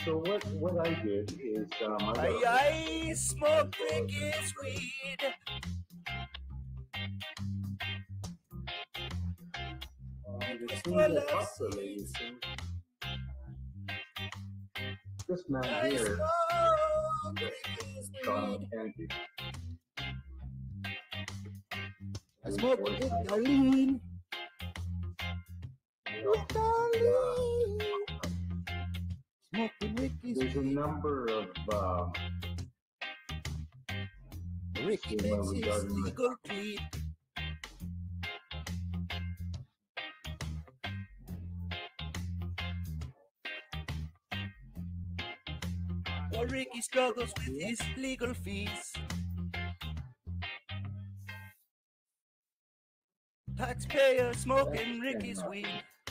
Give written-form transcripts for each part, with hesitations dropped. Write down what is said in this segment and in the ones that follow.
So what I did is I smoke Ricky's weed. as soon as I talked to the lady, this man I here smoke Ricky's shot him weed. pancake. I smoke with Darlene. With Darlene. Smoke with Ricky's There's a weed. number of Ricky makes his legal plea. While Ricky struggles with his legal fees. Taxpayer smoking Ricky's weed.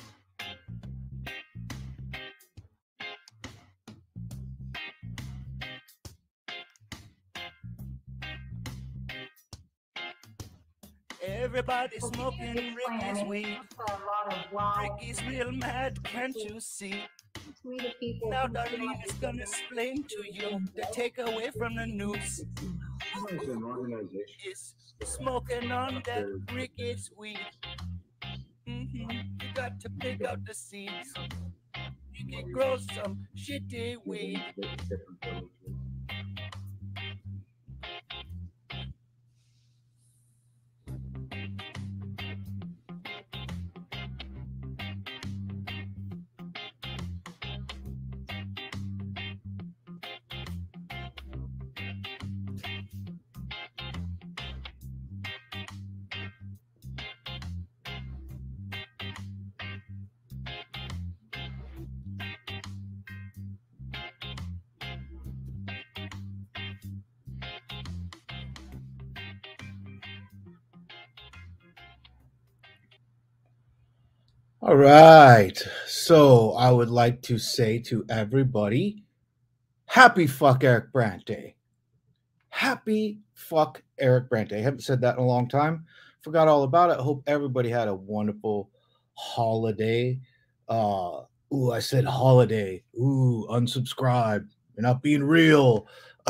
Everybody smoking Ricky's weed. Ricky's real mad, can't you see? Now Darlene is gonna explain to you the takeaway from the news it's an organization. is smoking on that Ricky's weed. You got to pick out the seeds. You can grow some shitty weed. Different villages. All right. So I would like to say to everybody, happy fuck Eric Brandt Day. Happy fuck Eric Brandt Day. I haven't said that in a long time. Forgot all about it. I hope everybody had a wonderful holiday. I said holiday. Unsubscribe. You're not being real.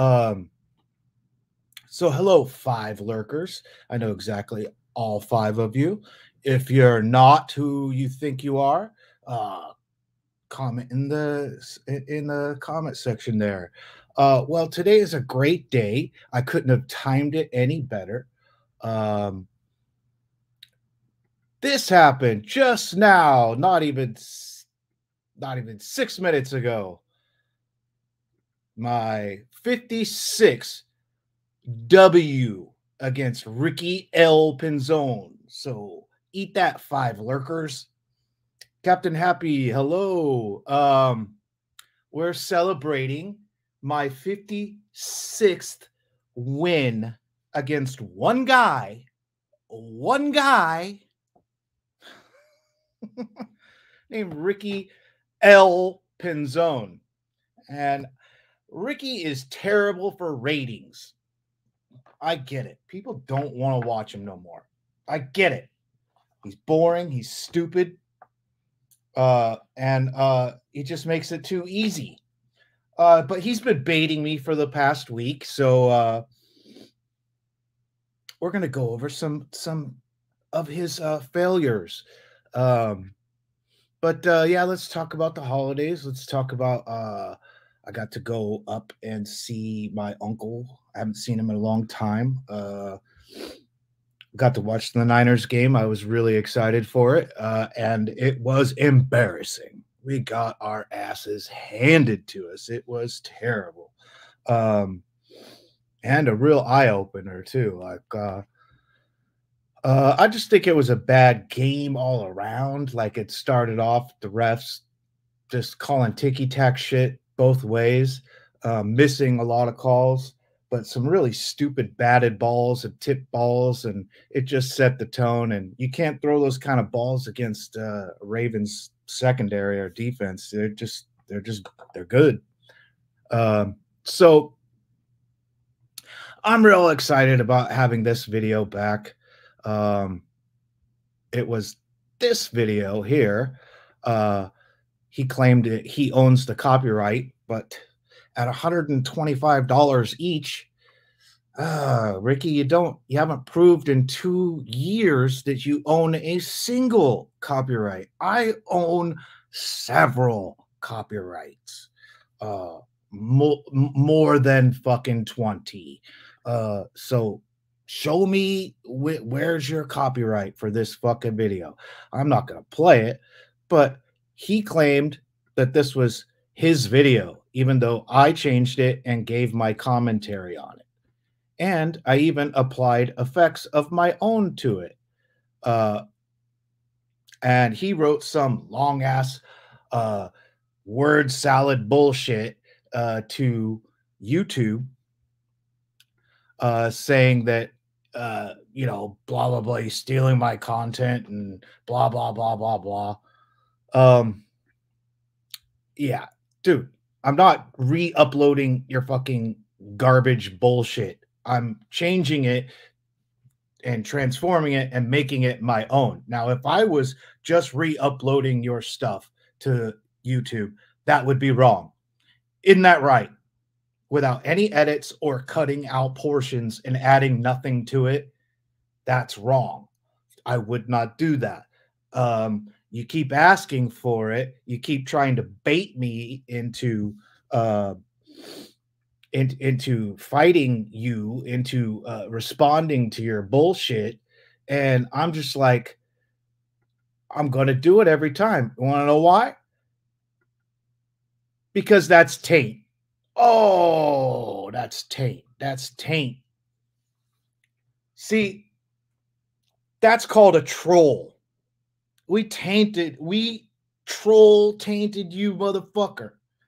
So hello, 5 lurkers. I know exactly all 5 of you. If you're not who you think you are, comment in the comment section there. Well, today is a great day. I couldn't have timed it any better. This happened just now, not even 6 minutes ago. My 56 W against Ricky L. Pinzone. So eat that, 5 lurkers. Captain Happy, hello. We're celebrating my 56th win against one guy named Ricky L. Pinzone. And Ricky is terrible for ratings. I get it. People don't want to watch him no more. I get it. He's boring. He's stupid. And it just makes it too easy. But he's been baiting me for the past week. So we're going to go over some of his failures. But let's talk about the holidays. Let's talk about I got to go up and see my uncle. I haven't seen him in a long time. Got to watch the Niners game. I was really excited for it. And it was embarrassing. We got our asses handed to us. It was terrible. And a real eye-opener, too. Like, I just think it was a bad game all around. Like, it started off, the refs just calling ticky-tack shit both ways, missing a lot of calls, but some really stupid batted balls and tip balls, and it just set the tone. And you can't throw those kind of balls against Ravens secondary or defense. They're good. So I'm real excited about having this video back. It was this video here. He claimed he owns the copyright, but at $125 each, Ricky, you haven't proved in 2 years that you own a single copyright. I own several copyrights, more than fucking 20. So show me where's your copyright for this fucking video. I'm not gonna play it, but he claimed that this was his video, even though I changed it and gave my commentary on it. And I even applied effects of my own to it. And he wrote some long ass word salad bullshit to YouTube, saying that, blah, blah, blah, he's stealing my content and blah, blah, blah, blah, blah. Yeah, dude, I'm not re-uploading your fucking garbage bullshit. I'm changing it and transforming it and making it my own. Now, if I was just re-uploading your stuff to YouTube, that would be wrong. Isn't that right? Without any edits or cutting out portions and adding nothing to it, that's wrong. I would not do that. You keep asking for it. You keep trying to bait me into fighting you, into responding to your bullshit. And I'm just like, I'm going to do it every time. You want to know why? Because that's taint. Oh, that's taint. That's taint. See, that's called a troll. We troll tainted you, motherfucker.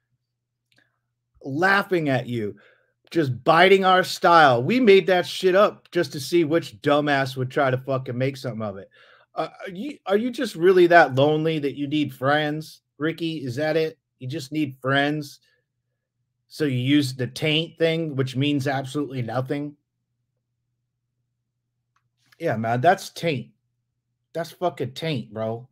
Laughing at you, just biting our style. We made that shit up just to see which dumbass would try to fucking make something of it. Are you just really that lonely that you need friends, Ricky? Is that it? You just need friends? So you use the taint thing, which means absolutely nothing? Yeah, man, that's taint. That's fucking taint, bro.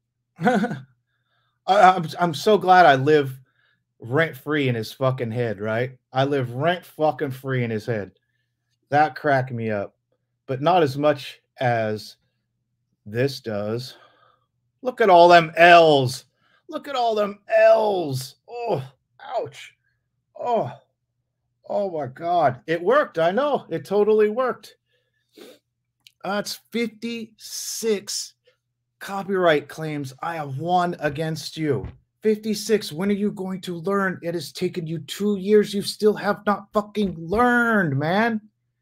I'm so glad I live rent-free in his fucking head, right? I live rent-fucking-free in his head. That cracked me up. But not as much as this does. Look at all them L's. Look at all them L's. Oh, ouch. Oh my God. It worked. I know. It totally worked. That's 56 copyright claims I have won against you. 56. When are you going to learn? It has taken you 2 years. You still have not fucking learned, man.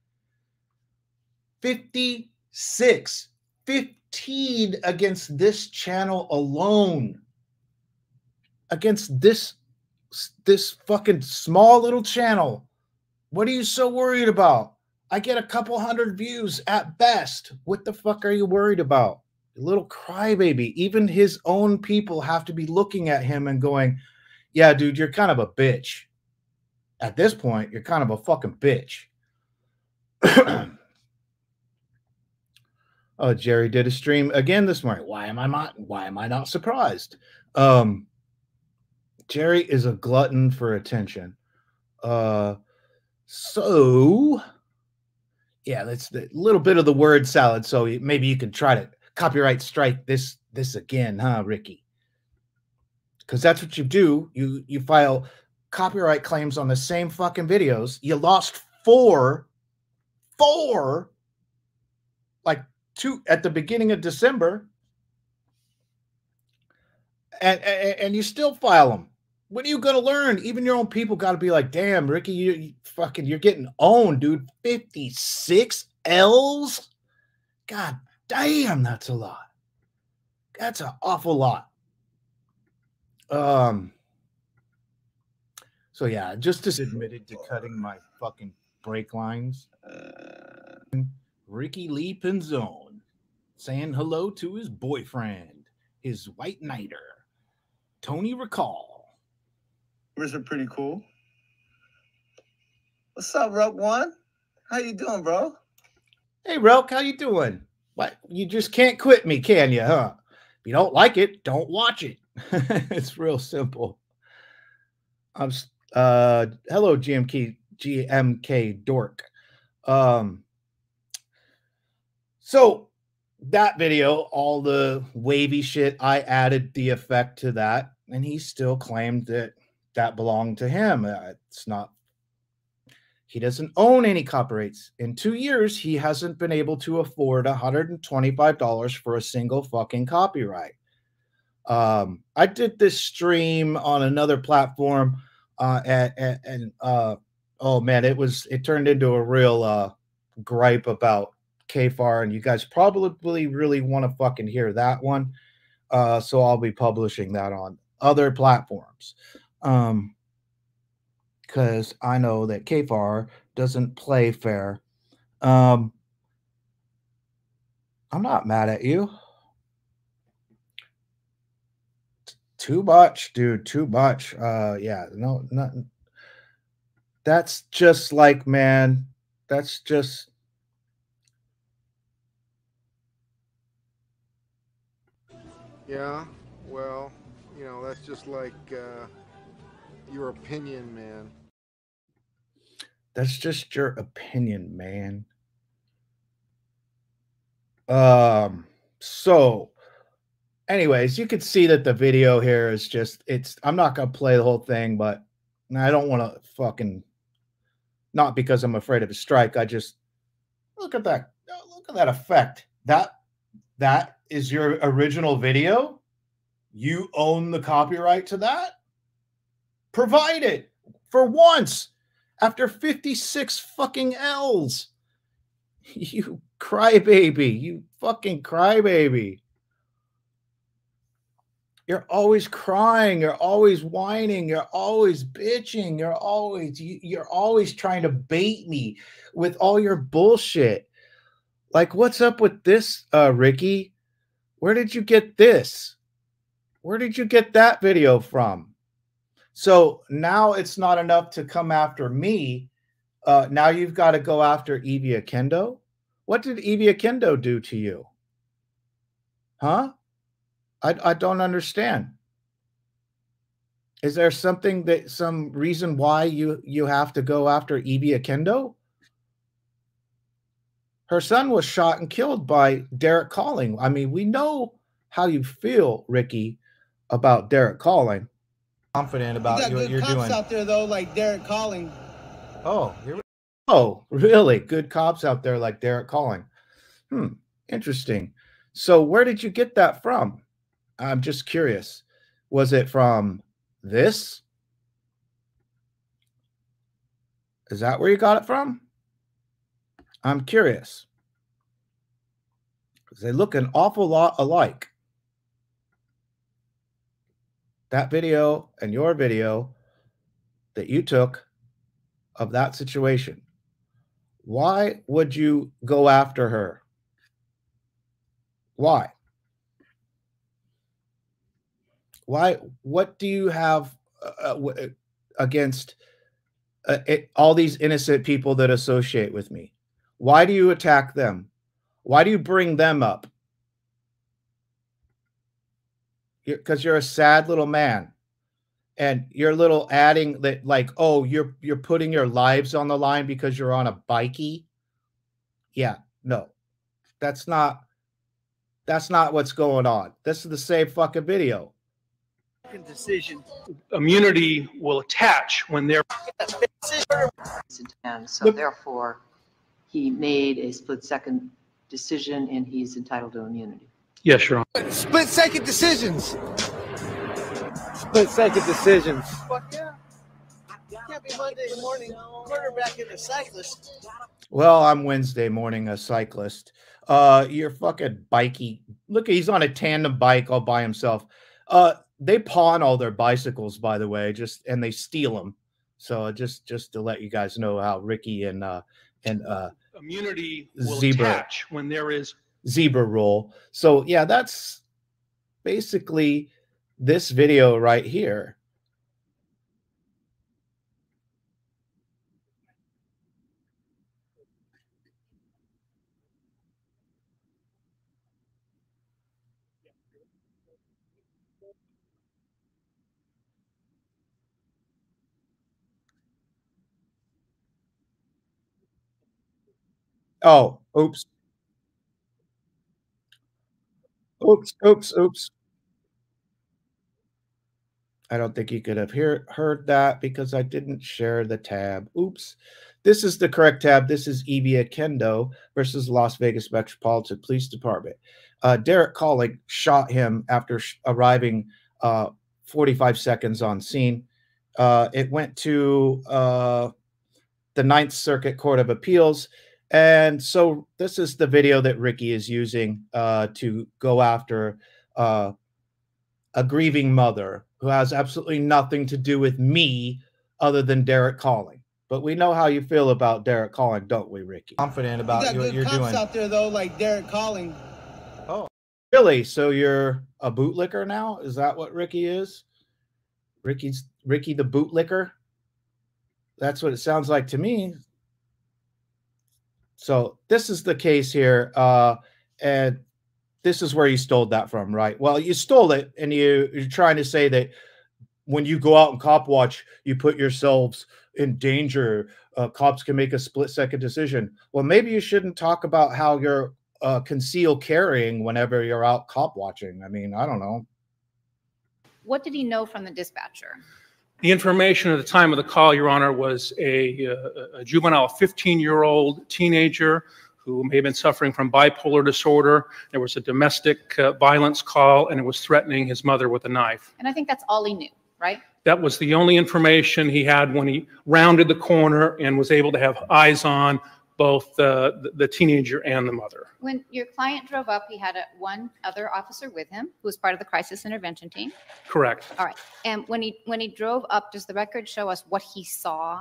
56. 15 against this channel alone. Against this fucking small little channel. What are you so worried about? I get a couple hundred views at best. What the fuck are you worried about? Little crybaby. Even his own people have to be looking at him and going, yeah, dude, you're kind of a bitch. At this point, you're kind of a fucking bitch. Oh, Jerry did a stream again this morning. Why am I not surprised? Jerry is a glutton for attention. So yeah, that's a little bit of the word salad. So maybe you can try to copyright strike this again, huh, Ricky? Because that's what you do. You file copyright claims on the same fucking videos. You lost four, like 2 at the beginning of December, and you still file them. What are you gonna learn? Even your own people got to be like, damn, Ricky, you're getting owned, dude. 56 L's. God damn, that's a lot. That's an awful lot. So yeah, just admitted to cutting my fucking brake lines. Ricky Lee Pinzone saying hello to his boyfriend, his white knighter, Tony Recall. Yours are pretty cool. What's up, Rock One? How you doing, bro? Hey, Relk, how you doing? What? You just can't quit me, can you, huh? If you don't like it, don't watch it. It's real simple. Hello, GMK Dork. So that video, all the wavy shit, I added the effect to that, and he still claimed that that belonged to him. It's not. He doesn't own any copyrights. In 2 years, he hasn't been able to afford $125 for a single fucking copyright. I did this stream on another platform, and oh man, it turned into a real gripe about KFAR, and you guys probably really want to fucking hear that one. So I'll be publishing that on other platforms. Because I know that KFAR doesn't play fair. I'm not mad at you. Too much, dude. Too much. Yeah, no, nothing. That's just like, man, that's just. Yeah, well, you know, that's just like your opinion, man. That's just your opinion, man. So anyways, you can see that the video here is just, I'm not gonna play the whole thing, but I don't want to fucking, not because I'm afraid of a strike. I just look at that effect. That is your original video. You own the copyright to that. Provide it for once after 56 fucking L's. You crybaby. You fucking crybaby. You're always crying. You're always whining. You're always bitching. You're always trying to bait me with all your bullshit. Like, what's up with this, Ricky? Where did you get this? Where did you get that video from? So now it's not enough to come after me. Now you've got to go after Evie Akendo. What did Evie Akendo do to you? Huh? I don't understand. Is there some reason why you have to go after Evie Akendo? Her son was shot and killed by Derek Calling. I mean, we know how you feel, Ricky, about Derek Calling. Confident about what you're doing. Cops out there though, like Derek Calling. Oh, really? Good cops out there like Derek Calling. Interesting. So where did you get that from? I'm just curious. Was it from this? Is that where you got it from? I'm curious. Because they look an awful lot alike. That video and your video that you took of that situation. Why would you go after her? Why? Why? What do you have against all these innocent people that associate with me? Why do you attack them? Why do you bring them up? Because you're a sad little man, and you're little adding that, like, oh, you're putting your lives on the line because you're on a bikey. Yeah, no, that's not what's going on. This is the same fucking video. Decision. Immunity will attach when they're. And so therefore, he made a split-second decision, and he's entitled to immunity. Yes, Your Honor. Split-second decisions. Split-second decisions. Fuck yeah. Can't be Monday morning quarterback and a cyclist. Well, I'm Wednesday morning a cyclist. You're fucking bikey. Look, he's on a tandem bike all by himself. They pawn all their bicycles, by the way, and they steal them. So just to let you guys know how Ricky and immunity will zebra attach when there is zebra roll. So yeah, that's basically this video right here. Oh, oops. Oops. I don't think you could have heard that because I didn't share the tab. Oops. This is the correct tab. This is Evia Kendo versus Las Vegas Metropolitan Police Department. Derek Colling shot him after arriving 45 seconds on scene. It went to the Ninth Circuit Court of Appeals. And so this is the video that Ricky is using to go after a grieving mother who has absolutely nothing to do with me other than Derek Colling. But we know how you feel about Derek Colling, don't we, Ricky? Confident about You got what good you're cops doing. out there though, like Derek Calling. Oh, really? So you're a bootlicker now? Is that what Ricky is? Ricky the bootlicker? That's what it sounds like to me. So this is the case here, and this is where you stole that from, right? Well, you stole it, and you're trying to say that when you go out and cop watch, you put yourselves in danger. Cops can make a split-second decision. Well, maybe you shouldn't talk about how you're concealed carrying whenever you're out cop watching. I mean, I don't know. What did he know from the dispatcher? The information at the time of the call, Your Honor, was a juvenile 15-year-old teenager who may have been suffering from bipolar disorder. There was a domestic violence call, and it was threatening his mother with a knife. And I think that's all he knew, right? That was the only information he had when he rounded the corner and was able to have eyes on both the teenager and the mother. When your client drove up, he had one other officer with him who was part of the crisis intervention team. Correct. All right. And when he drove up, does the record show us what he saw?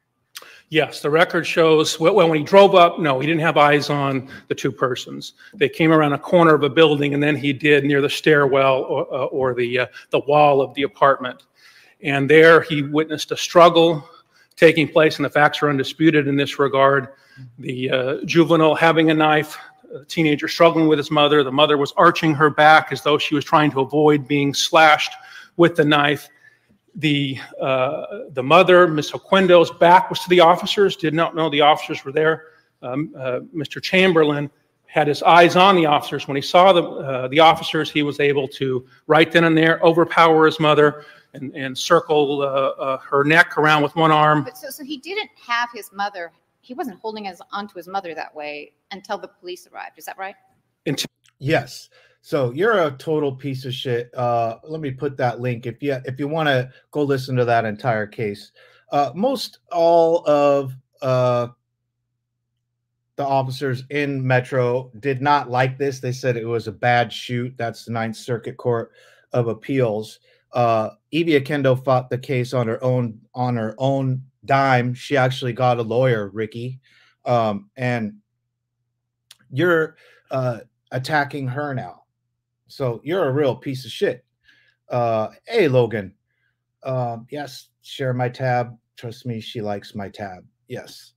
Yes, the record shows, well, when he drove up, no, he didn't have eyes on the two persons. They came around a corner of a building, and then he did near the stairwell or the wall of the apartment. And there he witnessed a struggle taking place, and the facts are undisputed in this regard. The juvenile having a knife, a teenager struggling with his mother. The mother was arching her back as though she was trying to avoid being slashed with the knife. The mother, Miss Oquendo's back was to the officers, did not know the officers were there. Mr. Chamberlain had his eyes on the officers. When he saw the officers, he was able to right then and there overpower his mother and circle her neck around with one arm. But so he didn't have his mother, he wasn't holding onto his mother that way until the police arrived. Is that right? Yes. So you're a total piece of shit. Let me put that link if you want to go listen to that entire case. Most all of the officers in Metro did not like this. They said it was a bad shoot. That's the Ninth Circuit Court of Appeals. Evia Kendo fought the case on her own dime. She actually got a lawyer, Ricky, and you're attacking her now. So you're a real piece of shit. Hey, Logan. Yes, share my tab. Trust me, she likes my tab. Yes.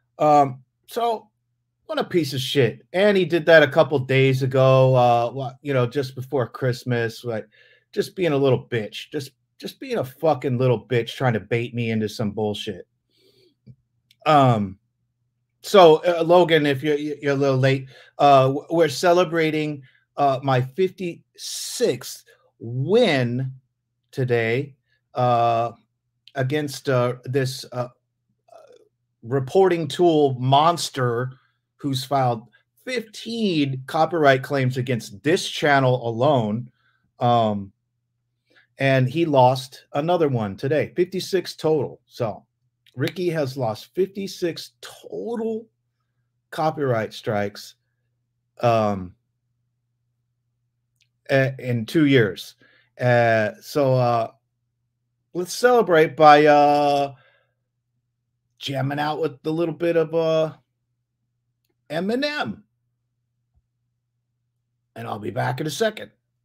So what a piece of shit. And he did that a couple days ago, just before Christmas, like just being a little bitch, just being a fucking little bitch trying to bait me into some bullshit. So Logan, if you're a little late, we're celebrating my 56th win today against this reporting tool monster who's filed 15 copyright claims against this channel alone. And he lost another one today, 56 total. So Ricky has lost 56 total copyright strikes in 2 years. So let's celebrate by jamming out with a little bit of Eminem. And I'll be back in a second.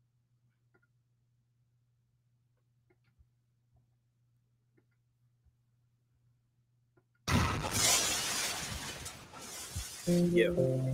Yeah.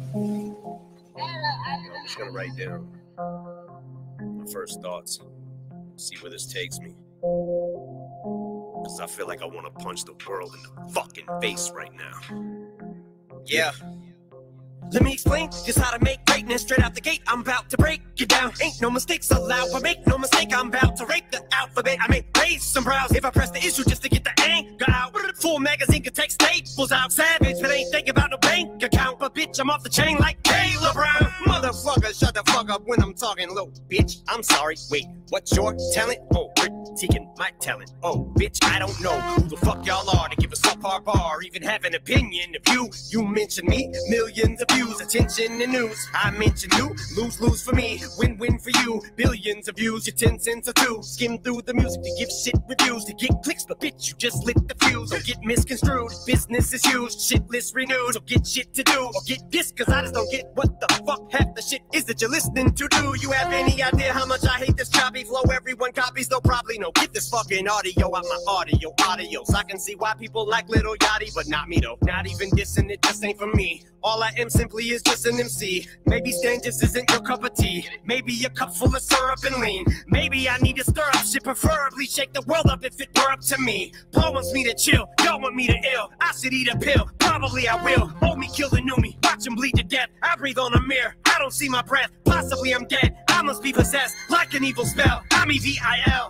I'm just gonna write down my first thoughts, see where this takes me. Because I feel like I want to punch the world in the fucking face right now. Yeah, Let me explain just how to make greatness straight out the gate. I'm about to break it down. Ain't no mistakes allowed, but make no mistake, I'm about to rape the alphabet. I may raise some brows if I press the issue just to get the anger out. Full magazine could take staples out. Savage, but ain't thinking about no bank account. But bitch, I'm off the chain like Caleb Brown. Motherfucker, shut the fuck up when I'm talking low. Bitch, I'm sorry. Wait, what's your talent? Oh, critiquing my talent. Oh, bitch, I don't know who the fuck y'all are to give a subpar bar, even have an opinion of you. You mention me, millions of views, attention and news. I mention you, lose for me, win for you. Billions of views, your 10 cents or two. Skim through the music to give shit reviews, to get clicks, but bitch, you just lit the fuse. Don't get misconstrued, business is huge, shit list renewed. So get shit to do, or get this, cause I just don't get what the fuck half the shit is that you're listening to. Do you have any idea how much I hate this choppy flow? Everyone copies, though probably no. Get this fucking audio out my audio. So I can see why people like Little Yachty, but not me though. Not even dissing, it just ain't for me. All I am simply is just an MC. Maybe Stan just isn't your cup of tea. Maybe a cup full of syrup and lean. Maybe I need to stir up shit, preferably shake the world up if it were up to me. Paul wants me to chill, y'all want me to ill. I should eat a pill, probably I will. Old me kill the new me, watch him bleed to death. I breathe on a mirror, I don't see my breath. Possibly I'm dead, I must be possessed like an evil spell. I'm EVIL.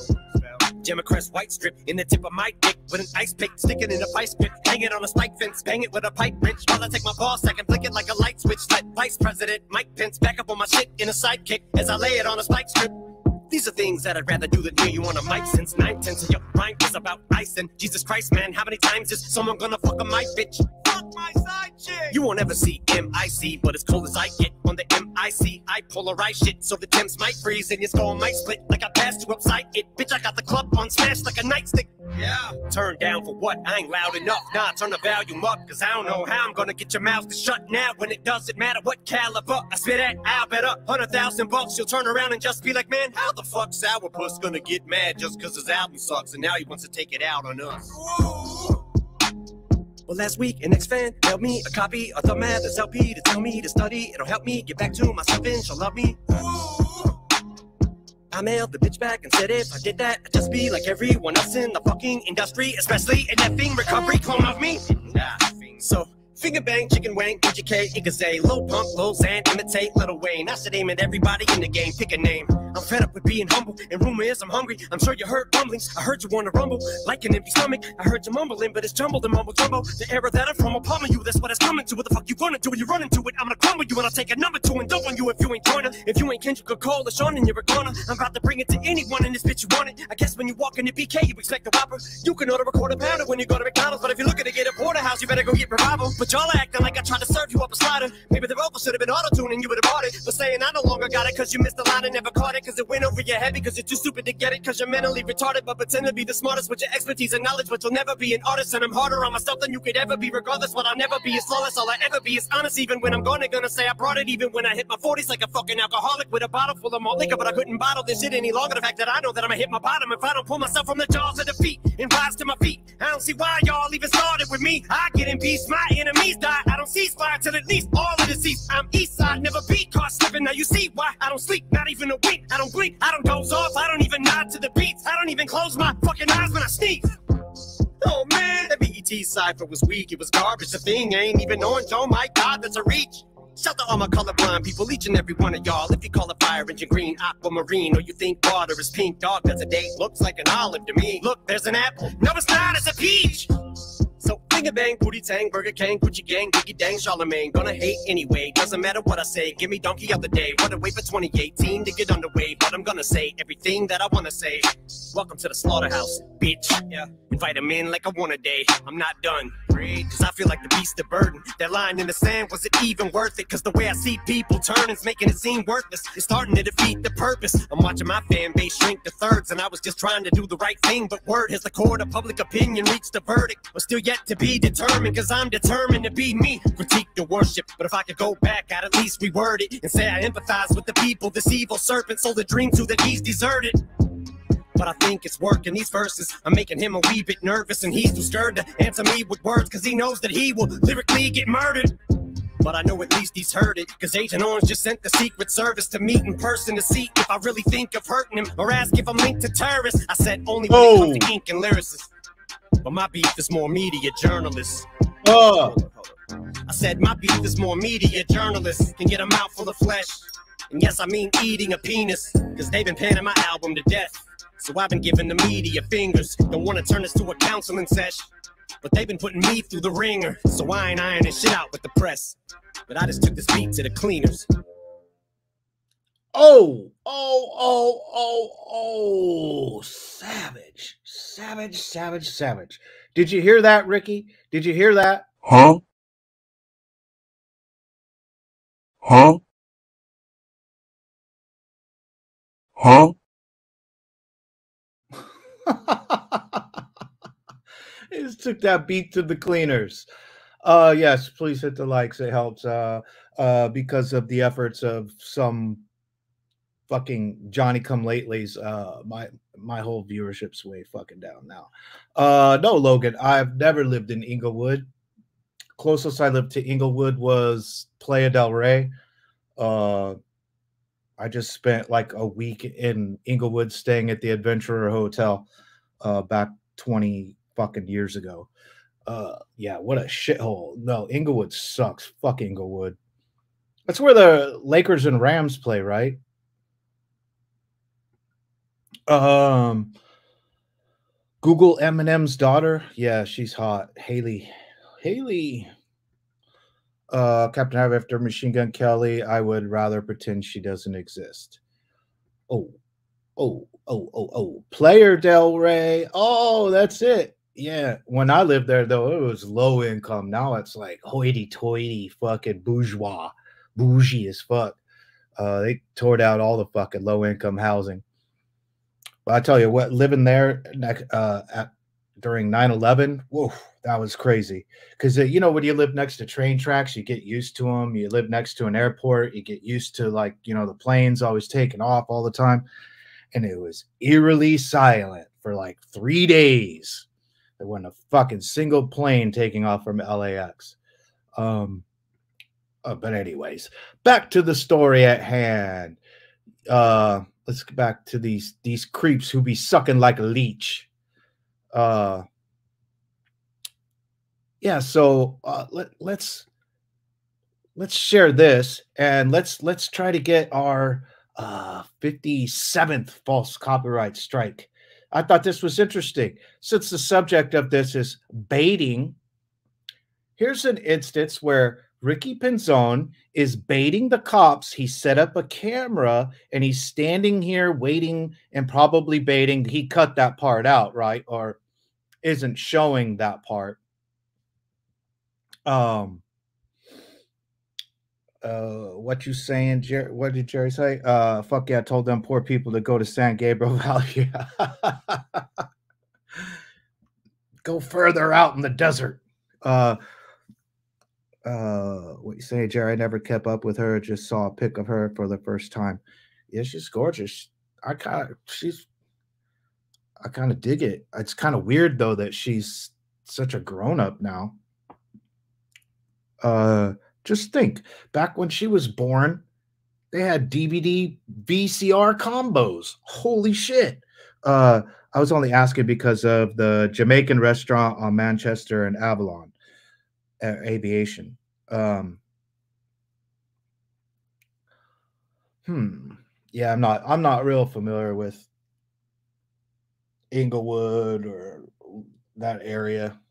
Democrat's white strip in the tip of my dick with an ice pick, stick it in a vice grip, hang it on a spike fence, bang it with a pipe wrench. While I take my ball sack and flick it like a light switch. Let Vice President Mike Pence back up on my shit in a sidekick as I lay it on a spike strip. These are things that I'd rather do than hear you on a mic, since 9/10 of your rhyme is about ice. And Jesus Christ, man, how many times is someone gonna fuck a my bitch? Fuck my side chick! You won't ever see MIC, but as cold as I get on the MIC, I polarize shit so the Thames might freeze and your skull might split like I passed you upside it. Bitch, I got the club on smash like a nightstick. Yeah. Turn down for what? I ain't loud enough. Nah, turn the volume up, cause I don't know how I'm gonna get your mouth to shut now when it doesn't matter what caliber I spit at. I'll bet up $100,000 you'll turn around and just be like, man, how the fuck Sourpuss gonna get mad just cause his album sucks and now he wants to take it out on us? Ooh. Well, last week, an ex-fan mailed me a copy of the Mathers LP to tell me to study. It'll help me get back to myself and she'll love me. Ooh. I mailed the bitch back and said if I did that, I'd just be like everyone else in the fucking industry, especially an effing recovery clone of me. So, finger bang, chicken wang, PGK, Igazay, Lil Pump, Lil Xan, imitate Lil Wayne. I should aim at everybody in the game, pick a name. I'm fed up with being humble, and rumor is I'm hungry. I'm sure you heard rumblings, I heard you wanna rumble. Like an empty stomach, I heard you mumbling, but it's jumbled and mumble jumbo. The era that I'm from will pummel you, that's what it's coming to. What the fuck you gonna do when you run into it? I'm gonna crumble you, and I'll take a number 2 and dump on you if you ain't joiner. If you ain't Kendrick Cole or Sean, and you're a goner. I'm about to bring it to anyone in this bitch you want it. I guess when you walk in the BK, you expect a Whopper. You can order a quarter pounder when you go to McDonald's, but if you're looking to get a porterhouse, you better go get Revival. But y'all acting like I tried to serve you up a slider. Maybe the vocal should have been auto-tuned and you would have bought it. But saying I no longer got it cause you missed the line and never caught it, cause it went over your head because you're too stupid to get it, cause you're mentally retarded but pretend to be the smartest with your expertise and knowledge, but you'll never be an artist. And I'm harder on myself than you could ever be. Regardless, what I'll never be is flawless. All I ever be is honest, even when I'm gonna say I brought it. Even when I hit my 40s like a fucking alcoholic with a bottle full of malt liquor, but I couldn't bottle this shit any longer. The fact that I know that I'ma hit my bottom if I don't pull myself from the jaws of defeat and rise to my feet. I don't see why y'all even started with me. I get in peace, my enemies die. I don't ceasefire till at least all of the cease. I'm east side, never be caught slipping. Now you see why I don't sleep, not even a wink. I don't blink, I don't doze off, I don't even nod to the beats. I don't even close my fucking eyes when I sneeze. Oh man, that BET cypher was weak, it was garbage. The thing ain't even orange, oh my god, that's a reach. Shout to all my colorblind people, each and every one of y'all. If you call a fire engine green, aquamarine, or you think water is pink, dog, that's a date, looks like an olive to me. Look, there's an apple, no it's not, it's a peach. So finger bang, booty tang, Burger King, Gucci gang, Biggie dang, Charlemagne. Gonna hate anyway, doesn't matter what I say. Give me donkey of the day, what a wait for 2018 to get underway. But I'm gonna say everything that I wanna say. Welcome to the slaughterhouse, bitch. Yeah, invite him in like I want a day. I'm not done, cause I feel like the beast of burden. That line in the sand, was it even worth it? Cause the way I see people turn is making it seem worthless. It's starting to defeat the purpose. I'm watching my fan base shrink to thirds, and I was just trying to do the right thing. But word has the court of public opinion reached a verdict. But still yet to be determined, cause I'm determined to be me. Critique the worship, but if I could go back, I'd at least reword it and say I empathize with the people. This evil serpent sold a dream to that he's deserted. But I think it's working, these verses I'm making him a wee bit nervous, and he's too scared to answer me with words, cause he knows that he will lyrically get murdered. But I know at least he's heard it, cause Agent Orange just sent the Secret Service to meet in person to see if I really think of hurting him, or ask if I'm linked to terrorists. I said only when it comes to ink and lyricists. But my beef is more media journalists. I said my beef is more media. Journalists can get a mouthful of flesh. And yes, I mean eating a penis, because they've been panning my album to death. So I've been giving the media fingers. Don't want to turn this to a counseling sesh, but they've been putting me through the ringer. So I ain't ironing shit out with the press, but I just took this beat to the cleaners. Oh, savage, savage, savage, savage. Did you hear that, Ricky? Did you hear that? Huh? Huh? Huh? He just took that beat to the cleaners. Yes, please hit the likes. It helps. Because of the efforts of some fucking Johnny come latelys, my whole viewership's way fucking down now. No, Logan, I've never lived in Inglewood. Closest I lived to Inglewood was Playa del Rey. I just spent like a week in Inglewood staying at the Adventurer Hotel back 20 fucking years ago. Yeah, what a shithole. No, Inglewood sucks. Fuck Inglewood. That's where the Lakers and Rams play, right? Google Eminem's daughter. Yeah, she's hot. Haley. Captain Harv after Machine Gun Kelly. I would rather pretend she doesn't exist. Oh. Player Del Rey. Oh, that's it. Yeah. When I lived there, though, it was low income. Now it's like hoity-toity fucking bourgeois. Bougie as fuck. They tore down all the fucking low income housing. But I tell you what, living there during 9/11, whoa, that was crazy. Because, when you live next to train tracks, you get used to them. You live next to an airport, you get used to, like, the planes always taking off all the time. And it was eerily silent for like 3 days. There wasn't a fucking single plane taking off from LAX. But anyways, back to the story at hand. Let's get back to these creeps who be sucking like a leech. Yeah, so let's share this, and let's try to get our 57th false copyright strike. I thought this was interesting. Since the subject of this is baiting, here's an instance where Ricky Pinzon is baiting the cops. He set up a camera and he's standing here waiting and probably baiting. He cut that part out, right? Or isn't showing that part. What you saying, Jerry? What did Jerry say? Fuck yeah, I told them poor people to go to San Gabriel Valley. Go further out in the desert. What you say, Jerry? I never kept up with her. Just saw a pic of her for the first time. Yeah, she's gorgeous. I kind of dig it. It's kind of weird though that she's such a grown-up now. Just think, back when she was born, they had DVD VCR combos. Holy shit. I was only asking because of the Jamaican restaurant on Manchester and Avalon Aviation. Yeah, I'm not real familiar with Inglewood or that area.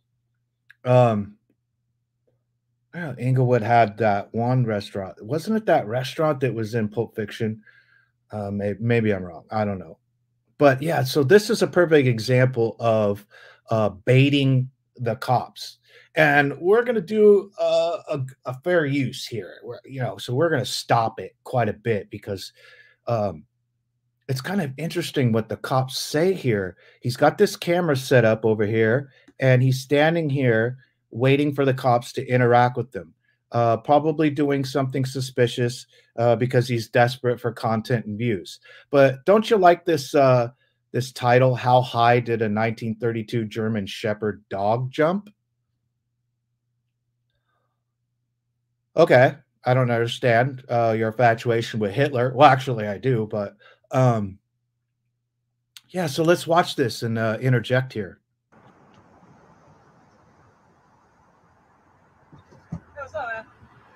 Inglewood had that one restaurant. Wasn't it that restaurant that was in Pulp Fiction? Maybe I'm wrong. I don't know. But yeah, so this is a perfect example of baiting the cops. And we're going to do a fair use here. So we're going to stop it quite a bit because it's kind of interesting what the cops say here. He's got this camera set up over here, and he's standing here waiting for the cops to interact with them, probably doing something suspicious because he's desperate for content and views. But don't you like this this title, How High Did a 1932 German Shepherd Dog Jump? Okay, I don't understand your infatuation with Hitler. Well, actually, I do, but yeah, so let's watch this and interject here. What's up, man?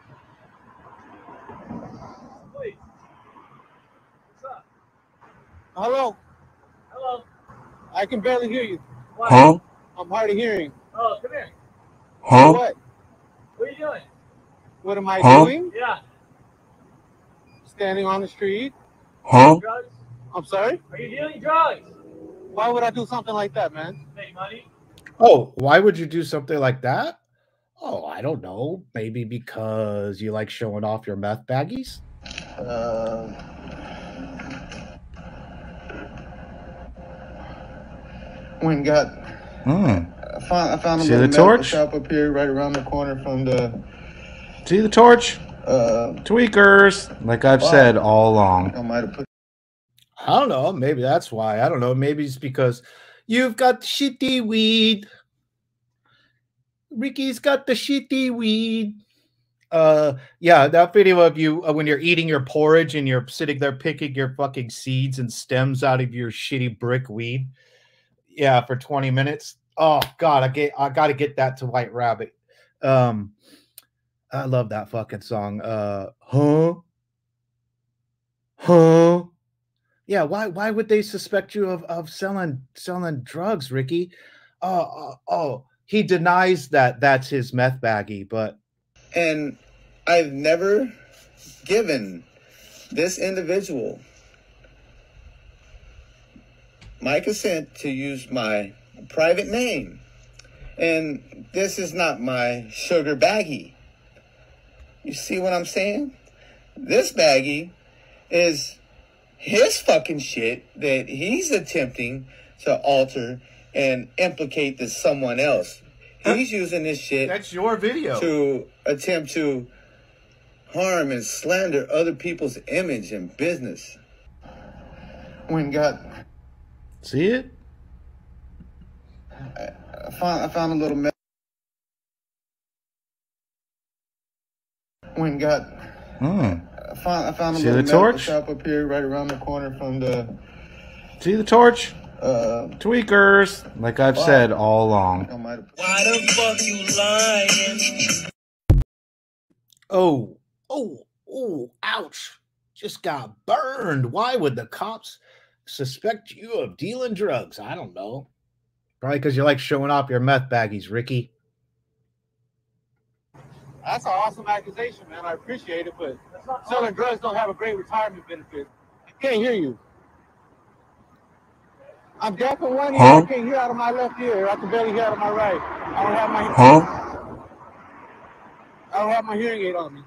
Wait. What's up? Hello. Hello. I can barely hear you. Why? Huh? I'm hard of hearing. Oh, come here. Huh? What? What are you doing? What am I Huh? doing? Yeah. Standing on the street. Huh? Drugs? I'm sorry? Are you dealing drugs? Why would I do something like that, man? Make money? Oh, why would you do something like that? Oh, I don't know. Maybe because you like showing off your meth baggies? Went and got. I found a See little the medical torch? shop up here, right around the corner from the. See the torch? Tweakers. Like I've said all along. I might have put. I don't know. Maybe that's why. I don't know. Maybe it's because you've got shitty weed. Ricky's got the shitty weed. Yeah, that video of you when you're eating your porridge and you're sitting there picking your fucking seeds and stems out of your shitty brick weed. Yeah, for 20 minutes. Oh God, I gotta get that to White Rabbit. I love that fucking song. Huh? Yeah, why would they suspect you of selling drugs, Ricky? Oh, he denies that that's his meth baggie, but And I've never given this individual my consent to use my private name. And this is not my sugar baggie. You see what I'm saying? This baggie is his fucking shit that he's attempting to alter and implicate to someone else. He's using this shit. That's your video. To attempt to harm and slander other people's image and business. When got. See it? I found a little. When got. I found a See little the medical torch? shop up here, right around the corner from the. See the torch? Tweakers. Like I've said all along. Why the fuck you lying? Oh, ouch. Just got burned. Why would the cops suspect you of dealing drugs? I don't know. Probably because you like showing off your meth baggies, Ricky. That's an awesome accusation, man. I appreciate it, but selling drugs don't have a great retirement benefit. I can't hear you. I'm deaf in one ear. I can't hear out of my left ear. I can barely hear out of my right. I don't have my. I don't have my hearing aid on me.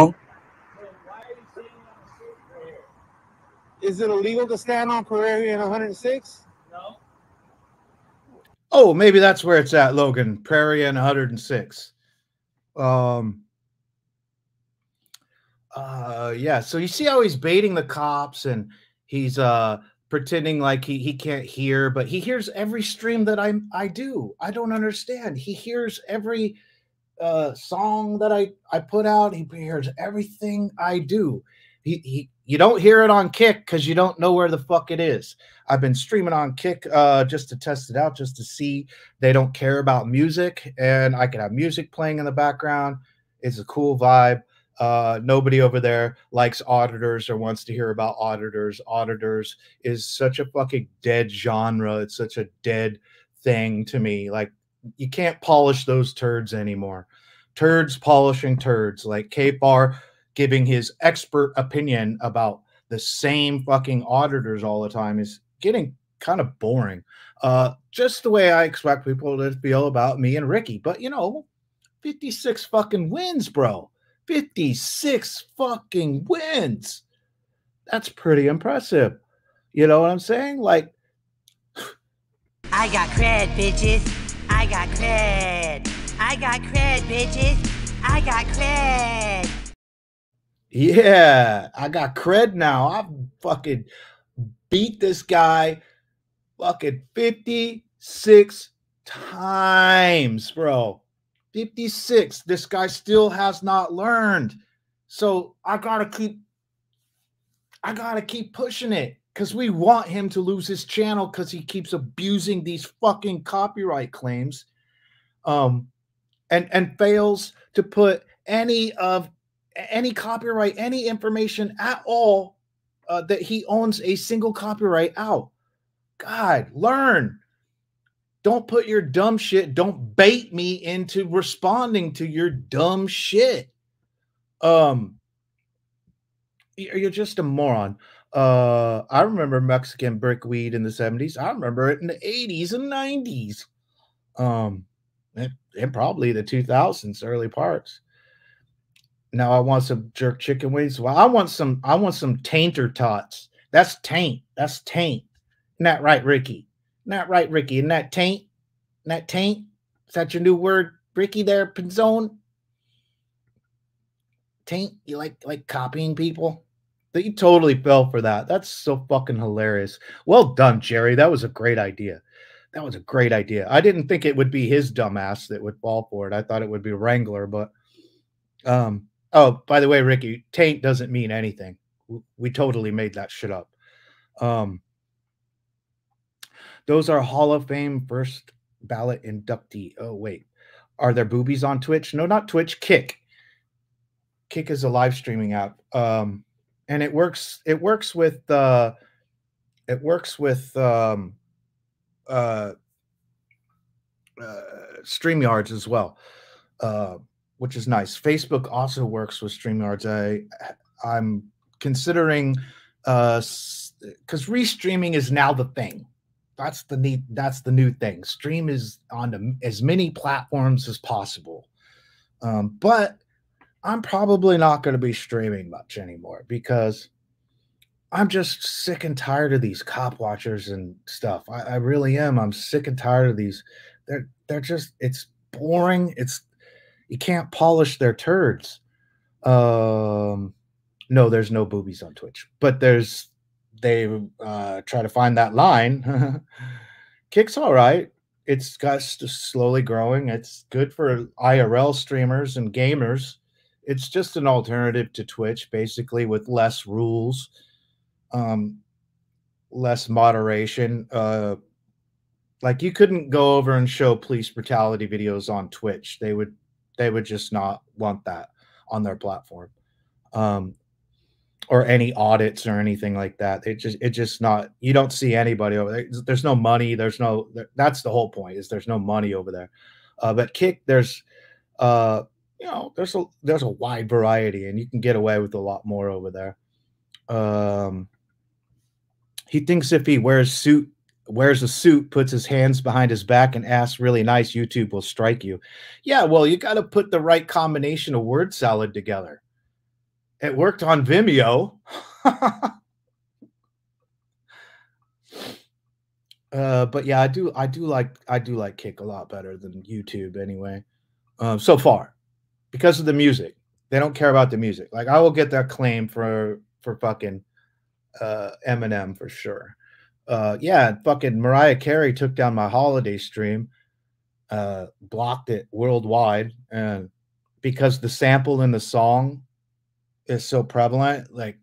Is it illegal to stand on Prairie in 106? No. Oh, maybe that's where it's at, Logan. Prairie and 106. Yeah, so you see how he's baiting the cops and he's pretending like he can't hear, but he hears every stream that I do. I don't understand. He hears every song that I put out. He hears everything I do. You don't hear it on Kick because you don't know where the fuck it is. I've been streaming on Kick just to test it out, just to see they don't care about music, and I can have music playing in the background. It's a cool vibe. Nobody over there likes auditors or wants to hear about auditors. Auditors is such a fucking dead genre. It's such a dead thing to me. Like, you can't polish those turds anymore. Turds polishing turds, like K-Bar giving his expert opinion about the same fucking auditors all the time is getting kind of boring. Just the way I expect people to feel about me and Ricky. But, 56 fucking wins, bro. 56 fucking wins. That's pretty impressive. You know what I'm saying? Like, I got cred, bitches. I got cred. I got cred, bitches. I got cred. yeah, I got cred now. I've fucking beat this guy fucking 56 times, bro. 56. This guy still has not learned. So I gotta keep pushing it because we want him to lose his channel because he keeps abusing these fucking copyright claims. And fails to put any copyright, any information at all that he owns a single copyright out. God, learn. Don't put your dumb shit. Don't bait me into responding to your dumb shit. You're just a moron. I remember Mexican brickweed in the 70s. I remember it in the 80s and 90s. And probably the 2000s, early parts. Now I want some jerk chicken wings. Well, I want some tainter tots. That's taint. That's taint. Isn't that right, Ricky? Isn't that right, Ricky? Isn't that taint? Isn't that taint? Is that your new word, Ricky there, Pinzone? Taint? You like copying people? That you totally fell for that. That's so fucking hilarious. Well done, Jerry. That was a great idea. That was a great idea. I didn't think it would be his dumbass that would fall for it. I thought it would be Wrangler, but oh, by the way, Ricky, taint doesn't mean anything. We totally made that shit up. Those are Hall of Fame first ballot inductee. Oh, wait. Are there boobies on Twitch? No, not Twitch. Kick. Kick is a live streaming app. And it works with StreamYards as well, which is nice. Facebook also works with StreamYards. I'm considering because restreaming is now the thing. That's the new thing. Stream is on as many platforms as possible. But I'm probably not going to be streaming much anymore because I'm just sick and tired of these cop watchers and stuff. I really am. I'm sick and tired of these. They're just, it's boring. You can't polish their turds. No, there's no boobies on Twitch, but they try to find that line. Kick's all right. It's got slowly growing. It's good for IRL streamers and gamers. It's just an alternative to Twitch, basically, with less rules, less moderation. Like you couldn't go over and show police brutality videos on Twitch. They would just not want that on their platform, or any audits or anything like that. It just not. You don't see anybody over there. There's no money. That's the whole point. Is there's no money over there. But Kick, there's there's a wide variety, and you can get away with a lot more over there. He thinks if he wears a suit, puts his hands behind his back, and asks really nice, YouTube will strike you. Yeah, well, you got to put the right combination of word salad together. It worked on Vimeo. But yeah, I do like Kick a lot better than YouTube anyway. So far. Because of the music. They don't care about the music. Like I will get that claim for fucking Eminem for sure. Yeah, fucking Mariah Carey took down my holiday stream, blocked it worldwide, and because the sample in the song is so prevalent, like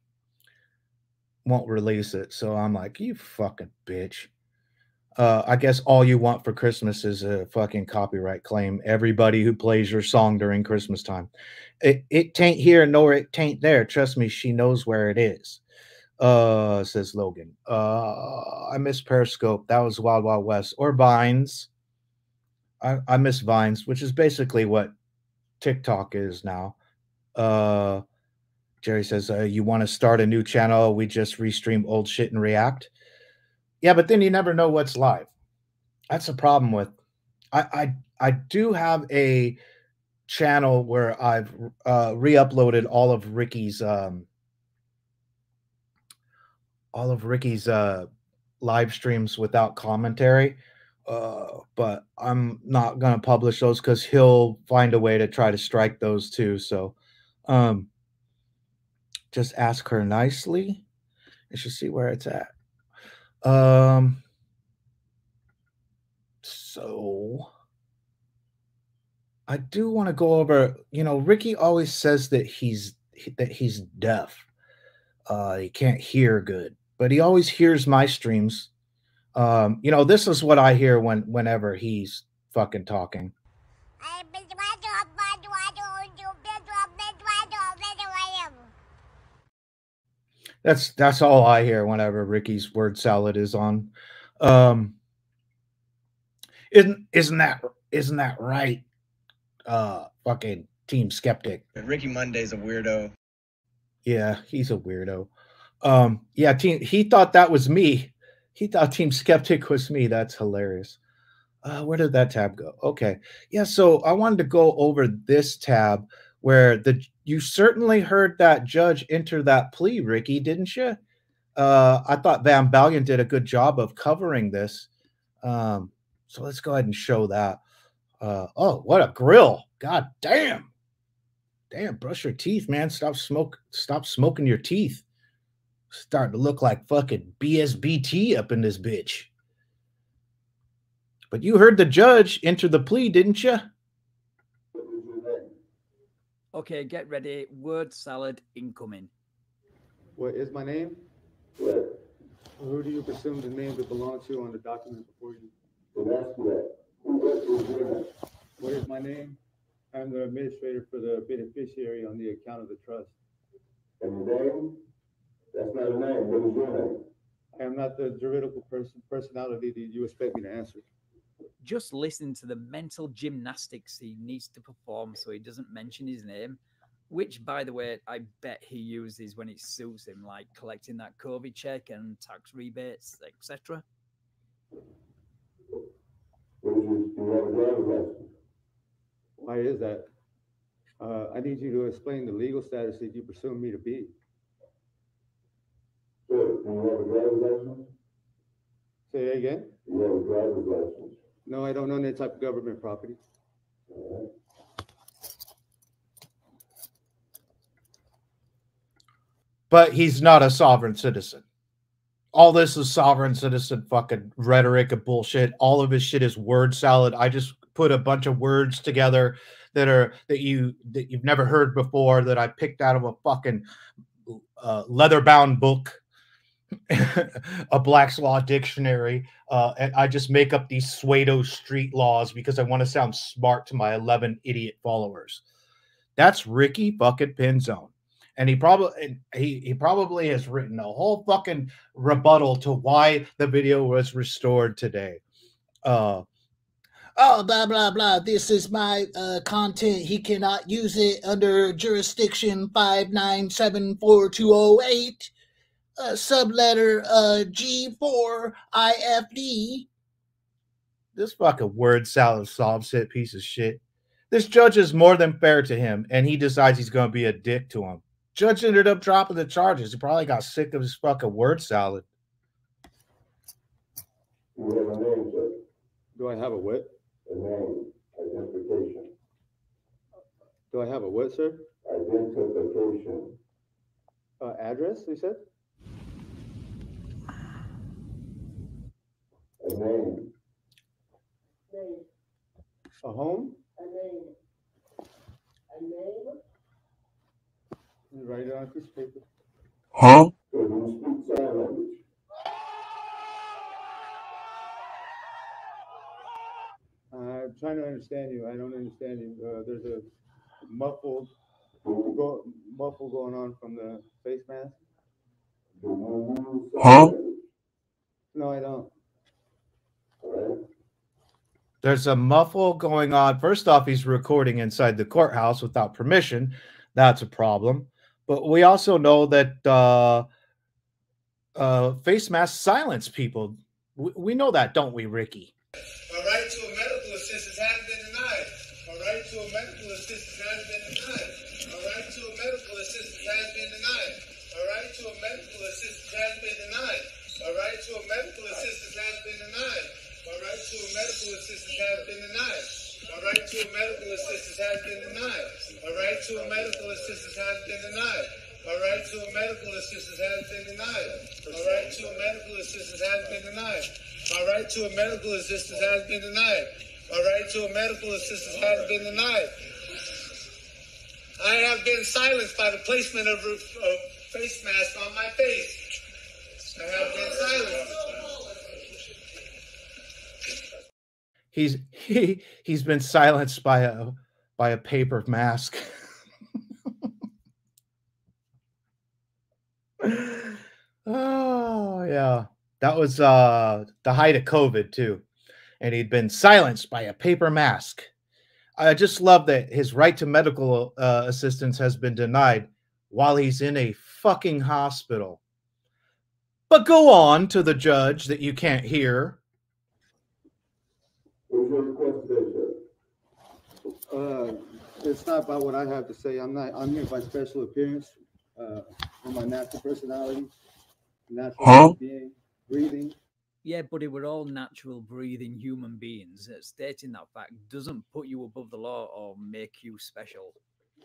won't release it. So I'm like, you fucking bitch. I guess all you want for Christmas is a fucking copyright claim. Everybody who plays your song during Christmas time. It tain't here nor it tain't there. Trust me, she knows where it is. Says Logan. I miss Periscope. That was Wild Wild West. Or Vines. I miss Vines, which is basically what TikTok is now. Jerry says, you want to start a new channel? We just restream old shit and react. Yeah, but then you never know what's live. That's the problem with. I do have a channel where I've re-uploaded all of Ricky's live streams without commentary. But I'm not gonna publish those because he'll find a way to try to strike those too. So just ask her nicely. You should see where it's at. So I do want to go over, Ricky always says that he's deaf. He can't hear good, but he always hears my streams. This is what I hear whenever he's fucking talking. That's all I hear whenever Ricky's word salad is on. Isn't that right? Fucking Team Skeptic. Ricky Monday's a weirdo. Yeah, he's a weirdo. Yeah, he thought that was me. He thought Team Skeptic was me. That's hilarious. Where did that tab go? Okay. Yeah, so I wanted to go over this tab where you certainly heard that judge enter that plea, Ricky, didn't you? I thought Van Ballion did a good job of covering this. So let's go ahead and show that. Oh, what a grill. God damn. Damn, brush your teeth, man. Stop smoking your teeth. Starting to look like fucking BSBT up in this bitch. But you heard the judge enter the plea, didn't you? Okay, get ready. Word salad incoming. What is my name? What? Who do you presume the name to belong to on the document before you? What is my name? I'm the administrator for the beneficiary on the account of the trust. And your name? That's not a name. What is your name? I am not the juridical personality that you expect me to answer. Just listen to the mental gymnastics he needs to perform so he doesn't mention his name, which, by the way, I bet he uses when it suits him, like collecting that COVID check and tax rebates, etc. Why is that? I need you to explain the legal status that you presume me to be. Sure. Do you have a driver's license? Say it again? Do you have a driver's license? No, I don't own any type of government property. But he's not a sovereign citizen. All this is sovereign citizen fucking rhetoric and bullshit. All of his shit is word salad. I just put a bunch of words together that you've never heard before, that I picked out of a fucking leather-bound book, a Black's Law dictionary, and I just make up these pseudo street laws because I want to sound smart to my 11 idiot followers. That's Ricky fucking Pinzone. And he probably has written a whole fucking rebuttal to why the video was restored today. Oh, blah, blah, blah. This is my content. He cannot use it under jurisdiction 5974208, subletter G4 IFD. This fucking word salad solves it, piece of shit. This judge is more than fair to him, and he decides he's going to be a dick to him. Judge ended up dropping the charges. He probably got sick of his fucking word salad. Do you have a name, sir? Do I have a what? A name. Identification. Do I have a what, sir? Identification. Address, you said? A name. A home? A name. A name? You write it on a piece of paper. Huh? Good. You speak sign language. I'm trying to understand you. I don't understand you. There's a muffle going on from the face mask. Huh? No, I don't. There's a muffle going on. First off, he's recording inside the courthouse without permission. That's a problem. But we also know that face masks silence people. We know that, don't we, Ricky? A right to a medical assistance has been denied. A right to a medical assistance has been denied. A right to a medical assistance has been denied. A right to a medical assistance has been denied. A right to a medical assistance has been denied. A right to a medical assistance has been denied. A right to a medical assistance has been denied. A right to a medical assistance has been denied. A right to a medical assistance has been denied. A right to a medical assistance has been denied. A right to a medical assistance has been denied. A right to a medical assistance has been denied. I have been silenced by the placement of face mask on my face. I have been silenced. He's been silenced by a paper mask. Yeah, that was the height of COVID too, and he'd been silenced by a paper mask. I just love that his right to medical assistance has been denied while he's in a fucking hospital. But go on to the judge that you can't hear. It's not about what I have to say. I'm here by special appearance for my natural personality, natural being, breathing. Yeah, buddy, we're all natural breathing human beings. Stating that fact doesn't put you above the law or make you special.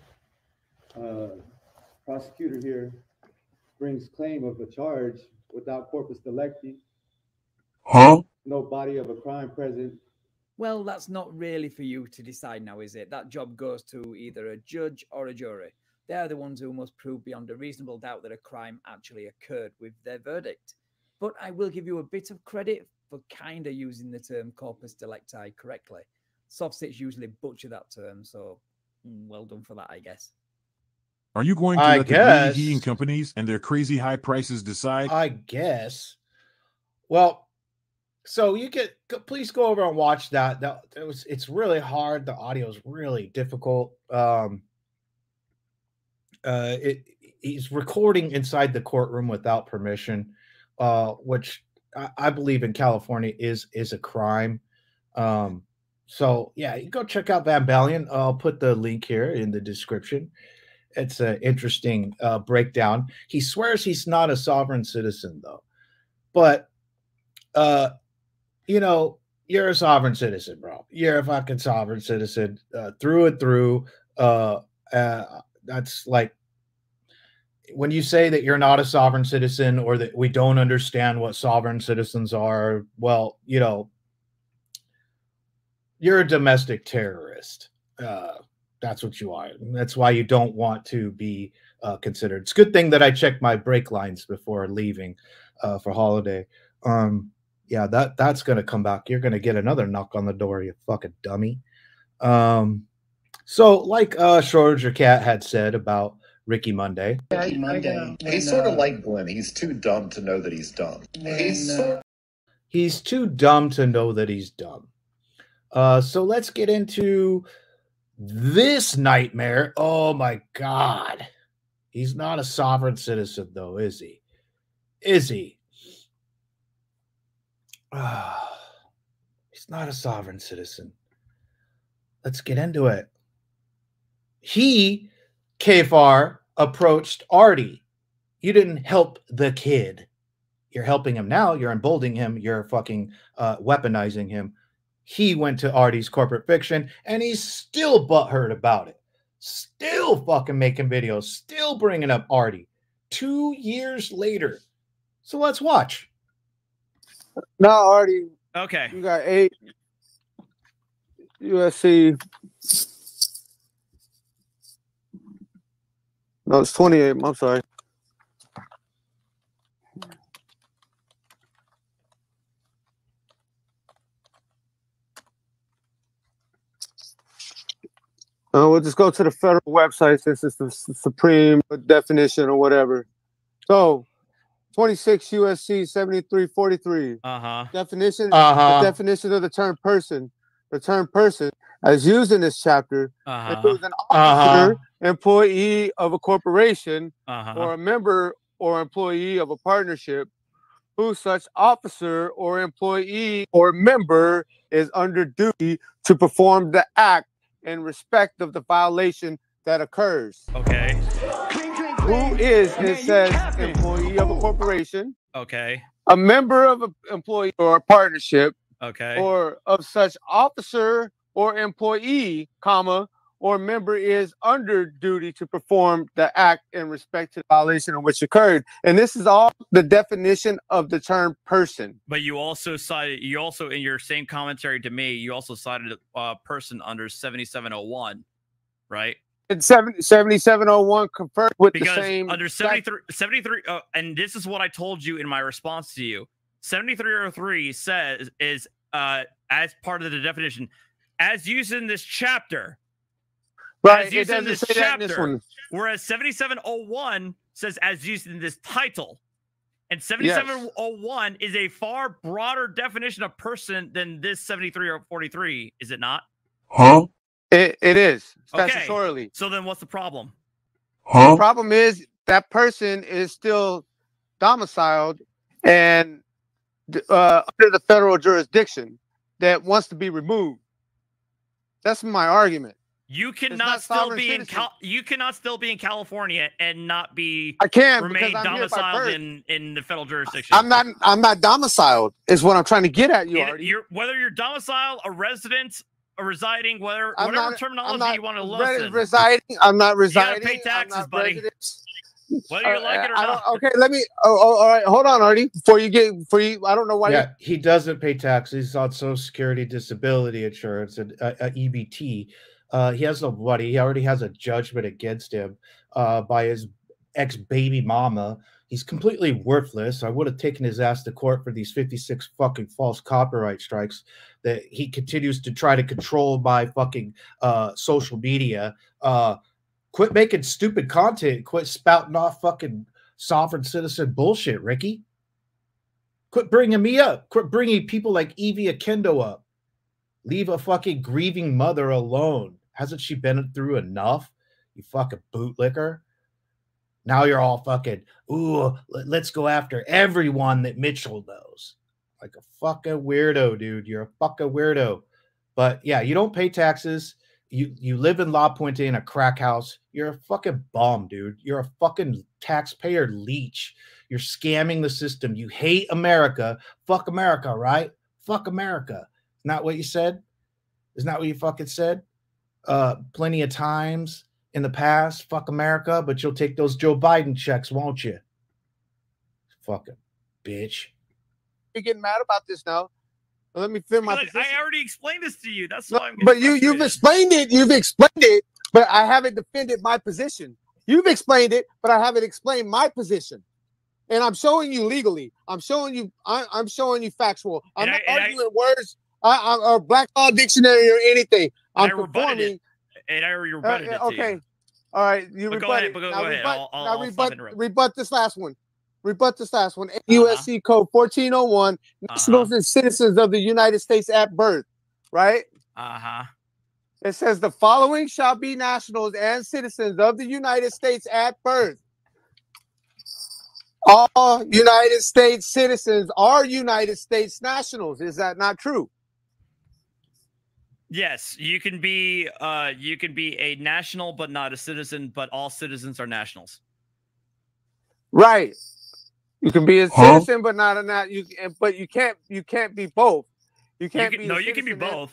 Prosecutor here brings claim of a charge without corpus delicti. No body of a crime present. Well, that's not really for you to decide now, is it? That job goes to either a judge or a jury. They're the ones who must prove beyond a reasonable doubt that a crime actually occurred with their verdict. But I will give you a bit of credit for kind of using the term corpus delicti correctly. Soft sticks usually butcher that term, so well done for that, I guess. Are you going to let the greedy heating companies and their crazy high prices decide? I guess. Well, so you please go over and watch that. It's really hard. The audio is really difficult. He's recording inside the courtroom without permission, which I believe in California is a crime. So yeah, you go check out Van Balian. I'll put the link here in the description. It's an interesting breakdown. He swears he's not a sovereign citizen though, but you know, you're a sovereign citizen, bro. You're a fucking sovereign citizen through and through. That's like when you say that you're not a sovereign citizen or that we don't understand what sovereign citizens are. Well, you know, you're a domestic terrorist. That's what you are. That's why you don't want to be considered. It's a good thing that I checked my brake lines before leaving for holiday. Yeah, that's going to come back. You're going to get another knock on the door, you fucking dummy. So like Schroeder Cat had said about Ricky Munday. He's sort of like Glenn. He's too dumb to know that he's dumb. He's too dumb to know that he's dumb. So let's get into this nightmare. Oh my God. He's not a sovereign citizen though, is he? Is he? He's not a sovereign citizen. Let's get into it. He, Kfar, approached Artie. You didn't help the kid. You're helping him now. You're emboldening him. You're fucking weaponizing him. He went to Artie's corporate fiction, and he's still butthurt about it. Still fucking making videos. Still bringing up Artie. 2 years later. So let's watch. No, Artie. Okay. You got 8 USC. No, it's 28. I'm sorry. We'll just go to the federal website since it's the supreme definition or whatever. So, 26 USC 7343. Definition. The definition of the term person. The term person, as used in this chapter, includes an officer, employee of a corporation, or a member or employee of a partnership, who such officer or employee or member is under duty to perform the act in respect of the violation that occurs. Okay. Who is, it says, employee of a corporation. Okay. A member of an employee or a partnership. Okay. Or of such officer or employee, comma, or member is under duty to perform the act in respect to the violation of which occurred. And this is all the definition of the term person. But you also cited, in your same commentary to me, you also cited a person under 7701, right? It's 7701 confirmed with because the same. Under 73, and this is what I told you in my response to you. 7303 says as part of the definition, as used in this chapter. Right, as used in this say chapter. that in this one. Whereas 7701 says as used in this title. And 7701 is a far broader definition of person than this 73 or 43, is it not? Huh? It is statutorily. Okay. So then what's the problem? Huh? The problem is that person is still domiciled and under the federal jurisdiction that wants to be removed. That's my argument. You cannot still be in California and not be remain domiciled in the federal jurisdiction. I'm not domiciled is what I'm trying to get at you. Whether you're domiciled, a resident, a residing, whatever terminology you want to listen. Residing. I'm not residing. You gotta pay taxes, buddy. Whether you like it or not. Okay, let me. All right. Hold on, Artie. Before you, I don't know why. Yeah, he doesn't pay taxes. He's on Social Security Disability Insurance and EBT. He has no money. He already has a judgment against him by his ex-baby mama. He's completely worthless. I would have taken his ass to court for these 56 fucking false copyright strikes that he continues to try to control by fucking social media. Quit making stupid content. Quit spouting off fucking sovereign citizen bullshit, Ricky. Quit bringing me up. Quit bringing people like Evie Akendo up. Leave a fucking grieving mother alone. Hasn't she been through enough? You fucking bootlicker. Now you're all fucking, ooh, let's go after everyone that Mitchell knows. Like a fucking weirdo, dude. You're a fucking weirdo. But yeah, you don't pay taxes. You live in La Puente in a crack house. You're a fucking bum, dude. You're a fucking taxpayer leech. You're scamming the system. You hate America. Fuck America, right? Fuck America. Isn't that what you said? Isn't that what you fucking said? Plenty of times in the past. Fuck America, but you'll take those Joe Biden checks, won't you? Fucking bitch. You're getting mad about this now. Let me finish my position. I already explained this to you. That's why I'm getting But you've explained it. You've explained it, but I haven't defended my position. You've explained it, but I haven't explained my position. And I'm showing you legally. I'm showing you factual. I'm not arguing words or Black Law Dictionary or anything. I'm performing. And I rebutted it. Okay. All right. You rebut it. Go ahead. Rebut this last one. Rebut this last one. USC Code 1401, nationals and citizens of the United States at birth, right? It says the following shall be nationals and citizens of the United States at birth. All United States citizens are United States nationals. Is that not true? Yes, you can be a national but not a citizen, but all citizens are nationals. Right. You can be a citizen, but not a but you can't be both. You can't be. No, you can be both.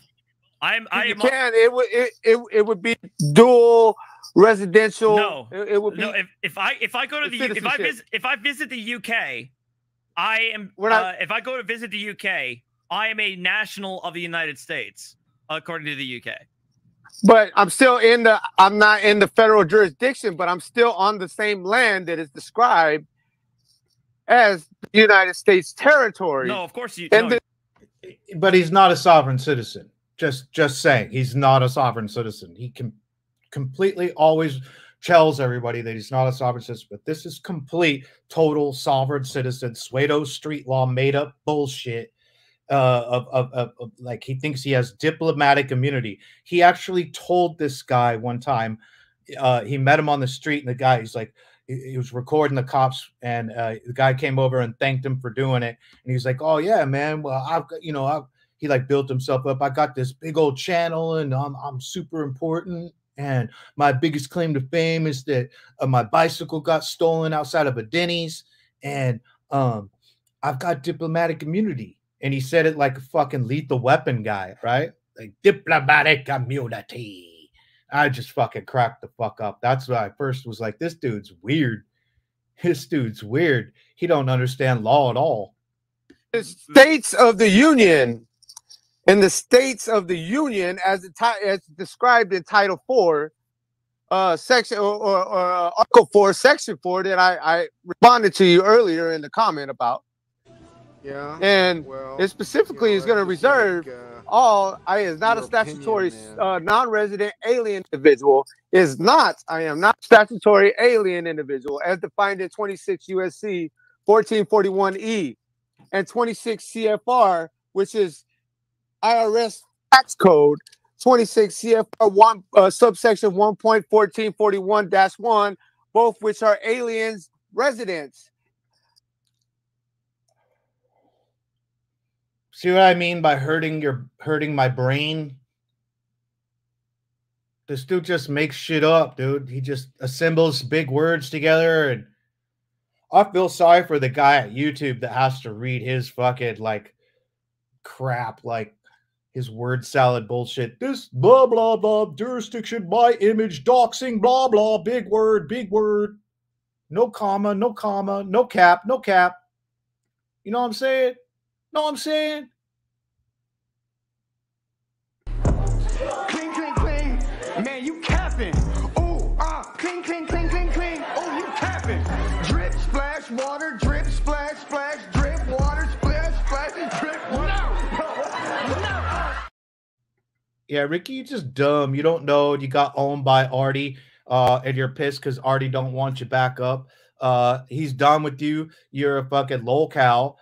It would be dual residential. No, it would be. No, if I go to if I visit the UK, I am. If I go to visit the UK, I am a national of the United States, according to the UK. But I'm not in the federal jurisdiction, but I'm still on the same land that is described as the United States territory. No, of course you. But he's not a sovereign citizen. Just saying, he's not a sovereign citizen. He can completely always tells everybody that he's not a sovereign citizen. But this is complete, total sovereign citizen, Suedo street law, made up bullshit. Of like he thinks he has diplomatic immunity. He actually told this guy one time. He met him on the street, and the guy, he's like, he was recording the cops, and the guy came over and thanked him for doing it. And he's like, "Oh yeah, man. Well, I've got, he like built himself up. I got this big old channel, and I'm super important. And my biggest claim to fame is that my bicycle got stolen outside of a Denny's, and I've got diplomatic immunity." And he said it like a fucking Lethal Weapon guy, right? Like diplomatic immunity. I just fucking cracked the fuck up. That's why I first was like, this dude's weird. This dude's weird. He don't understand law at all. The States of the Union, in the States of the Union, as described in Title 4, section or Article 4, Section 4, that I responded to you earlier in the comment about. Yeah. And it specifically is going to reserve all. I is not a statutory non-resident alien individual. I am not statutory alien individual as defined in 26 USC 1441E, and 26 CFR, which is IRS tax code 26 CFR subsection 1.1441-1, both which are aliens residents. See what I mean by hurting my brain? This dude just makes shit up, dude. He just assembles big words together, and I feel sorry for the guy at YouTube that has to read his fucking like crap, like his word salad bullshit. This blah blah blah jurisdiction, my image, doxing, blah blah, big word, no comma, no comma, no cap, no cap. You know what I'm saying? Know what I'm saying? Clean, clean, clean. Man, you capping. Ooh, clean, clean, clean, clean, clean. Oh, you capping. Drip, splash, water, drip, splash, splash, drip, water, splash, splash, drip, water. No. Yeah, Ricky, you're just dumb. You don't know you got owned by Artie, and you're pissed because Artie don't want you back up. He's done with you. You're a fucking lolcow.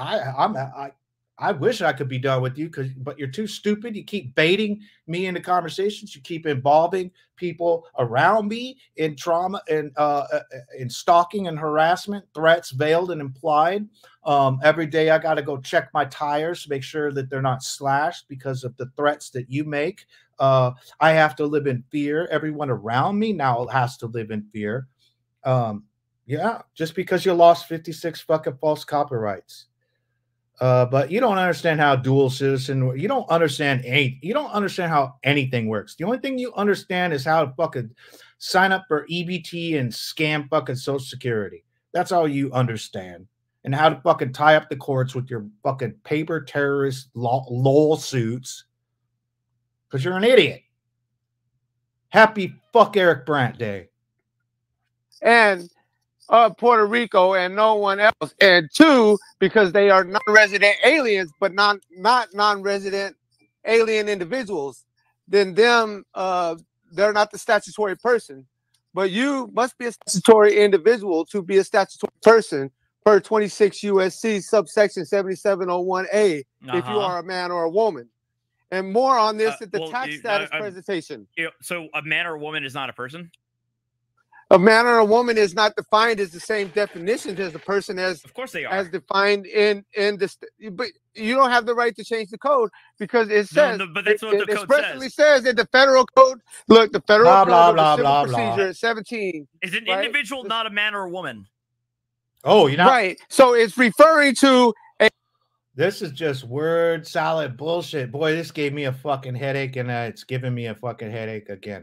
I wish I could be done with you, but you're too stupid. You keep baiting me into conversations. You keep involving people around me in trauma and in stalking and harassment, threats veiled and implied. Every day I got to go check my tires to make sure that they're not slashed because of the threats that you make. I have to live in fear. Everyone around me now has to live in fear. Yeah, just because you lost 56 fucking false copyrights. But you don't understand how dual citizen, you don't understand how anything works. The only thing you understand is how to fucking sign up for EBT and scam fucking Social Security. That's all you understand. And how to fucking tie up the courts with your fucking paper terrorist lawsuits. Because you're an idiot. Happy fuck Eric Brandt Day. And Puerto Rico and no one else. And two, because they are non-resident aliens, but not non-resident alien individuals, then them they're not the statutory person. But you must be a statutory individual to be a statutory person per 26 USC subsection 7701A if you are a man or a woman. And more on this at the tax status presentation. So a man or a woman is not a person? A man or a woman is not defined as the same definition as the person as, of course they are, as defined in this. But you don't have the right to change the code because it says. But that's what the code expressly says in the federal code. Look, the federal code of civil procedure 17. Is an individual not a man or a woman? Oh, you're not right. So it's referring to. This is just word salad bullshit. Boy, this gave me a fucking headache, and it's giving me a fucking headache again.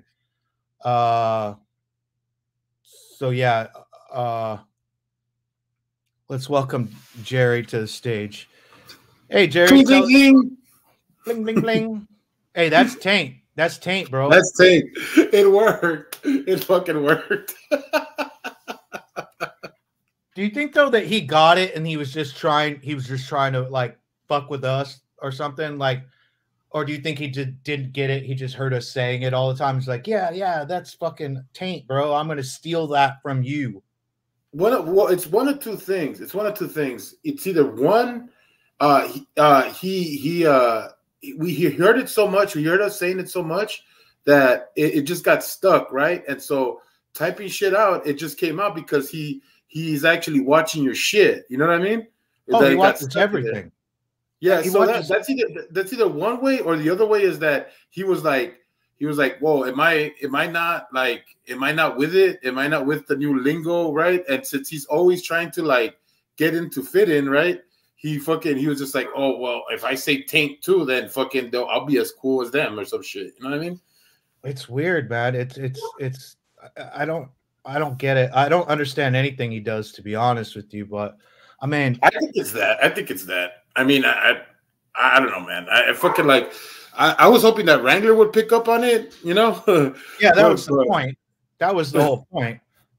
So yeah, let's welcome Jerry to the stage. Hey, Jerry. Bling, bling, bling. Bling, bling, bling. Hey, that's taint. That's taint, bro. That's taint. It worked. It fucking worked. Do you think though that he got it and he was just trying to like fuck with us or something, like, or do you think he didn't get it? He just heard us saying it all the time. He's like, yeah, that's fucking taint, bro. I'm gonna steal that from you. It's one of two things. It's either one, he heard it so much. He heard us saying it so much that it just got stuck, right? And so typing shit out, it just came out because he's actually watching your shit. You know what I mean? Oh, he watches everything. Yeah, so that's either one way, or the other way is that he was like, whoa, am I not with it? Am I not with the new lingo, right? And since he's always trying to like get into fit in, right? He was just like, oh well, if I say taint too, then fucking I'll be as cool as them or some shit. You know what I mean? It's weird, man. It's I don't get it. I don't understand anything he does, to be honest with you. But I mean, I think it's that. I mean, I don't know, man. I fucking like. I was hoping that Wrangler would pick up on it, you know. Yeah, that was the point. That was the whole point.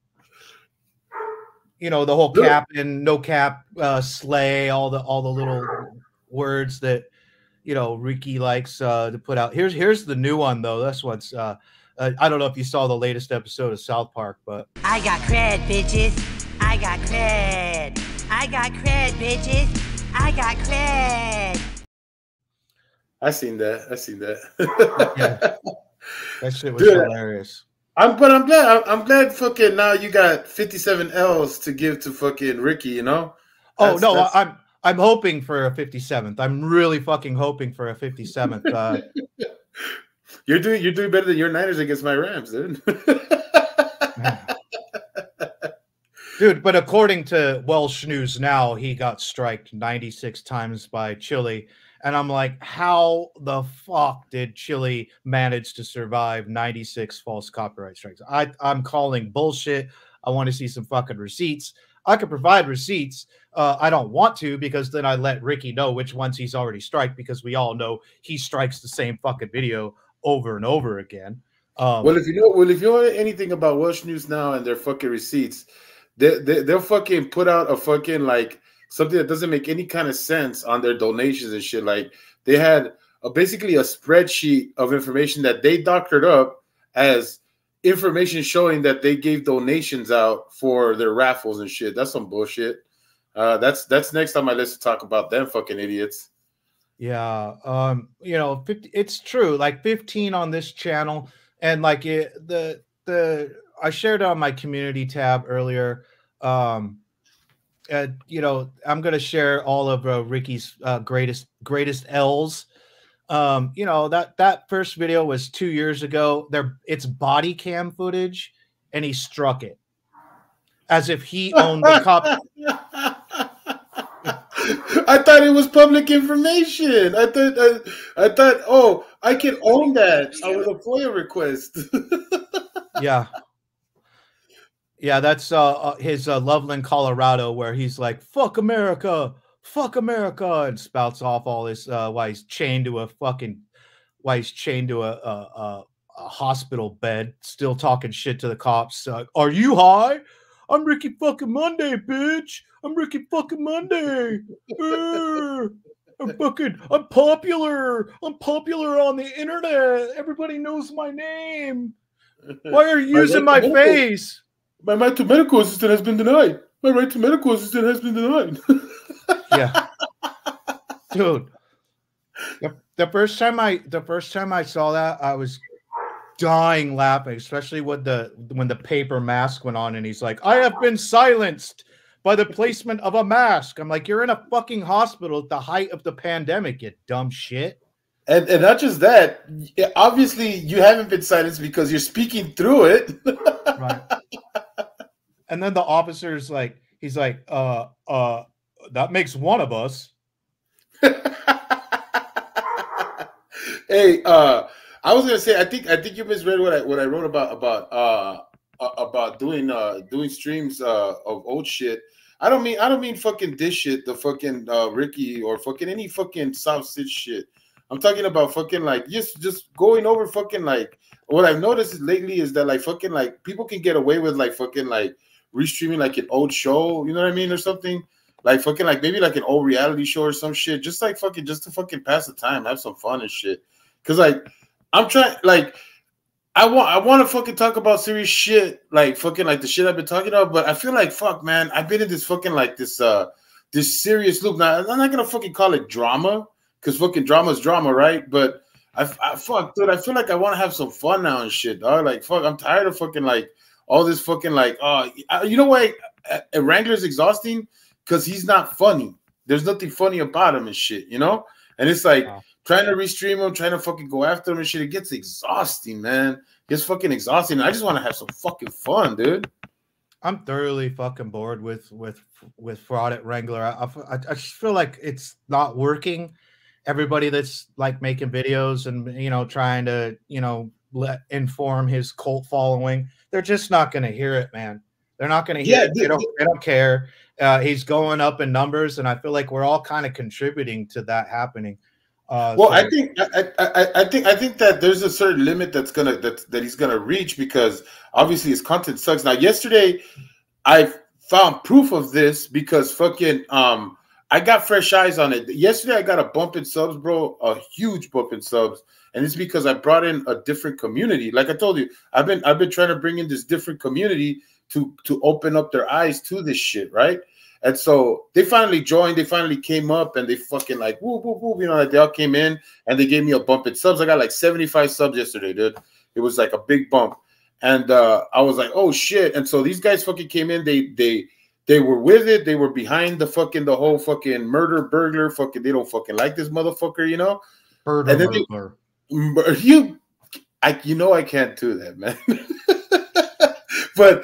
You know, the whole cap and no cap, slay, all the little words that Ricky likes to put out. Here's the new one though. This one's. I don't know if you saw the latest episode of South Park, but I got cred, bitches. I got cred. I got cred, bitches. I got cred. I seen that. Yeah. That shit was hilarious. I'm glad fucking now you got 57 L's to give to fucking Ricky, you know? I'm hoping for a 57th. I'm really fucking hoping for a 57th. You're doing better than your Niners against my Rams, dude. Dude, but according to Welsh News Now, he got striked 96 times by Chile. And I'm like, how the fuck did Chile manage to survive 96 false copyright strikes? I'm calling bullshit. I want to see some fucking receipts. I could provide receipts. I don't want to, because then I let Ricky know which ones he's already striked, because we all know he strikes the same fucking video over and over again. Well, if you know anything about Welsh News Now and their fucking receipts, they'll fucking put out a fucking like something that doesn't make any kind of sense on their donations and shit. Like they had basically a spreadsheet of information that they doctored up as information showing that they gave donations out for their raffles and shit. That's some bullshit. That's next on my list to talk about them fucking idiots. Yeah, you know, 50, it's true. Like 15 on this channel, and like I shared on my community tab earlier. You know, I'm gonna share all of Ricky's greatest L's. You know, that first video was 2 years ago. It's body cam footage, and he struck it as if he owned the cop. I thought it was public information. I thought, oh, I can own that. I was a FOIA request. Yeah. Yeah, that's his Loveland, Colorado, where he's like, fuck America, and spouts off all this why he's chained to a hospital bed, still talking shit to the cops. Are you high? I'm Ricky fucking Munday, bitch. I'm Ricky fucking Munday. I'm popular. I'm popular on the internet. Everybody knows my name. Why are you using my face? My right to medical assistant has been denied. My right to medical assistant has been denied. Yeah, dude. The first time I saw that, I was dying laughing, especially when the paper mask went on, and he's like, "I have been silenced by the placement of a mask." I'm like, "You're in a fucking hospital at the height of the pandemic, you dumb shit." And not just that, obviously you haven't been silenced because you're speaking through it. Right. And then the officer's like, he's like, that makes one of us. Hey, I was gonna say, I think you misread what I wrote about doing streams of old shit. I don't mean fucking this shit, the fucking Ricky or fucking any fucking South Stitch shit. I'm talking about fucking like just going over fucking like what I've noticed lately is that like fucking like people can get away with like fucking like restreaming like an old show, you know what I mean, or something like fucking like maybe like an old reality show or some shit, just like fucking just to fucking pass the time, have some fun and shit. Cause like I'm trying like I want to fucking talk about serious shit, like fucking like the shit I've been talking about, but I feel like fuck, man, I've been in this fucking like this serious loop. Now I'm not gonna fucking call it drama, because fucking drama is drama, right? But I fuck, dude, I feel like I want to have some fun now and shit, dog. Like fuck, I'm tired of fucking like all this fucking like you know why Wrangler's exhausting? Because he's not funny. There's nothing funny about him and shit, you know? And it's like trying to restream him, trying to fucking go after him and shit. It gets exhausting, man. It gets fucking exhausting. I just want to have some fucking fun, dude. I'm thoroughly fucking bored with Fraud at Wrangler. I just feel like it's not working. Everybody that's like making videos and, you know, trying to, you know, inform his cult following, they're just not going to hear it, man. They're not going to hear it. They don't care. He's going up in numbers, and I feel like we're all kind of contributing to that happening. Well, so I think that there's a certain limit that he's gonna reach, because obviously his content sucks. Now, yesterday I found proof of this because fucking I got fresh eyes on it. Yesterday I got a bump in subs, bro, a huge bump in subs, and it's because I brought in a different community. Like I told you, I've been trying to bring in this different community to open up their eyes to this shit, right? And so they finally joined. They finally came up and they fucking like whoop whoop whoop. You know, like they all came in and they gave me a bump in subs. I got like 75 subs yesterday, dude. It was like a big bump, and I was like, oh shit. And so these guys fucking came in. They were with it. They were behind the whole fucking murder burglar. Fucking, they don't fucking like this motherfucker, you know. Murder burglar. I can't do that, man. But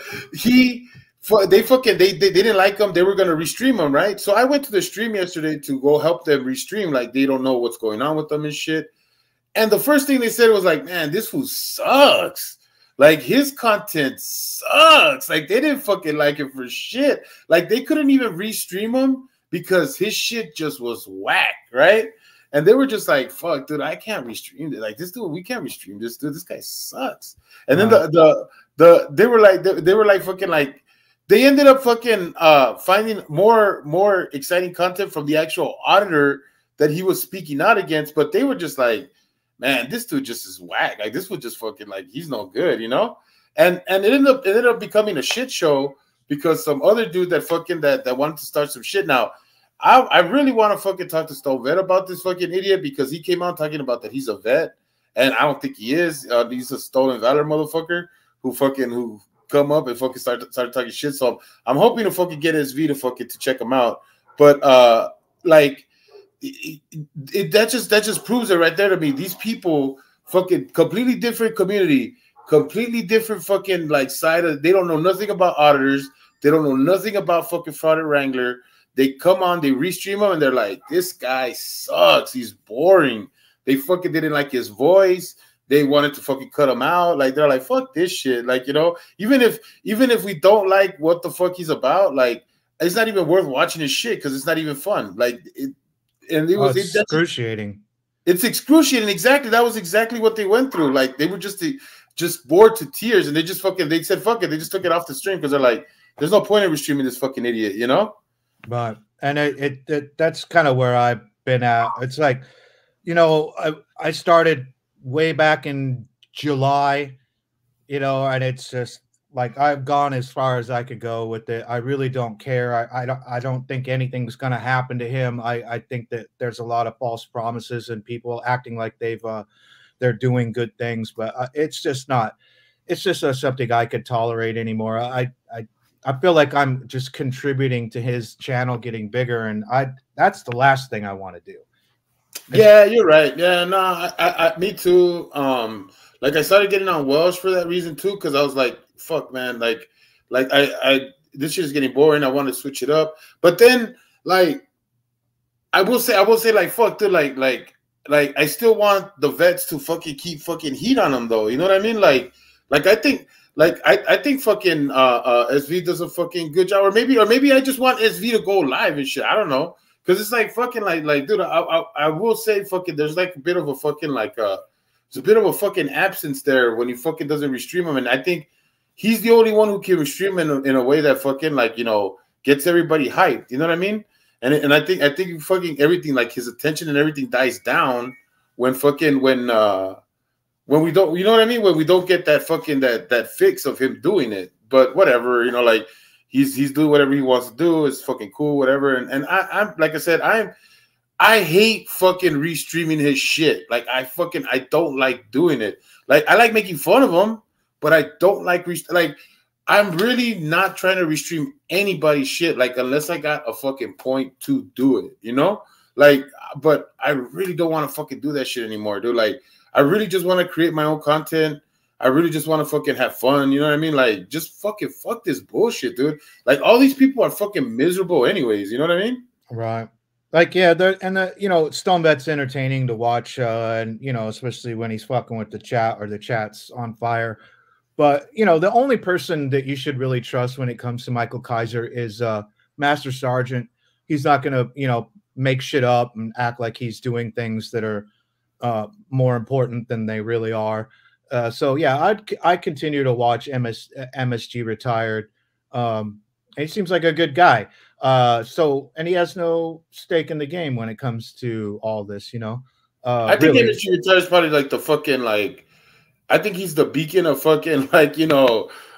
they didn't like him. They were gonna restream him, right? So I went to the stream yesterday to go help them restream. Like they don't know what's going on with them and shit. And the first thing they said was like, "Man, this fool sucks. Like his content sucks. Like they didn't fucking like him for shit. Like they couldn't even restream him because his shit just was whack, right?" And they were just like, "Fuck, dude, I can't restream it. Like this dude, we can't restream this dude. This guy sucks." And then they were like fucking like they ended up fucking finding more exciting content from the actual auditor that he was speaking out against, but they were just like, "Man, this dude just is whack. Like this was just fucking like he's no good, you know." And it ended up becoming a shit show because some other dude that wanted to start some shit. Now, I really want to fucking talk to Stone Vet about this fucking idiot because he came out talking about that he's a vet, and I don't think he is. He's a stolen valor motherfucker who come up and fucking start talking shit. So I'm hoping to fucking get SV to check him out. But like that just proves it right there to me. These people fucking completely different community, completely different fucking like side of. They don't know nothing about auditors. They don't know nothing about fucking Fraud and Wrangler. They come on, they restream him, and they're like, "This guy sucks. He's boring." They fucking didn't like his voice. They wanted to fucking cut him out. Like they're like, "Fuck this shit." Like, you know, even if we don't like what the fuck he's about, like it's not even worth watching his shit because it's not even fun. Like it's excruciating. It's excruciating. Exactly. That was exactly what they went through. Like they were just bored to tears, and they said fuck it. They just took it off the stream because they're like, "There's no point in restreaming this fucking idiot," you know. But that's kind of where I've been at. It's like, you know, I started way back in July, you know, and it's just like I've gone as far as I could go with it. I really don't care. I don't think anything's going to happen to him. I think that there's a lot of false promises and people acting like they're doing good things, but it's just not something I could tolerate anymore. I feel like I'm just contributing to his channel getting bigger, and that's the last thing I want to do. Yeah, you're right. Yeah, no, I me too. Like I started getting on Welsh for that reason too, because I was like, fuck, man, like I this shit is getting boring. I want to switch it up. But then like I will say like fuck, dude, like I still want the vets to fucking keep fucking heat on them though. You know what I mean? Like I think I think fucking SV does a fucking good job, or maybe I just want SV to go live and shit. I don't know, because it's like fucking like dude, I will say fucking there's like a bit of a fucking like there's a bit of a fucking absence there when he fucking doesn't restream him, and I think he's the only one who can restream in a way that fucking like, you know, gets everybody hyped. You know what I mean? And I think fucking everything, like his attention and everything dies down when we don't, you know what I mean? When we don't get that fucking that fix of him doing it. But whatever, you know, like he's doing whatever he wants to do. It's fucking cool, whatever. And I'm like I said, I hate fucking restreaming his shit. Like I don't like doing it. Like I like making fun of him, but I don't like I'm really not trying to restream anybody's shit, like unless I got a fucking point to do it, you know? Like, but I really don't want to fucking do that shit anymore, dude. Like, I really just want to create my own content. I really just want to fucking have fun, you know what I mean? Like, just fucking fuck this bullshit, dude. Like, all these people are fucking miserable anyways, you know what I mean? Right. Like, yeah, you know, Stone Vet's entertaining to watch, and, you know, especially when he's fucking with the chat or the chat's on fire. But, you know, the only person that you should really trust when it comes to Michael Kaiser is Master Sergeant. He's not going to, you know, make shit up and act like he's doing things that are more important than they really are. So, yeah, I continue to watch MSG Retired. He seems like a good guy. And he has no stake in the game when it comes to all this, you know. I think really, MSG Retired is probably like the fucking like, I think he's the beacon of fucking like, you know,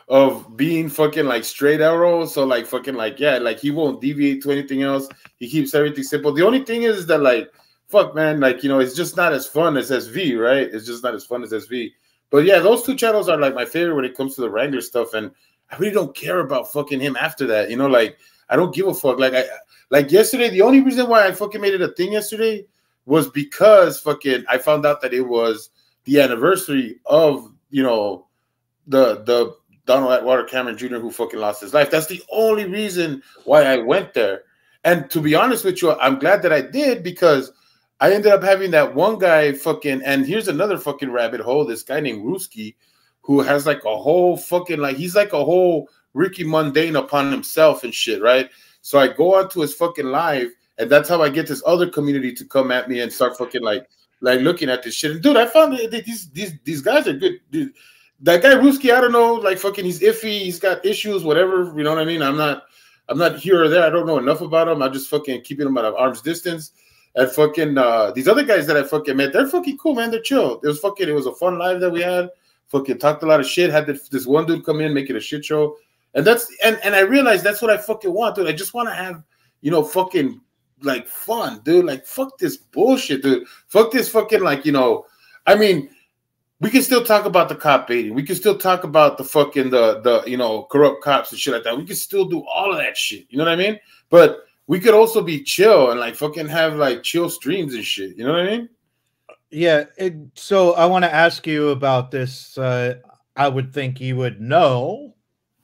of being fucking like straight arrow. So like fucking like, yeah, like he won't deviate to anything else. He keeps everything simple. The only thing is that like, fuck man, like, you know, it's just not as fun as SV, right? It's just not as fun as SV. But yeah, those two channels are like my favorite when it comes to the Wrangler stuff. And I really don't care about fucking him after that. You know, like I don't give a fuck. Like yesterday, the only reason why I fucking made it a thing yesterday was because fucking I found out that it was the anniversary of, you know, the Donald Atwater Cameron Jr. who fucking lost his life. That's the only reason why I went there. And to be honest with you, I'm glad that I did, because I ended up having that one guy fucking, and here's another fucking rabbit hole, this guy named Ruski, who has like a whole fucking, like, he's like a whole Ricky Mundane upon himself and shit, right? So I go onto his fucking live, and that's how I get this other community to come at me and start fucking like looking at this shit. And dude, I found that these guys are good, dude. That guy Ruski, I don't know, like fucking, he's iffy, he's got issues, whatever, you know what I mean? I'm not here or there. I don't know enough about him. I'm just fucking keeping him at arm's distance. And fucking these other guys that I fucking met, they're fucking cool, man. They're chill. It was a fun live that we had. Fucking talked a lot of shit. Had this one dude come in, make it a shit show. And I realized that's what I fucking want, dude. I just want to have, you know, fucking like fun, dude. Like fuck this bullshit, dude. Fuck this fucking, like, you know, I mean, we can still talk about the cop baiting. We can still talk about the fucking the you know, corrupt cops and shit like that. We can still do all of that shit. You know what I mean? But we could also be chill and like fucking have like chill streams and shit. You know what I mean? Yeah. So I want to ask you about this. I would think you would know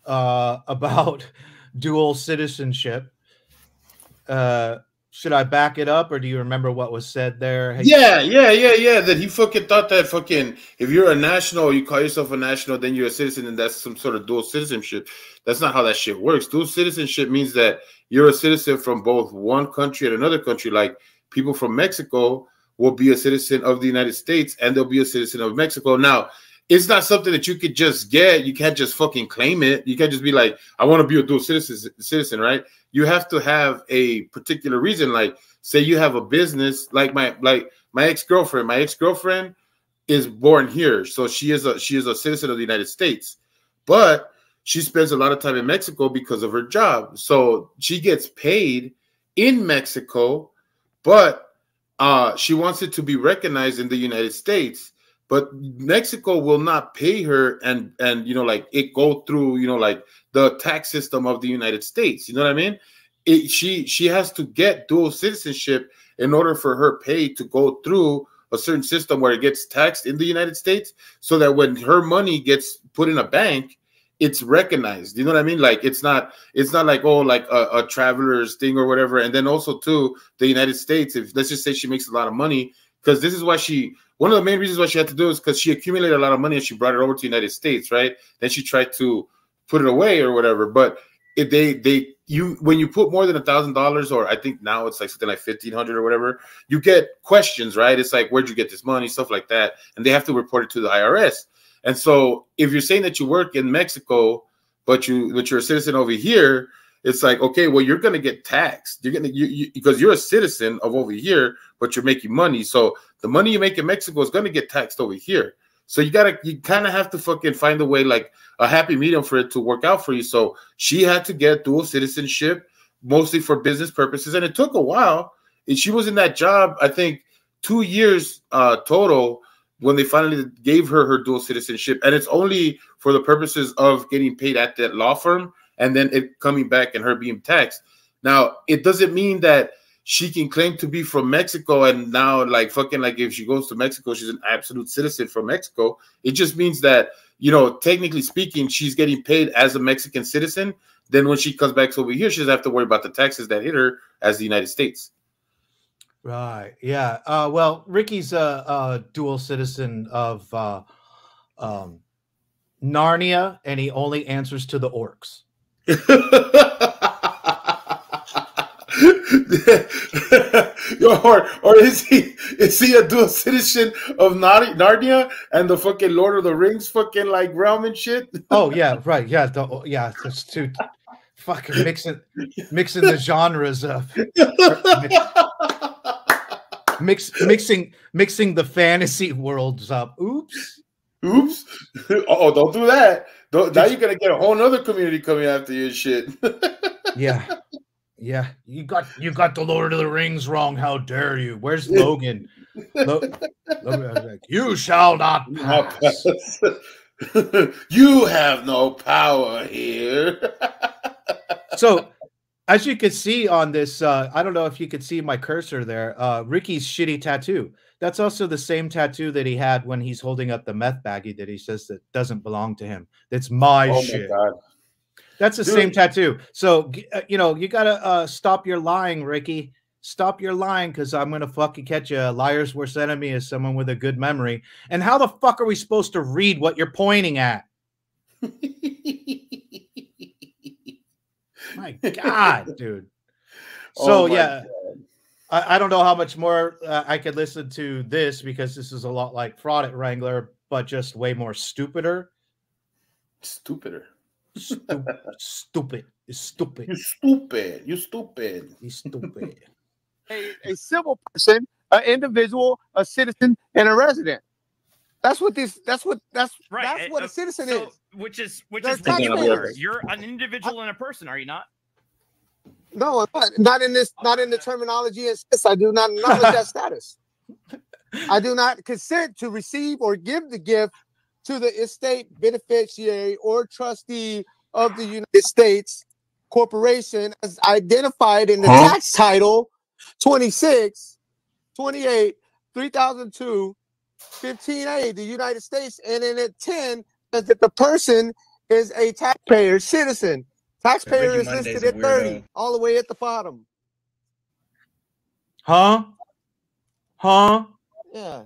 about dual citizenship. Should I back it up, or do you remember what was said there? Hey, yeah. That he fucking thought that fucking, if you're a national, you call yourself a national, then you're a citizen, and that's some sort of dual citizenship. That's not how that shit works. Dual citizenship means that you're a citizen from both one country and another country. Like people from Mexico will be a citizen of the United States, and they'll be a citizen of Mexico. Now, it's not something that you could just get. You can't just fucking claim it. You can't just be like, I want to be a dual citizen, right? You have to have a particular reason. Like, say you have a business, like my ex-girlfriend. My ex-girlfriend is born here, so she is a citizen of the United States, but she spends a lot of time in Mexico because of her job. So she gets paid in Mexico, but she wants it to be recognized in the United States. But Mexico will not pay her and you know, like it go through, you know, like the tax system of the United States. You know what I mean? She has to get dual citizenship in order for her pay to go through a certain system where it gets taxed in the United States, so that when her money gets put in a bank, it's recognized. You know what I mean? Like it's not like, oh, like a traveler's thing or whatever. And then also too, the United States, if let's just say she makes a lot of money, because this is why one of the main reasons why she had to do it is because she accumulated a lot of money and she brought it over to the United States, right? Then she tried to put it away or whatever. But if when you put more than $1,000, or I think now it's like something like $1,500 or whatever, you get questions, right? It's like, where'd you get this money, stuff like that, and they have to report it to the IRS. And so if you're saying that you work in Mexico, but you're a citizen over here, it's like, okay, well, you're going to get taxed. You're going to, because you're a citizen of over here, but you're making money. So the money you make in Mexico is going to get taxed over here. So you kind of have to fucking find a way, like a happy medium for it to work out for you. So she had to get dual citizenship, mostly for business purposes. And it took a while. And she was in that job, I think, 2 years total when they finally gave her dual citizenship. And it's only for the purposes of getting paid at that law firm, and then it coming back and her being taxed. Now, it doesn't mean that she can claim to be from Mexico and now, like, fucking, like, if she goes to Mexico, she's an absolute citizen from Mexico. It just means that, you know, technically speaking, she's getting paid as a Mexican citizen. Then when she comes back over here, she doesn't have to worry about the taxes that hit her as the United States. Right. Yeah. Well, Ricky's a dual citizen of Narnia, and he only answers to the orcs. or is he a dual citizen of Narnia and the fucking Lord of the Rings fucking like realm and shit? Oh yeah, right. Yeah, that's too fucking mixing the genres up. Mixing the fantasy worlds up. Oops. Oops. Oh, don't do that. Now you're gonna get a whole other community coming after you and shit. Yeah. Yeah. You got the Lord of the Rings wrong. How dare you? Where's Logan? Logan was like, you shall not pass. You have no power here. So, as you can see on this, I don't know if you could see my cursor there, Ricky's shitty tattoo. That's also the same tattoo that he had when he's holding up the meth baggie that he says that doesn't belong to him. That's my shit. My God. That's the same tattoo. So, you know, you got to stop your lying, Ricky. Stop your lying, because I'm going to fucking catch you. A liar's worst enemy is someone with a good memory. And how the fuck are we supposed to read what you're pointing at? My God, dude. So, yeah, I don't know how much more I could listen to this, because this is a lot like Fraud at Wrangler, but just way more stupider. Stupider. Stupid. You stupid. You stupid. You stupid. You stupid. A civil person, an individual, a citizen, and a resident. That's what a citizen is. Which is taxpayers. You're an individual and a person, are you not? No, not in the terminology. I do not acknowledge that status. I do not consent to receive or give the gift to the estate beneficiary or trustee of the United States corporation as identified in the tax title 26, 28, 3002, 15A, the United States, and in it 10 says that the person is a taxpayer, citizen. Taxpayer is listed at 30, all the way at the bottom. Huh? Yeah.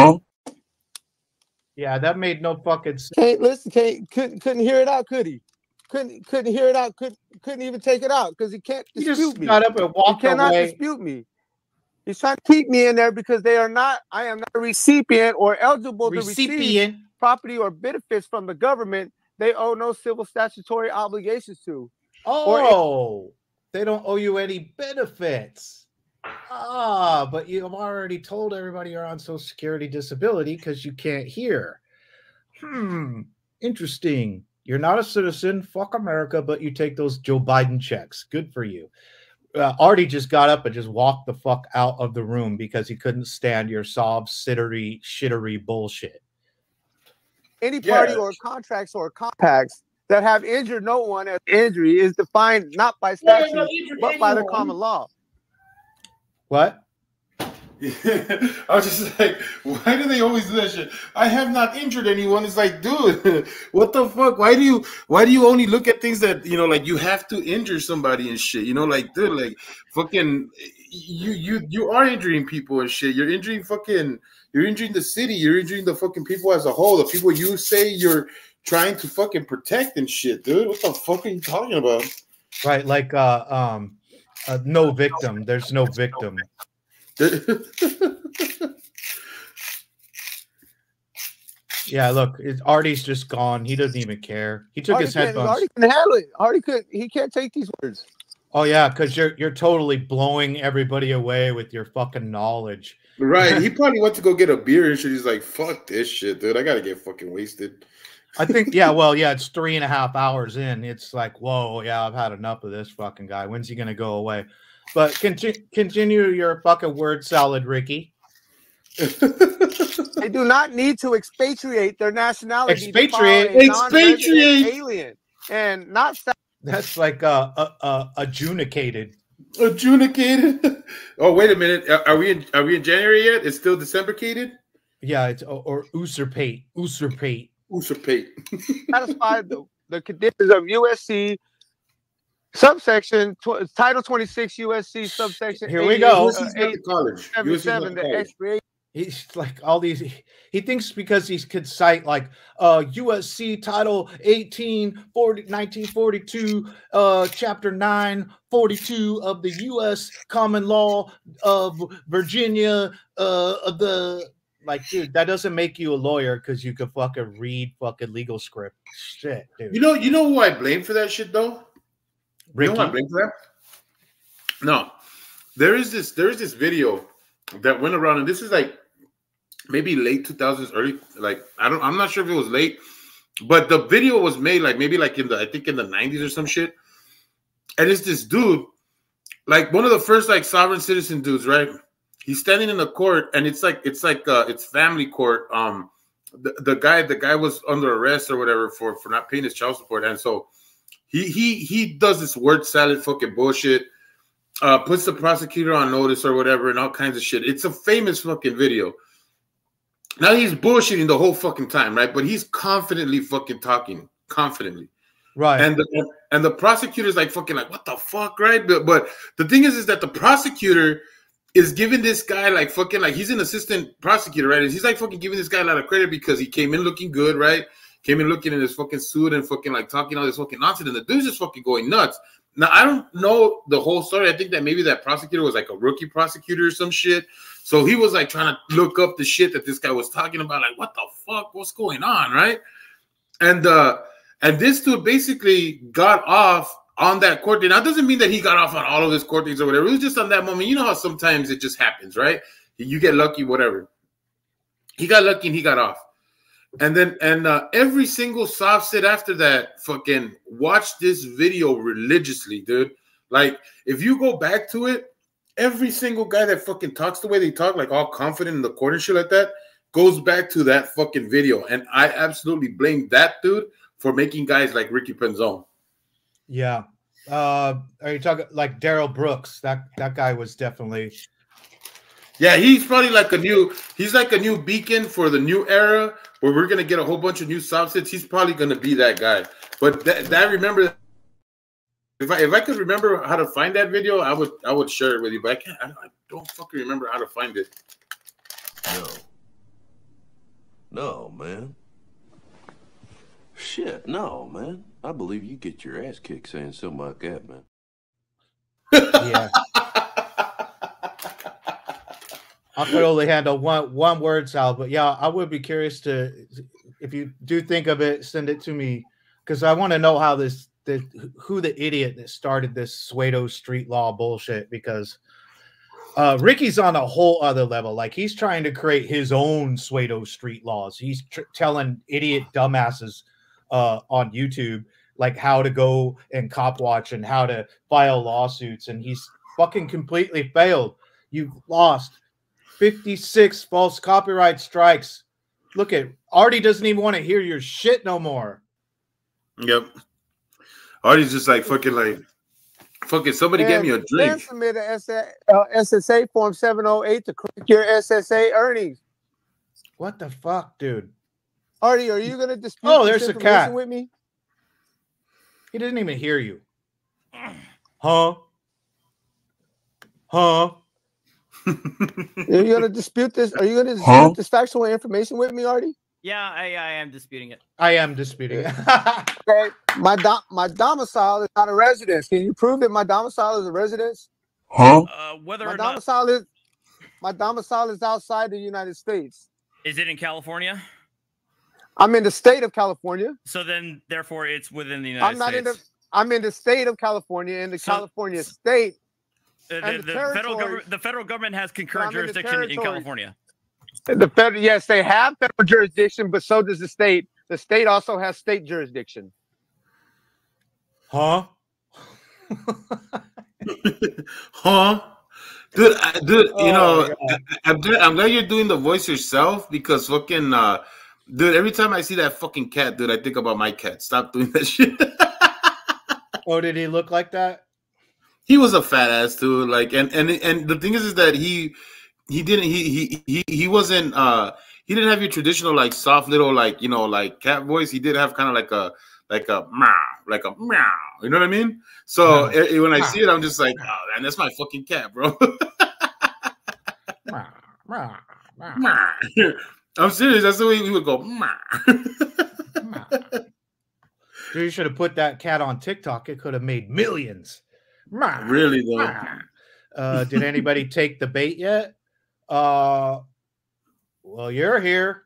Yeah, that made no fucking sense. Couldn't hear it out, could he? Couldn't hear it out. Couldn't even take it out because he can't dispute me. Got up and walked he cannot away. dispute me. He's trying to keep me in there because I am not a recipient or eligible to receive property or benefits from the government. They owe no civil statutory obligations to. Oh, they don't owe you any benefits. But you have already told everybody you're on Social Security disability because you can't hear. Interesting. You're not a citizen. Fuck America, but you take those Joe Biden checks. Good for you. Artie just got up and just walked the fuck out of the room because he couldn't stand your sob, sittery, shittery bullshit. Any party or contracts or compacts that have injured no one as injury is defined not by statute, but by the common law. What? I was just like, why do they always do that shit? I have not injured anyone. It's like, dude, what the fuck? Why do you only look at things that, you know, like you have to injure somebody and shit? You know, like, dude, like fucking you are injuring people and shit. You're injuring the city, you're injuring the fucking people as a whole, the people you say you're trying to fucking protect and shit, dude. What the fuck are you talking about? Right, like no victim. There's no victim. Yeah, look, Artie's just gone. He doesn't even care. He took his headphones. Artie can handle it. He can't take these words. Oh yeah, because you're totally blowing everybody away with your fucking knowledge. Right. He probably went to go get a beer and shit. He's like, fuck this shit, dude. I gotta get fucking wasted. I think, yeah, well, yeah, it's 3.5 hours in. It's like, whoa, yeah, I've had enough of this fucking guy. When's he gonna go away? But continue your fucking word salad, Ricky. They do not need to expatriate their nationality. Expatriate alien, and not. That's like adjudicated. Adjudicated. Oh, wait a minute. Are we in January yet? It's still December-cated? Yeah, it's or usurpate. Satisfy the conditions of USC subsection Title 26 USC subsection. Here we go. College. 77 the expiration. He's like all these. He thinks because he could cite like USC Title 1942, Chapter 942 of the U.S. Common Law of Virginia. Like, dude, that doesn't make you a lawyer because you can fucking read fucking legal script. Shit, dude. You know who I blame for that shit though? Ricky? You know who I blame for that? No, there is this video that went around, and this is like maybe late 2000s, early, like I'm not sure if it was late, but the video was made like maybe like I think in the 90s or some shit. And it's this dude, like one of the first like sovereign citizen dudes, right? He's standing in the court, and it's family court. The guy was under arrest or whatever for not paying his child support, and so he does this word salad fucking bullshit, puts the prosecutor on notice or whatever, and all kinds of shit. It's a famous fucking video. Now he's bullshitting the whole fucking time, right? But he's confidently fucking talking, confidently. Right. And the prosecutor's like fucking like, what the fuck, right? But the thing is that the prosecutor is giving this guy like fucking like he's an assistant prosecutor, right? And he's like fucking giving this guy a lot of credit because he came in looking good, right? Came in looking in his fucking suit and fucking like talking all this fucking nonsense, and the dude's just fucking going nuts. Now I don't know the whole story. I think that maybe that prosecutor was like a rookie prosecutor or some shit. So he was like trying to look up the shit that this guy was talking about, like what the fuck, what's going on, right? And this dude basically got off on that court date. Now, it doesn't mean that he got off on all of his court dates or whatever. It was just on that moment. You know how sometimes it just happens, right? You get lucky, whatever. He got lucky and he got off. And then, every single soft sit after that fucking watched this video religiously, dude. Like, if you go back to it, every single guy that fucking talks the way they talk, like all confident in the court and shit like that, goes back to that fucking video. And I absolutely blame that dude for making guys like Ricky Penzone. Yeah. Are you talking like Daryl Brooks? That guy was definitely. Yeah, he's probably like a new beacon for the new era where we're gonna get a whole bunch of new soft sits. He's probably gonna be that guy. But that remember, if I could remember how to find that video, I would share it with you. But I don't fucking remember how to find it. No, man. Shit, no, man. I believe you get your ass kicked saying something like that, man. Yeah. I could only handle one word, Sal, but yeah, I would be curious to, if you do think of it, send it to me, because I want to know how who the idiot that started this Suedo street law bullshit, because Ricky's on a whole other level. Like, he's trying to create his own Suedo street laws. He's telling idiot dumbasses on YouTube like how to go and cop watch and how to file lawsuits, and he's fucking completely failed. You've lost 56 false copyright strikes. Look at Artie doesn't even want to hear your shit no more. Yep. Artie's just like fucking somebody get me a drink. Then submit a SSA form 708 to correct your SSA earnings. What the fuck, dude? Artie, are you going to dispute there's a cat with me? He didn't even hear you. Huh? Are you going to dispute this? Are you going to dispute this factual information with me, Artie? Yeah, I am disputing it. I am disputing it. Okay. My domicile is not a residence. Can you prove that my domicile is a residence? Whether my or domicile is my domicile is outside the United States. Is it in California? I'm in the state of California. So then, therefore, it's within the United States. I'm in the state of California, in the California state. The federal government has concurrent jurisdiction in California. Yes, they have federal jurisdiction, but so does the state. The state also has state jurisdiction. Huh? Huh? Dude, you know, I'm glad you're doing the voice yourself, because fucking dude, every time I see that fucking cat, dude, I think about my cat. Stop doing that shit. Oh, did he look like that? He was a fat ass dude. Like, and the thing is that he wasn't he didn't have your traditional like soft little like, you know, like cat voice. He did have kind of like a meow, you know what I mean? So when I see it, I'm just like, oh man, that's my fucking cat, bro. I'm serious. That's the way he would go. Dude, you should have put that cat on TikTok. It could have made millions. Really though. Did anybody take the bait yet? Well, you're here.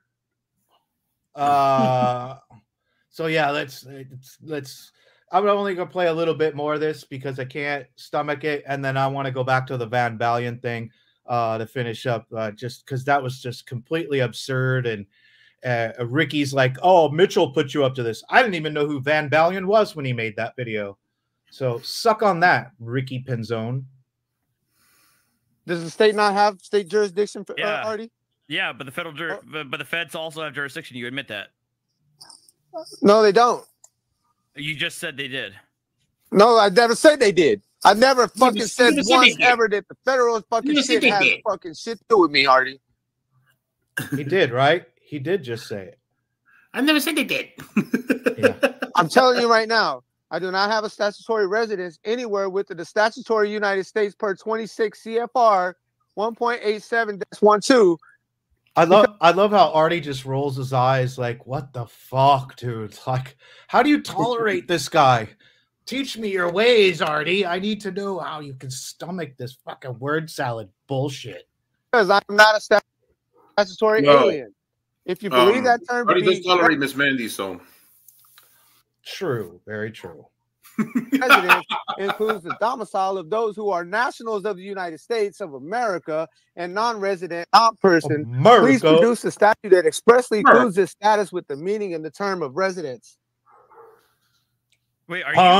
So yeah, let's. I'm only gonna play a little bit more of this because I can't stomach it, and then I want to go back to the Van Balian thing. to finish up, just because that was just completely absurd. And Ricky's like, "Oh, Mitchell put you up to this." I didn't even know who Van Balian was when he made that video. So suck on that, Ricky Penzone. Does the state not have state jurisdiction for Artie? Yeah, but the but the feds also have jurisdiction. You admit that? No, they don't. You just said they did. No, I never said they did. I never fucking said once ever that the federal fucking shit has fucking shit to do with me, Artie. He did, right? He did just say it. I never said they did. I'm telling you right now, I do not have a statutory residence anywhere within the statutory United States per 26 CFR 1.87-12. I love how Artie just rolls his eyes like, what the fuck, dude? Like, how do you tolerate this guy? Teach me your ways, Artie. I need to know how you can stomach this fucking word salad bullshit. Because I'm not a statutory alien. If you believe that term, Artie does tolerate Miss Mandy, so true, very true. Residence includes the domicile of those who are nationals of the United States of America and non-resident person. Please produce a statute that expressly includes this status with the meaning and the term of residence. Wait,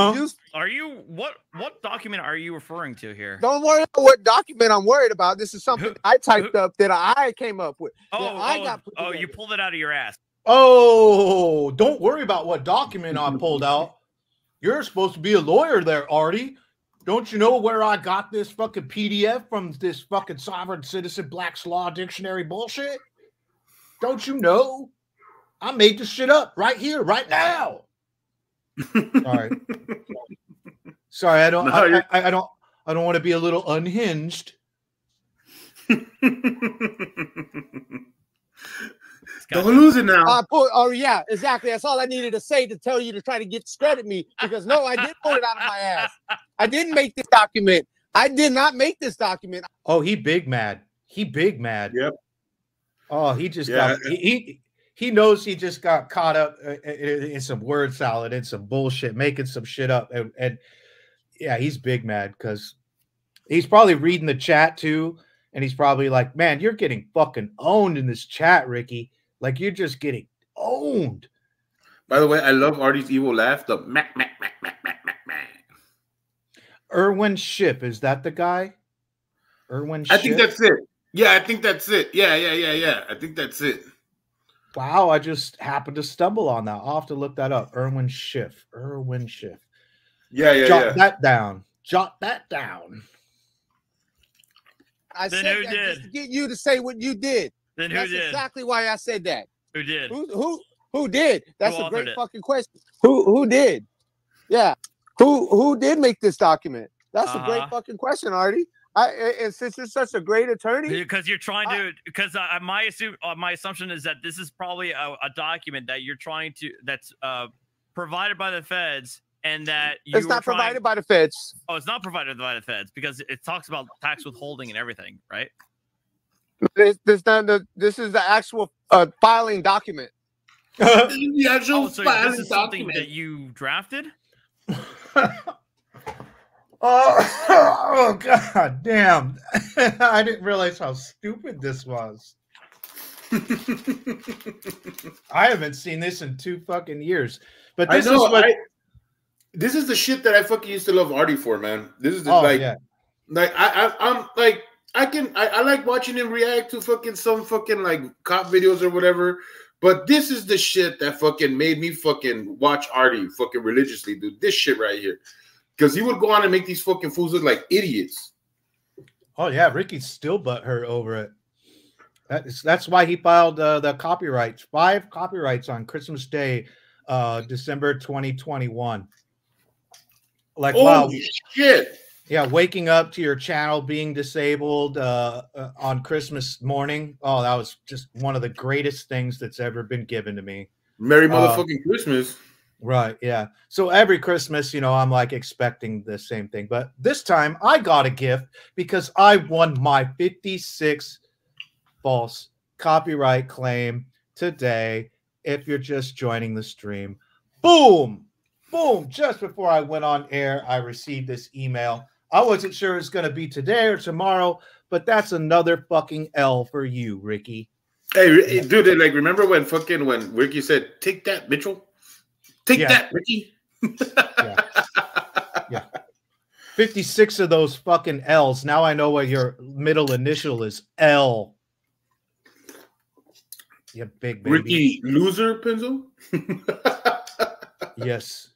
what document are you referring to here? Don't worry about what document I'm worried about. This is something I typed up that I came up with. You pulled it out of your ass. Oh, don't worry about what document I pulled out. You're supposed to be a lawyer there, Artie. Don't you know where I got this fucking PDF from this fucking sovereign citizen Black's Law Dictionary bullshit? Don't you know? I made this shit up right here, right now. Sorry, I don't want to be a little unhinged. Don't lose it now. Yeah, exactly. That's all I needed to say to tell you to try to discredit me. Because no, I didn't pull it out of my ass. I didn't make this document. I did not make this document. Oh, he big mad. He big mad. Yep. Oh, he just got he knows he just got caught up in some word salad and some bullshit, making some shit up, and yeah, he's big mad because he's probably reading the chat too, and he's probably like, "Man, you're getting fucking owned in this chat, Ricky. Like you're just getting owned." By the way, I love Artie's evil laugh. The mac mac mac mac mac mac mac. Erwin Schiff, is that the guy? Erwin Schiff? I think that's it. Yeah, I think that's it. Yeah. I think that's it. Wow, I just happened to stumble on that. I'll have to look that up. Erwin Schiff. Yeah. Jot that down. Jot that down. I said that just to get you to say what you did. Then who That's did? exactly why I said that. Who did? Who did? That's a great fucking question. Who did? Yeah. Who did make this document? That's a great fucking question, Artie. And since you're such a great attorney, because you're trying to, because my assumption is that this is probably a document that you're trying to, that's provided by the feds, and that it's not provided by the feds. Oh, it's not provided by the feds because it talks about tax withholding and everything, right? This is the actual filing document. The actual so filing this is document something that you drafted. Oh god damn. I didn't realize how stupid this was. I haven't seen this in 2 fucking years. But this is what this is the shit that I fucking used to love Artie for, man. This is the, I'm like I like watching him react to fucking some fucking like cop videos or whatever. But this is the shit that fucking made me fucking watch Artie fucking religiously, dude. This shit right here. Because he would go on and make these fucking fools look like idiots. Oh, yeah. Ricky's still butthurt over it. That's why he filed the copyrights. 5 copyrights on Christmas Day, December 2021. Like, wow. Shit. Yeah, waking up to your channel being disabled on Christmas morning. Oh, that was just one of the greatest things that's ever been given to me. Merry motherfucking Christmas. Right, yeah. So every Christmas, you know, I'm like expecting the same thing. But this time I got a gift because I won my 56th false copyright claim today. If you're just joining the stream, boom, boom. Just before I went on air, I received this email. I wasn't sure it's going to be today or tomorrow, but that's another fucking L for you, Ricky. Hey, dude, like, remember when Ricky said, "Take that, Mitchell. Take that, Ricky." Yeah. 56 of those fucking L's. Now I know what your middle initial is. L. You big baby. Ricky Loser Penzo. Yes.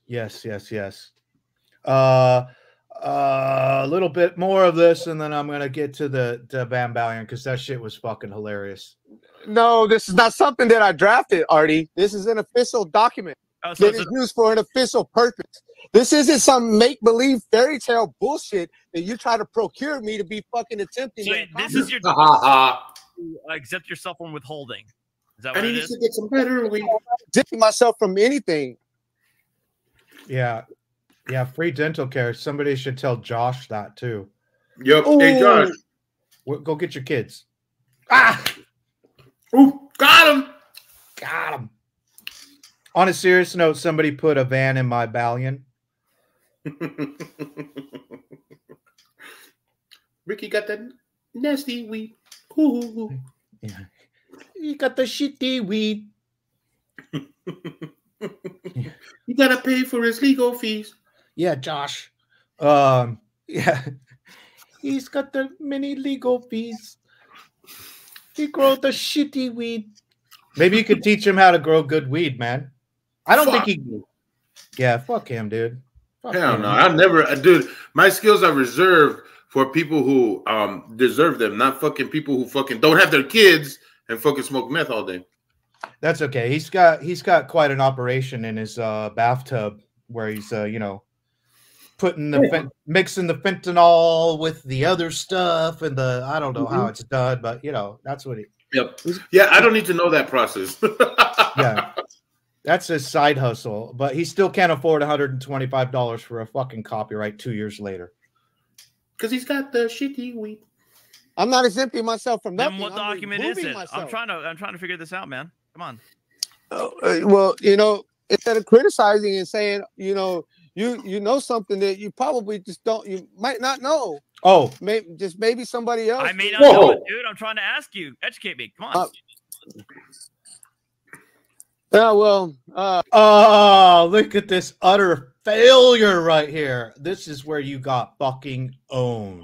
A little bit more of this, and then I'm gonna get to the Bam Ballion because that shit was fucking hilarious. No, this is not something that I drafted, Artie. This is an official document that is used for an official purpose. This isn't some make-believe fairy tale bullshit that you try to procure me to be fucking attempting. So this is your to exempt yourself from withholding. Is that what it is? To get some better weed. Exempting myself from anything. Yeah, free dental care. Somebody should tell Josh that too. Yep. Ooh. Hey, Josh, go get your kids. Ooh, got him. On a serious note, somebody put a van in my Ballion. Ricky got that nasty weed. Ooh. Yeah. You got the shitty weed. You gotta pay for his legal fees. Yeah, Josh. Yeah. He's got the many legal fees. He grows the shitty weed. Maybe you could teach him how to grow good weed, man. I don't think he. Yeah, fuck him, dude. Hell no, I never, dude. My skills are reserved for people who deserve them, not fucking people who fucking don't have their kids and fucking smoke meth all day. That's okay. He's got quite an operation in his bathtub where he's putting the mixing the fentanyl with the other stuff and I don't know how it's done, but that's what he. Yep. Yeah, I don't need to know that process. Yeah. That's his side hustle, but he still can't afford $125 for a fucking copyright 2 years later. Because he's got the shitty weed. I'm not exempting myself from nothing. Then what document is it? I'm trying to figure this out, man. Come on. Well, instead of criticizing and saying, you know something that you probably just don't, you might not know. Oh, maybe somebody else. I may not know it, dude. I'm trying to ask you. Educate me. Come on. Look at this utter failure right here. This is where you got fucking owned.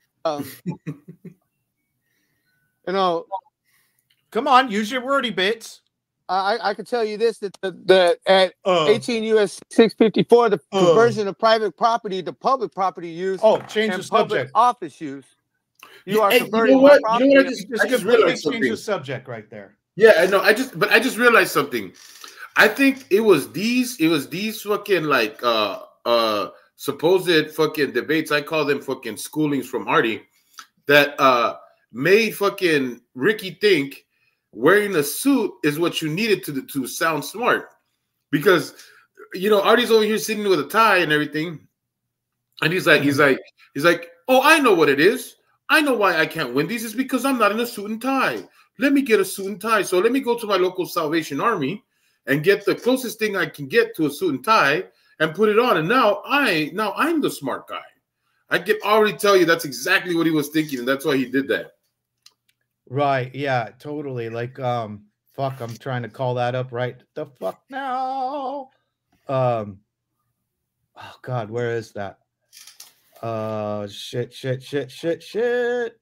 Come on, use your wordy bits. I can tell you this, that at 18 U.S. 654, the conversion of private property to public property use. Change the subject. Office use. You are You converting know what? property. I just realized something. Change the subject right there. Yeah, I know. I just realized something. I think it was these fucking like supposed fucking debates. I call them fucking schoolings from Hardy that made fucking Ricky think wearing a suit is what you needed to sound smart. Because Artie's over here sitting with a tie and everything. And he's like, oh, I know what it is. I know why I can't win these. It's because I'm not in a suit and tie. Let me get a suit and tie. So let me go to my local Salvation Army and get the closest thing I can get to a suit and tie and put it on. And now I'm the smart guy. I can already tell you that's exactly what he was thinking, and that's why he did that. Right. Yeah, totally. Like, fuck, I'm trying to call that up right the fuck now. Oh God, where is that? Shit.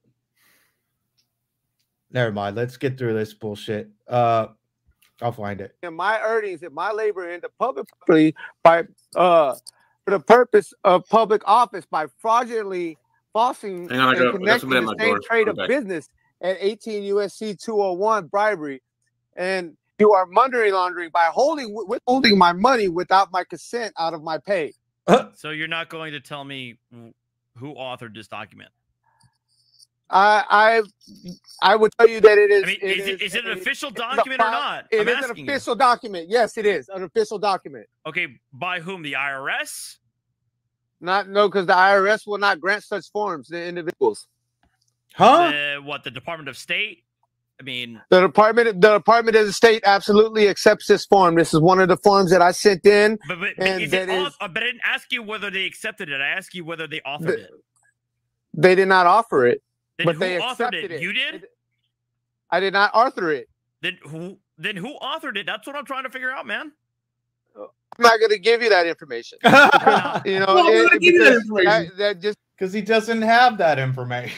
Never mind. Let's get through this bullshit. I'll find it. And my earnings and my labor into public property by for the purpose of public office by fraudulently falsing and connecting the same trade of business at 18 U.S.C. 201 bribery, and you are money laundering by withholding my money without my consent out of my pay. So you're not going to tell me who authored this document? I would tell you that it is. I mean, is it an official document or not? It is an official document. Yes, it is an official document. Okay, by whom? The IRS? No, because the IRS will not grant such forms to individuals. Huh? What, the Department of State? I mean, the Department of the State absolutely accepts this form. This is one of the forms that I sent in. But I didn't ask you whether they accepted it. I asked you whether they offered it. They did not offer it. but they accepted it. You did? I did not author it. Then who authored it? That's what I'm trying to figure out, man. I'm not going to give you that information. You know, Well, I'm gonna give you that information. That just because he doesn't have that information.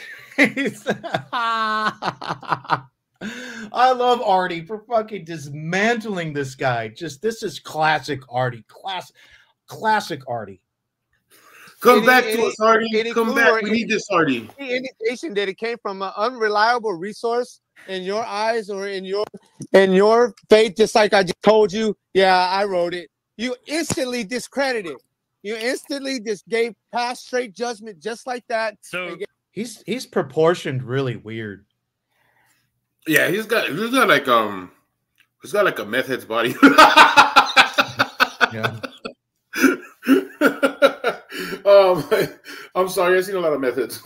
I love Artie for fucking dismantling this guy. This is classic Artie. Classic Artie. Come back to us, Artie. Come back. We need this, Artie. Any indication that it came from an unreliable resource in your eyes or in your faith, just like I just told you, yeah, I wrote it. You instantly discredited. You instantly just gave past straight judgment just like that. So he's proportioned really weird. Yeah, he's got like a meth head's body. Yeah. I'm sorry, I've seen a lot of meth heads.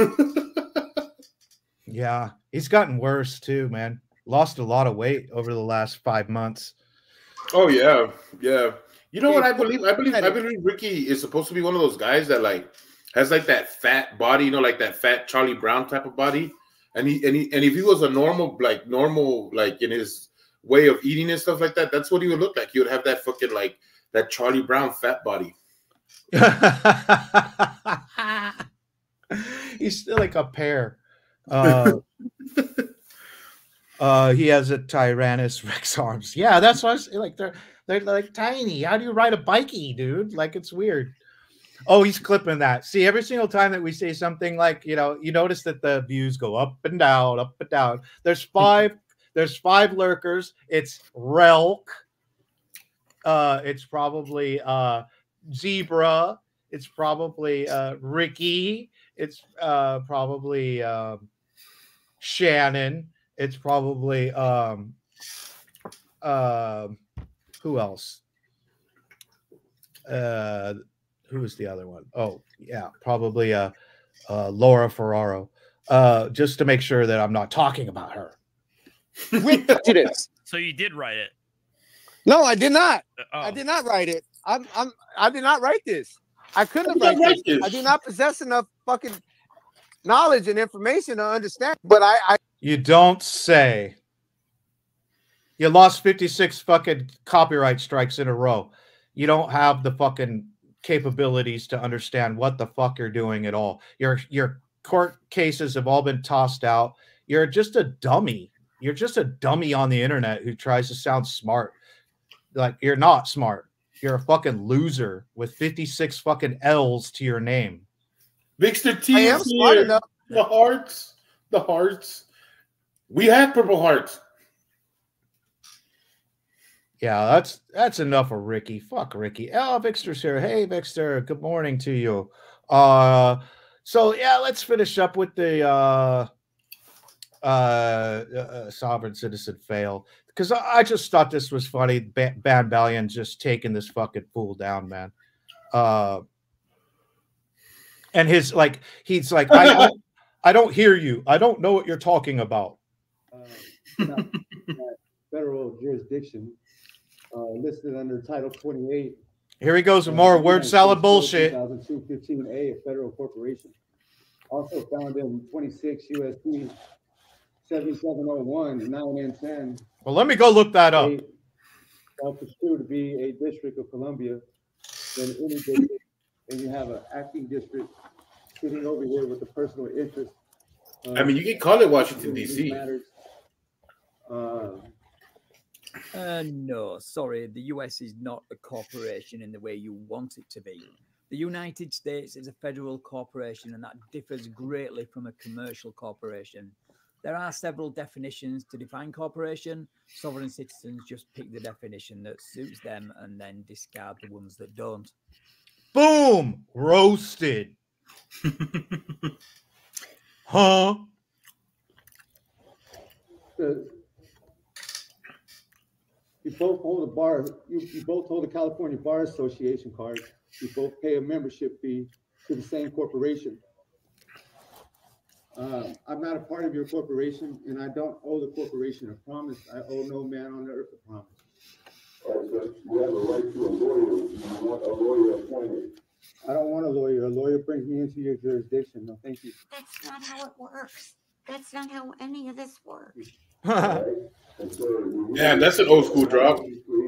Yeah, he's gotten worse too, man. Lost a lot of weight over the last 5 months. Oh yeah, yeah. You know what I believe? I believe Ricky is supposed to be one of those guys that like has like that fat body, you know, like that fat Charlie Brown type of body. And if he was a normal like in his way of eating and stuff like that, that's what he would look like. He would have that fucking like that Charlie Brown fat body. He's still like a pear. He has a Tyrannus Rex arms. Yeah, that's what I was like. They're like tiny. How do you ride a bikey, dude? Like it's weird. Oh, he's clipping that. See, every single time that we say something like, you know, you notice that the views go up and down, up and down. There's five lurkers. It's Relk. It's probably Zebra. It's probably Ricky. It's probably Shannon. It's probably who else? Who was the other one? Oh, yeah, probably Laura Ferraro. Just to make sure that I'm not talking about her. With prejudice. So you did write it? No, I did not. Oh. I did not write it. I did not write this. I couldn't have written this. I do not possess enough fucking knowledge and information to understand. But You don't say. You lost 56 fucking copyright strikes in a row. You don't have the fucking capabilities to understand what the fuck you're doing at all. Your court cases have all been tossed out. You're just a dummy. You're just a dummy on the internet who tries to sound smart. Like, you're not smart. You're a fucking loser with 56 fucking L's to your name. Victor T is here. The hearts. The hearts. We have purple hearts. Yeah, that's enough of Ricky. Fuck Ricky. Oh, Vixter's here. Hey, Vixter. Good morning to you. So yeah, let's finish up with the sovereign citizen fail, because I just thought this was funny. Ban Balian just taking this fucking fool down, man. And he's like, I don't hear you. I don't know what you're talking about. Federal jurisdiction. Listed under Title 28. Here he goes with more word salad bullshit. 2002-15A, a federal corporation. Also found in 26 U.S.C. 7701, 9 and 10. Well, let me go look that up. Construed to be a district of Columbia, then any district, and you have an acting district sitting over here with a personal interest. I mean, you can call it Washington, D.C. No, sorry, the US is not a corporation in the way you want it to be. The United States is a federal corporation, and that differs greatly from a commercial corporation. There are several definitions to define corporation. Sovereign citizens just pick the definition that suits them and then discard the ones that don't. Boom! Roasted. Huh? You both hold a bar. You both hold a California Bar Association card. You both pay a membership fee to the same corporation. I'm not a part of your corporation, and I don't owe the corporation a promise. I owe no man on earth a promise. All right, so you have a right to a lawyer. Do you want a lawyer appointed? I don't want a lawyer. A lawyer brings me into your jurisdiction. No, thank you. That's not how it works. That's not how any of this works. Yeah, that's an old school drop.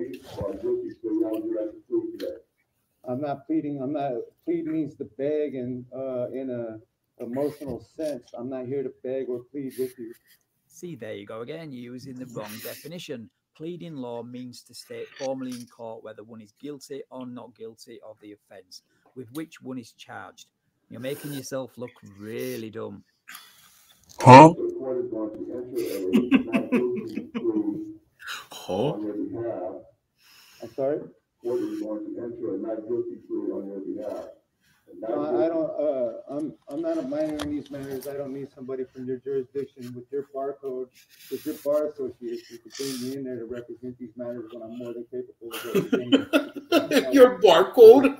I'm not pleading. Plead means to beg, and in a emotional sense, I'm not here to beg or plead with you. See, there you go again. You're using the wrong definition. Pleading law means to state formally in court whether one is guilty or not guilty of the offence with which one is charged. You're making yourself look really dumb. Huh? Huh? I'm sorry? I'm not a minor in these matters. I don't need somebody from your jurisdiction with your barcode, with your bar association to bring me in there to represent these matters when I'm more than capable of representing. Your barcode?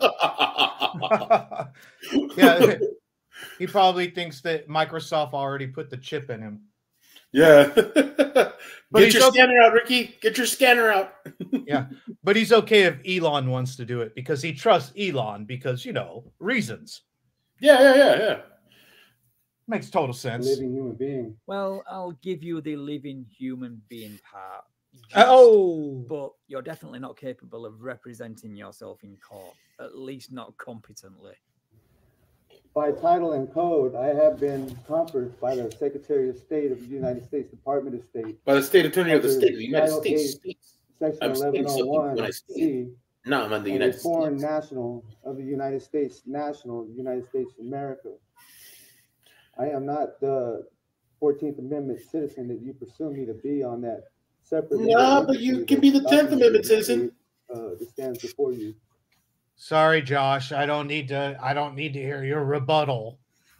Yeah, he probably thinks that Microsoft already put the chip in him. Yeah. Get your scanner out, Ricky. Get your scanner out. Yeah, but he's okay if Elon wants to do it because he trusts Elon because, you know, reasons. Yeah. Makes total sense. Living human being. Well, I'll give you the living human being part. But you're definitely not capable of representing yourself in court, at least not competently. By title and code, I have been conferred by the Secretary of State of the United States Department of State. By the State Attorney of the State of the United States. Section 1101C. No, I'm on the United States. Foreign national of the United States, national of the United States of America. I am not the 14th Amendment citizen that you presume me to be on that separate. No, but you can be the 10th Amendment citizen. That stands before you. Sorry, Josh. I don't need to hear your rebuttal.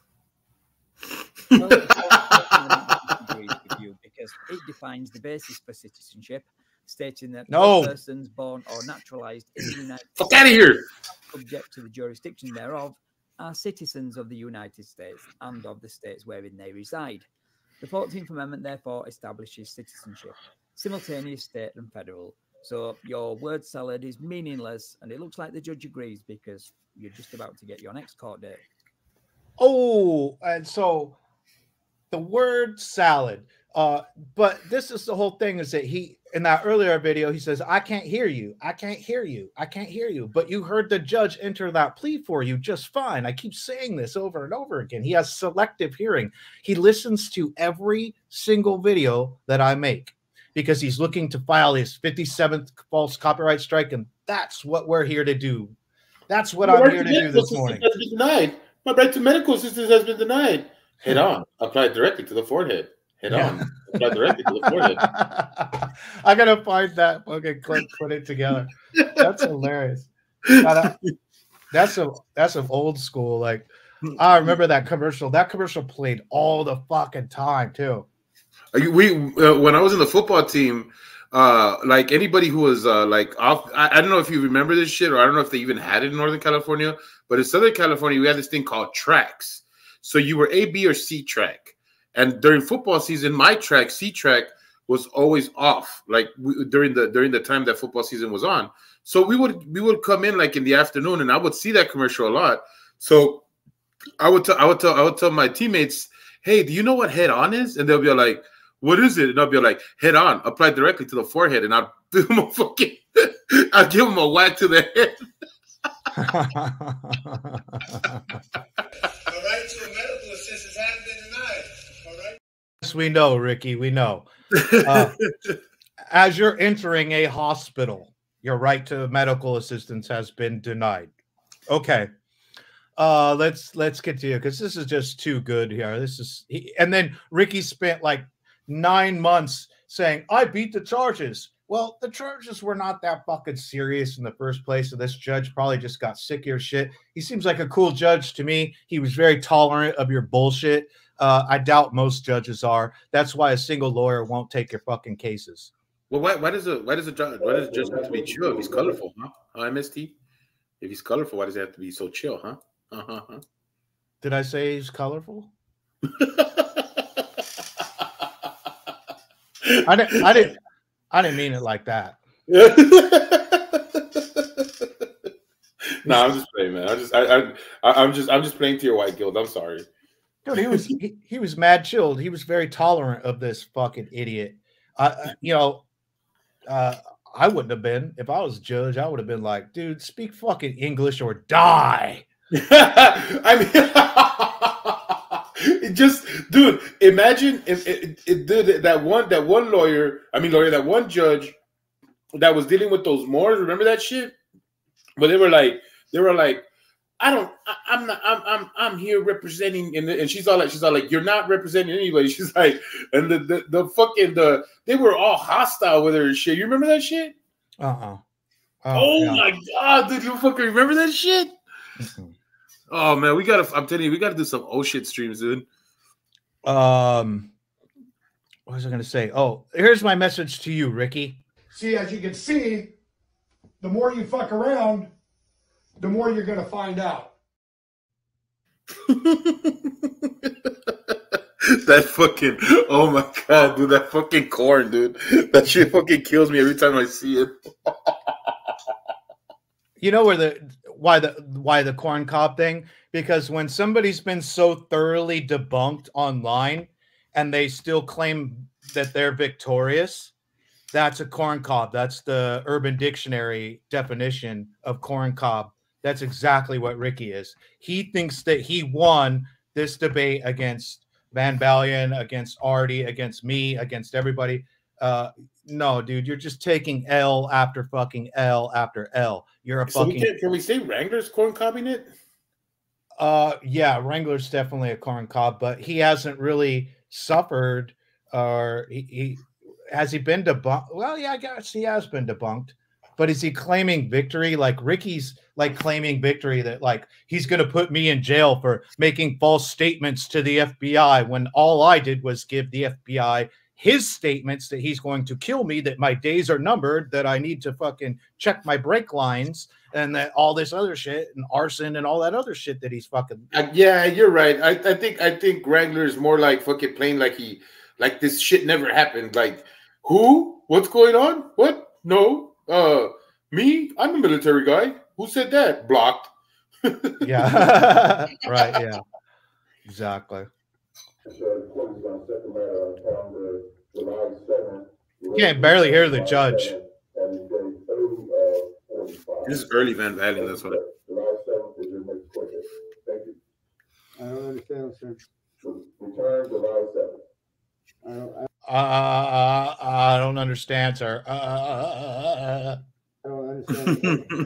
Well, I agree with you because it defines the basis for citizenship, stating that all persons born or naturalized in the United States, fuck out of here, subject to the jurisdiction thereof, are citizens of the United States and of the states wherein they reside. The 14th Amendment, therefore, establishes citizenship, simultaneous state and federal. So your word salad is meaningless, and it looks like the judge agrees because you're just about to get your next court date. Oh, and so the word salad. But this is the whole thing is that he, in that earlier video, he says, I can't hear you. I can't hear you. I can't hear you. But you heard the judge enter that plea for you just fine. I keep saying this over and over again. He has selective hearing. He listens to every single video that I make, because he's looking to file his 57th false copyright strike, and that's what we're here to do. That's what I'm here to do this morning. Has been denied. My right to medical assistance has been denied. Head on. Apply directly to the forehead. Head on. Apply directly to the forehead. I gotta find that fucking clip, put it together. That's hilarious. That's some old school. Like, I remember that commercial. That commercial played all the fucking time too. When I was in the football team, like anybody who was like off, I don't know if you remember this shit, or I don't know if they even had it in Northern California, but in Southern California, we had this thing called tracks. So you were A, B, or C track. And during football season, my track, C track, was always off. Like during the time that football season was on. So we would come in like in the afternoon, and I would see that commercial a lot. So I would tell my teammates, hey, do you know what head on is? And they'll be like, what is it? And I'll be like, head on, apply directly to the forehead, and I'll give them a fucking, I'll give them a whack to the head. The right to a medical assistance has been denied. All right. Yes, we know, Ricky. We know. As you're entering a hospital, your right to medical assistance has been denied. Okay. Let's continue because this is just too good here. And then Ricky spent like 9 months saying, I beat the charges. Well, the charges were not that fucking serious in the first place. So this judge probably just got sick of your shit. He seems like a cool judge to me. He was very tolerant of your bullshit. I doubt most judges are. That's why a single lawyer won't take your fucking cases. Well, why does a judge have to be chill if he's colorful, huh? MST? If he's colorful, why does he have to be so chill, huh? Did I say he's colorful? I didn't mean it like that. No, I'm just playing, man. I'm just playing to your white guilt. I'm sorry. Dude, he was mad chilled. He was very tolerant of this fucking idiot. You know, I wouldn't have been if I was a judge. I would have been like, dude, speak fucking English or die. I mean, just dude, imagine if that one lawyer, that one judge that was dealing with those Moors. Remember that shit? But they were like, I'm here representing, and she's all like, you're not representing anybody. She's like, and they were all hostile with her and shit. You remember that shit? Oh yeah. My god, did you fucking remember that shit? Mm-hmm. Oh man, I'm telling you, we gotta do some shit streams, dude. What was I gonna say? Oh, here's my message to you, Ricky. See, as you can see, the more you fuck around, the more you're gonna find out. That fucking, oh my god, dude, that fucking corn, dude. That shit fucking kills me every time I see it. You know why the corn cob thing? Because when somebody's been so thoroughly debunked online and they still claim that they're victorious, that's a corn cob. That's the Urban Dictionary definition of corn cob. That's exactly what Ricky is. He thinks that he won this debate against Van Balian, against Artie, against me, against everybody. No, dude, you're just taking L after fucking L after L. You're a fucking. Can we say Wrangler's corn cobbing it? Yeah, Wrangler's definitely a corn cob, but he hasn't really suffered, or he has he been debunked? Well, yeah, I guess he has been debunked. But is he claiming victory? Like Ricky's like claiming victory that like he's going to put me in jail for making false statements to the FBI when all I did was give the FBI his statements that he's going to kill me, that my days are numbered, that I need to fucking check my brake lines, and that all this other shit and arson and all that other shit that he's fucking. Yeah, you're right. I think Wrangler is more like fucking playing like this shit never happened. Like, who? What's going on? What? No. Me? I'm a military guy. Who said that? Blocked. Yeah. Right. Yeah. Exactly. You can't barely hear the judge. This is early Van Valen. That's what. I don't understand, sir. I don't understand, sir. I don't understand.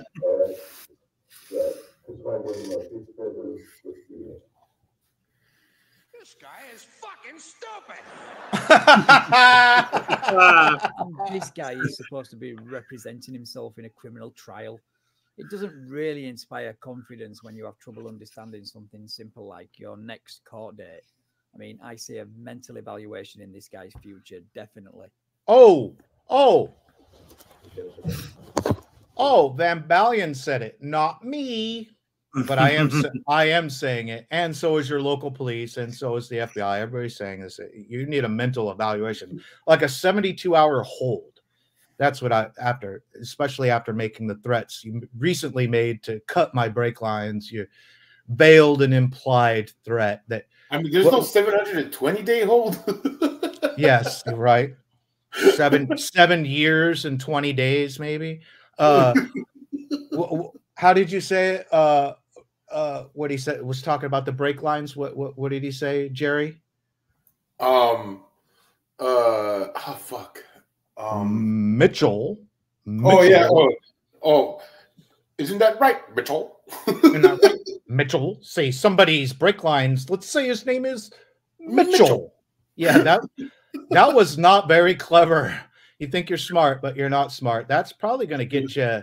This guy is fucking stupid. This guy is supposed to be representing himself in a criminal trial. It doesn't really inspire confidence when you have trouble understanding something simple like your next court date. I mean, I see a mental evaluation in this guy's future, definitely. Oh, Van Balian said it, not me. But I am saying it, and so is your local police, and so is the FBI. Everybody's saying this. You need a mental evaluation, like a 72-hour hold. That's what especially after making the threats you recently made to cut my brake lines. You veiled an implied threat that. I mean, there's no 720-day hold. Yes, you're right. 7 years and 20 days, maybe. How did you say it? What he said was talking about the brake lines. What did he say, Jerry? Oh fuck. Mitchell. Oh yeah. Oh, isn't that right, Mitchell? Isn't that right? Mitchell. Say somebody's brake lines. Let's say his name is Mitchell. Yeah, that was not very clever. You think you're smart, but you're not smart. That's probably going to get you.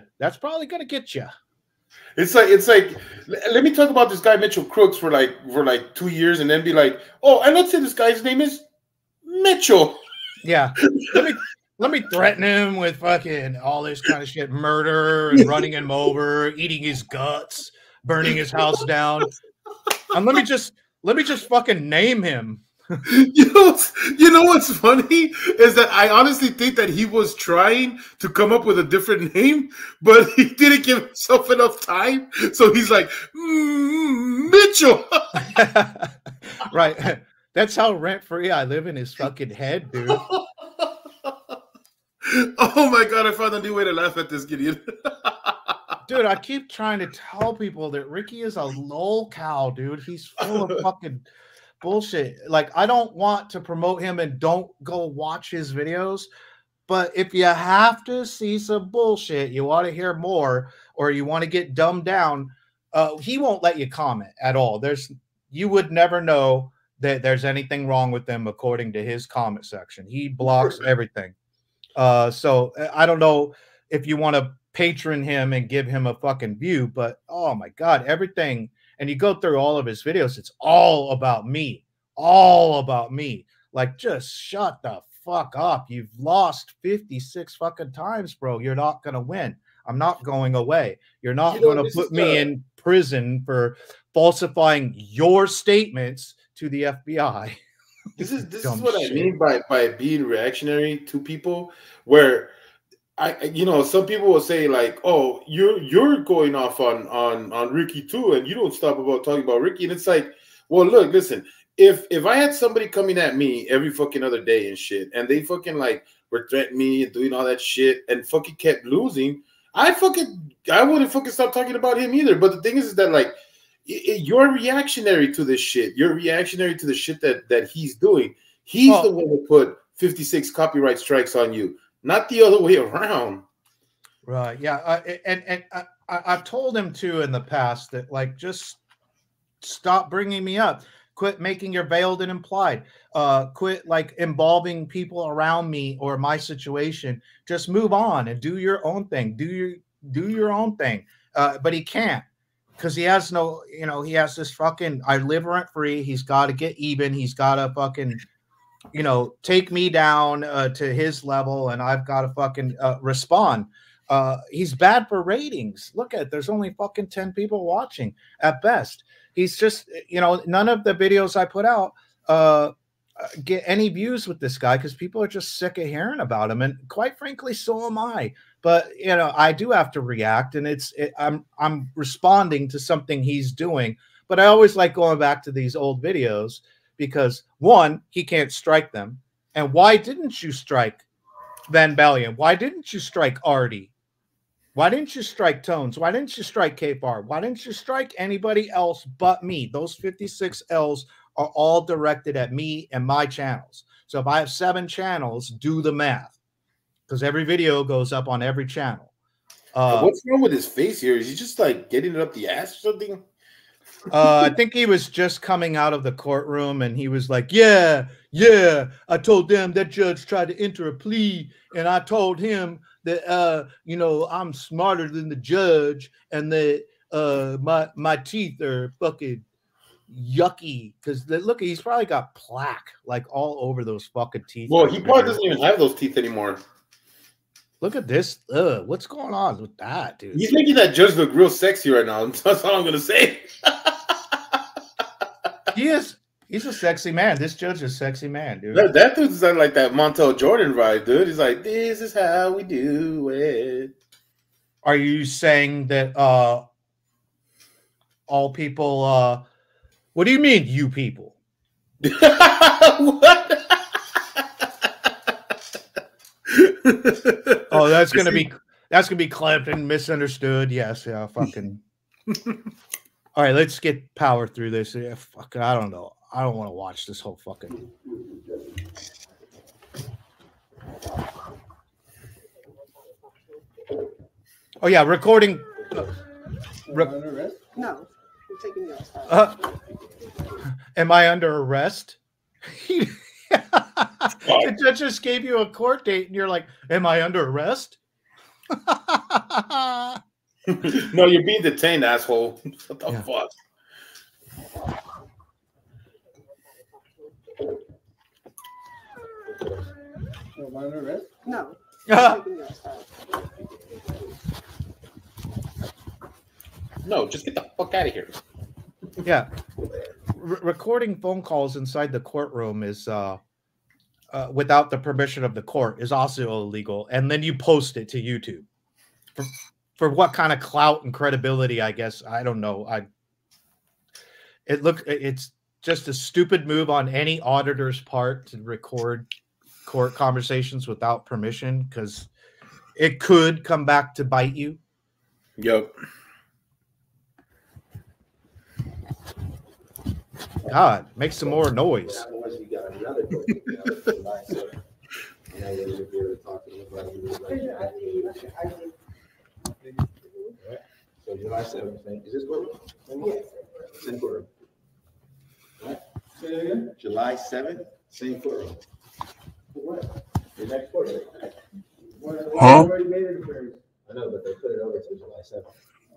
It's like let me talk about this guy Mitchell Crooks for like 2 years, and then be like, oh, and let's say this guy's name is Mitchell. Yeah. Let me threaten him with fucking all this kind of shit, murder and running him over, eating his guts, burning his house down. And let me just fucking name him. You know what's funny is that I honestly think that he was trying to come up with a different name, but he didn't give himself enough time. So he's like, Mitchell. Right. That's how rent-free I live in his fucking head, dude. Oh my god, I found a new way to laugh at this, Gideon. Dude, I keep trying to tell people that Ricky is a lol cow, dude. He's full of fucking bullshit. Like, I don't want to promote him and don't go watch his videos. But if you have to see some bullshit, you want to hear more, or you want to get dumbed down, he won't let you comment at all. You would never know that there's anything wrong with them according to his comment section. He blocks everything. So I don't know if you want to patron him and give him a fucking view, but oh my god, everything. And you go through all of his videos, it's all about me. Like, just shut the fuck up. You've lost 56 fucking times, bro. You're not gonna win. I'm not going away. You're not going to put me in prison for falsifying your statements to the FBI. This is what I mean by being reactionary to people, where some people will say like, oh, you're going off on Ricky too, and you don't stop about talking about Ricky. And it's like, well, look, listen, if I had somebody coming at me every fucking other day and shit, and they fucking like were threatening me and doing all that shit and fucking kept losing, I wouldn't fucking stop talking about him either. But the thing is that like, you're reactionary to this shit. You're reactionary to the shit that he's doing. He's the one who put 56 copyright strikes on you, not the other way around. Right. Yeah. And I've told him too in the past that, like, just stop bringing me up. Quit making your veiled and implied. Quit like involving people around me or my situation. Just move on and do your own thing. Do your own thing. But he can't. Because he has no, he has this fucking, I live rent free. He's got to get even. He's got to fucking, take me down to his level, and I've got to fucking respond. He's bad for ratings. Look at it. There's only fucking 10 people watching at best. He's just, none of the videos I put out get any views with this guy because people are just sick of hearing about him. And quite frankly, so am I. But, I do have to react, and I'm responding to something he's doing. But I always like going back to these old videos because, one, he can't strike them. And why didn't you strike Van Balian? Why didn't you strike Artie? Why didn't you strike Tones? Why didn't you strike K-Bar? Why didn't you strike anybody else but me? Those 56 L's are all directed at me and my channels. So if I have 7 channels, do the math. Because every video goes up on every channel. What's wrong with his face here? Is he just like getting it up the ass or something? I think he was just coming out of the courtroom and he was like, yeah, I told them that judge tried to enter a plea, and I told him that I'm smarter than the judge, and that my teeth are fucking yucky. Because look, he's probably got plaque like all over those fucking teeth. Well, he probably doesn't even have those teeth anymore. Look at this. What's going on with that, dude? He's making that judge look real sexy right now. That's all I'm gonna say. He's a sexy man. This judge is a sexy man, dude. That dude's like that Montel Jordan vibe, dude. He's like, this is how we do it. Are you saying that all people what do you mean, you people? What? Oh, that's gonna be clipped and misunderstood. Yes, yeah, fucking. All right, let's get power through this. Yeah, fuck, I don't know. I don't want to watch this whole fucking. Oh yeah, recording. Under arrest? No, I'm taking you outside. Am I under arrest? The judge just gave you a court date, and you're like, "Am I under arrest?" No, you're being detained, asshole. What the fuck? Am I under arrest? No. No, just get the fuck out of here. Yeah. Recording phone calls inside the courtroom is without the permission of the court is also illegal, and then you post it to YouTube for what kind of clout and credibility, I guess. I don't know. It's just a stupid move on any auditor's part to record court conversations without permission, because it could come back to bite you. Yep. God, make some more noise. So July 7th, is this courtroom? Yes. Same courtroom. Right? Say that again? July 7th, same courtroom. For what? The next courtroom. I already made it appearance. I know, but they put it over to July 7th.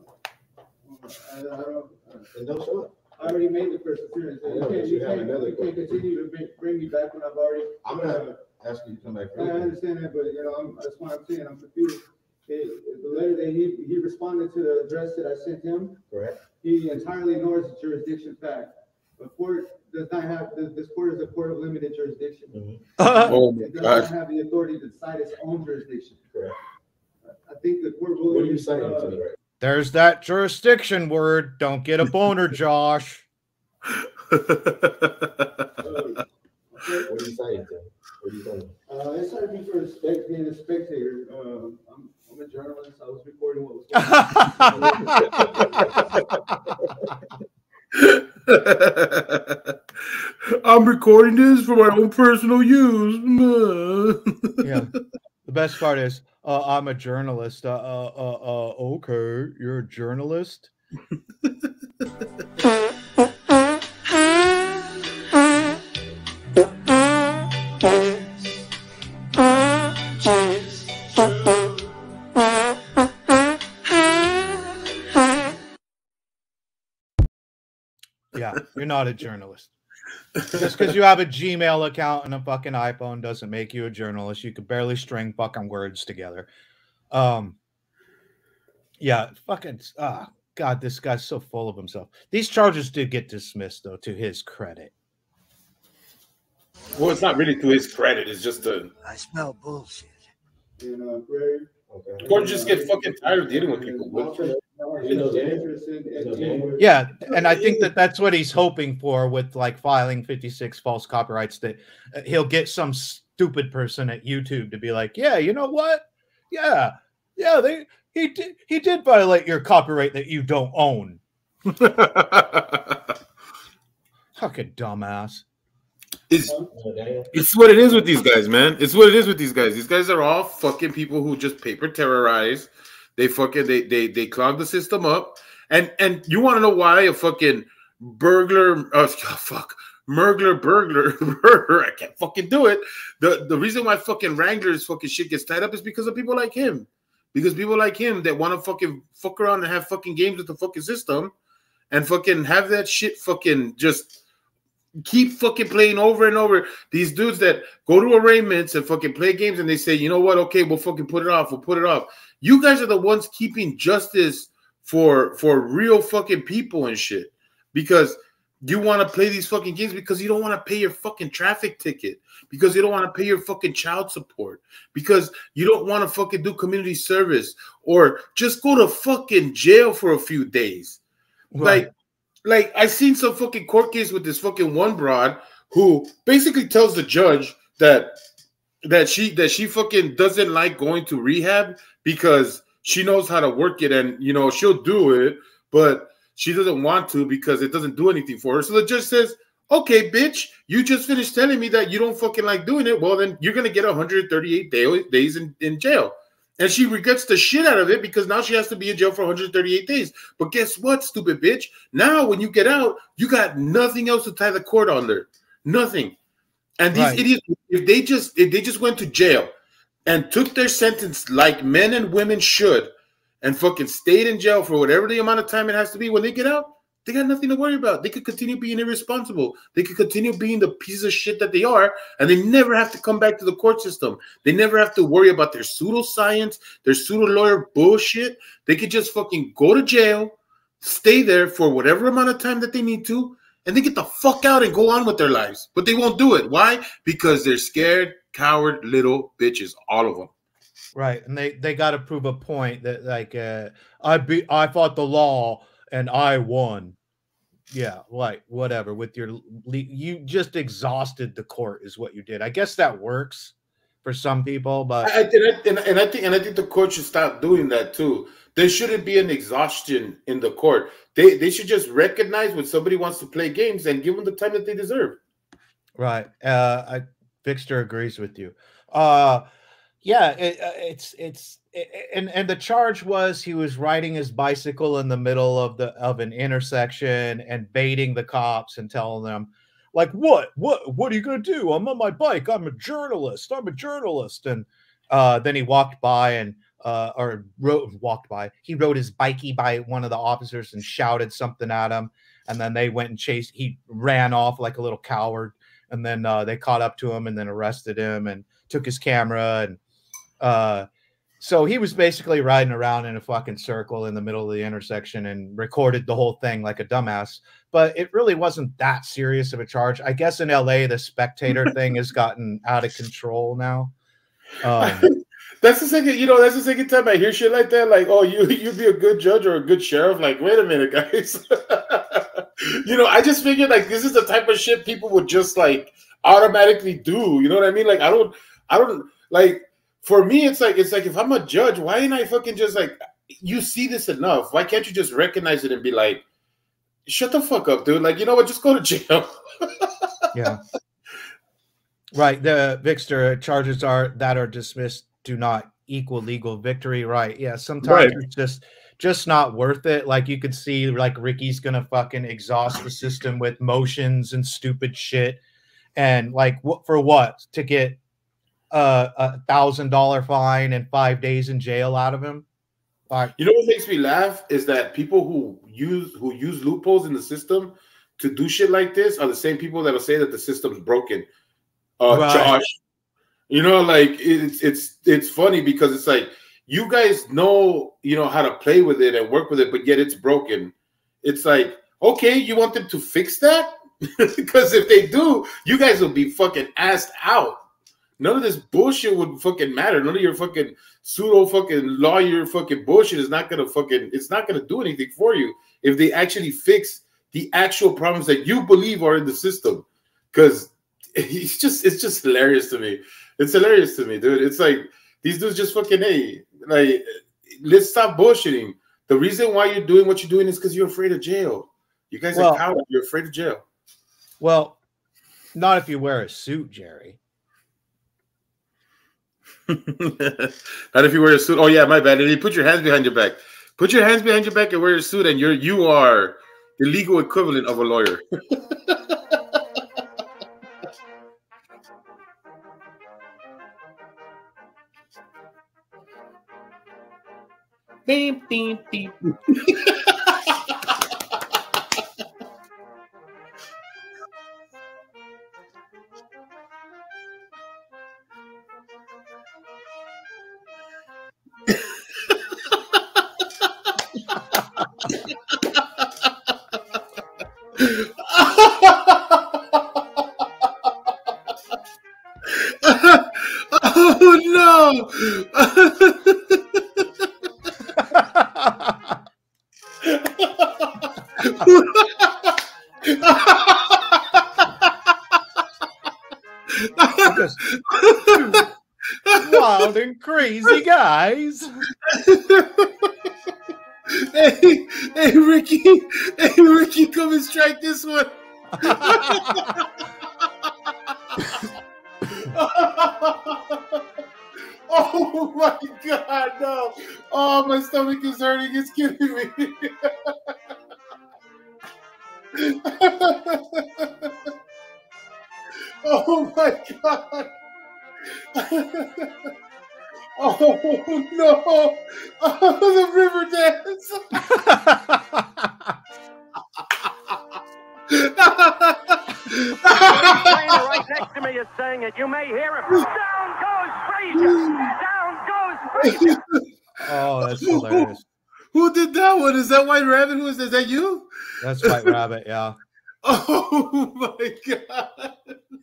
And don't show up. I already made the first appearance. You can't continue to bring me back when I've already. I'm gonna ask you to come back. I understand that, but that's why I'm saying I'm confused. The letter that he responded to the address that I sent him. Correct. He entirely ignores the jurisdiction fact. The court does not have this court is a court of limited jurisdiction. It does not have the authority to decide its own jurisdiction. Correct. I think the court will. What are you saying to me right? There's that jurisdiction word. Don't get a boner, Josh. What are you saying to me? What are you saying? It's not me for being a spectator. I'm a journalist. I was reporting what was going on. I'm recording this for my own personal use. Yeah. The best part is, I'm a journalist. Okay, you're a journalist. Yeah, you're not a journalist. Just because you have a Gmail account and a fucking iPhone doesn't make you a journalist. You could barely string fucking words together. Yeah, fucking God, this guy's so full of himself. These charges did get dismissed, though, to his credit. Well, it's not really to his credit. It's just I smell bullshit. Courts just get fucking tired of dealing with people. Yeah, and I think that's what he's hoping for with like filing 56 false copyrights, that he'll get some stupid person at YouTube to be like, yeah, you know what? Yeah, he did violate your copyright that you don't own. Fucking dumbass. It's what it is with these guys, man. It's what it is with these guys. These guys are all fucking people who just paper terrorize. They fucking they clog the system up. And you want to know why a fucking burglar I can't fucking do it. The reason why fucking Wrangler's fucking shit gets tied up is because of people like him. Because people like him that want to fucking fuck around and have fucking games with the fucking system and fucking have that shit fucking just keep fucking playing over and over. These dudes that go to arraignments and fucking play games and they say, you know what? Okay, we'll fucking put it off. We'll put it off. You guys are the ones keeping justice for real fucking people and shit, because you want to play these fucking games because you don't want to pay your fucking traffic ticket, because you don't want to pay your fucking child support, because you don't want to fucking do community service or just go to fucking jail for a few days. Right. Like I seen some fucking court case with this fucking one broad who basically tells the judge that she fucking doesn't like going to rehab because she knows how to work it and, you know, she'll do it, but she doesn't want to because it doesn't do anything for her. So the judge says, okay, bitch, you just finished telling me that you don't fucking like doing it. Well, then you're going to get 138 days in jail. And she regrets the shit out of it because now she has to be in jail for 138 days. But guess what, stupid bitch? Now when you get out, you got nothing else to tie the court under. Nothing. And these idiots, if they just went to jail and took their sentence like men and women should and fucking stayed in jail for whatever the amount of time it has to be, when they get out, they got nothing to worry about. They could continue being irresponsible. They could continue being the pieces of shit that they are, and they never have to come back to the court system. They never have to worry about their pseudoscience, their pseudo-lawyer bullshit. They could just fucking go to jail, stay there for whatever amount of time that they need to, and they get the fuck out and go on with their lives. But they won't do it. Why? Because they're scared, coward little bitches, all of them. Right, and they got to prove a point that like I fought the law and I won. Yeah, like whatever with your you just exhausted the court is what you did. I guess that works for some people, but I think the court should stop doing that too. There shouldn't be an exhaustion in the court. They should just recognize when somebody wants to play games and give them the time that they deserve. Right. Victor agrees with you. Yeah, and the charge was he was riding his bicycle in the middle of an intersection and baiting the cops and telling them, like, what are you gonna do? I'm on my bike. I'm a journalist. And then he walked by and he rode his bikey by one of the officers and shouted something at him, and then they went and chased. He ran off like a little coward, and then they caught up to him and then arrested him and took his camera. And so he was basically riding around in a fucking circle in the middle of the intersection and recorded the whole thing like a dumbass. But it really wasn't that serious of a charge. I guess in LA, the spectator thing has gotten out of control now. That's the second time I hear shit like that. Like, oh, you'd be a good judge or a good sheriff. Like, wait a minute, guys. I just figured like this is the type of shit people would just like automatically do. You know what I mean? Like, I don't like. For me, it's like if I'm a judge, why ain't I fucking just like, you see this enough? Why can't you just recognize it and be like, shut the fuck up, dude? Like, you know what? Just go to jail. Yeah. Right. The Victor charges that are dismissed do not equal legal victory. Right. Yeah. Sometimes it's just not worth it. Like you could see like Ricky's going to fucking exhaust the system with motions and stupid shit. And like for what? To get $1,000 fine and 5 days in jail out of him. You know what makes me laugh is that people who use loopholes in the system to do shit like this are the same people that'll say that the system's broken. Josh, like it's funny because it's like you guys know how to play with it and work with it, but yet it's broken. It's like, okay, you want them to fix that? Because if they do, you guys will be fucking assed out. None of this bullshit would fucking matter. None of your fucking pseudo fucking lawyer fucking bullshit is not gonna it's not gonna do anything for you if they actually fix the actual problems that you believe are in the system. Because it's just hilarious to me. It's hilarious to me, dude. It's like these dudes just fucking like let's stop bullshitting. The reason why you're doing what you're doing is because you're afraid of jail. You guys are cowards. You're afraid of jail. Well, not if you wear a suit, Jerry. Not if you wear a suit. Oh yeah, my bad. And you put your hands behind your back. Put your hands behind your back and wear a suit, and you are the legal equivalent of a lawyer. Beep, beep, beep. Oh no! Wild and crazy guys. Hey, Ricky, come and strike this one. Oh my God, no. Oh, my stomach is hurting. It's killing me. Oh my God. Oh no. Oh, the river dance. The trainer right next to me is saying it. You may hear him. Down goes Frazier. Down goes Frazier. Oh, that's hilarious. Who did that one? Is that White Rabbit? Is that you? That's White Rabbit, yeah. Oh my God.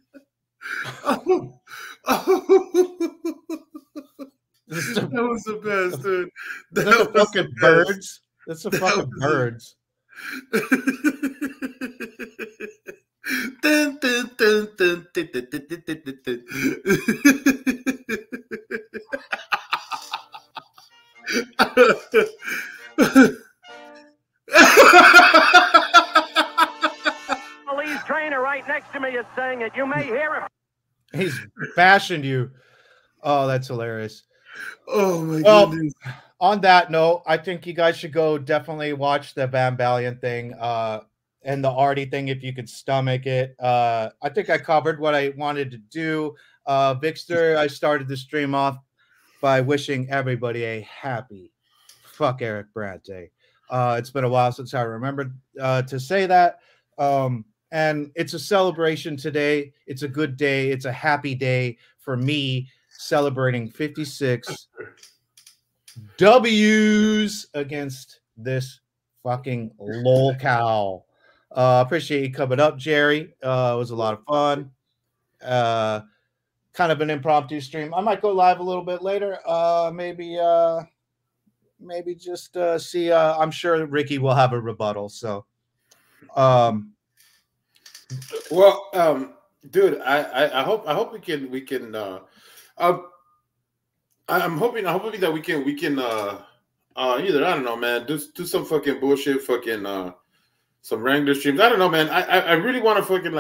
That was the best, dude. That's the fucking birds. That's the fucking birds. Police trainer right next to me is saying it. You may hear him. He's bashing you. Oh, that's hilarious. Oh my goodness. On that note, I think you guys should go definitely watch the Bam Valiant thing and the Artie thing if you could stomach it. I think I covered what I wanted to do. Vixter, I started the stream off by wishing everybody a happy fuck Eric Brandt Day. It's been a while since I remembered to say that. And it's a celebration today. It's a good day. It's a happy day for me celebrating 56 W's against this fucking lol cow. Appreciate you coming up, Jerry. It was a lot of fun. Kind of an impromptu stream. I might go live a little bit later. Maybe just see. I'm sure Ricky will have a rebuttal. So, dude, I hope we can. I'm hoping that we can either, I don't know, man, do some fucking bullshit, fucking some Wrangler streams. I don't know, man. I really want to fucking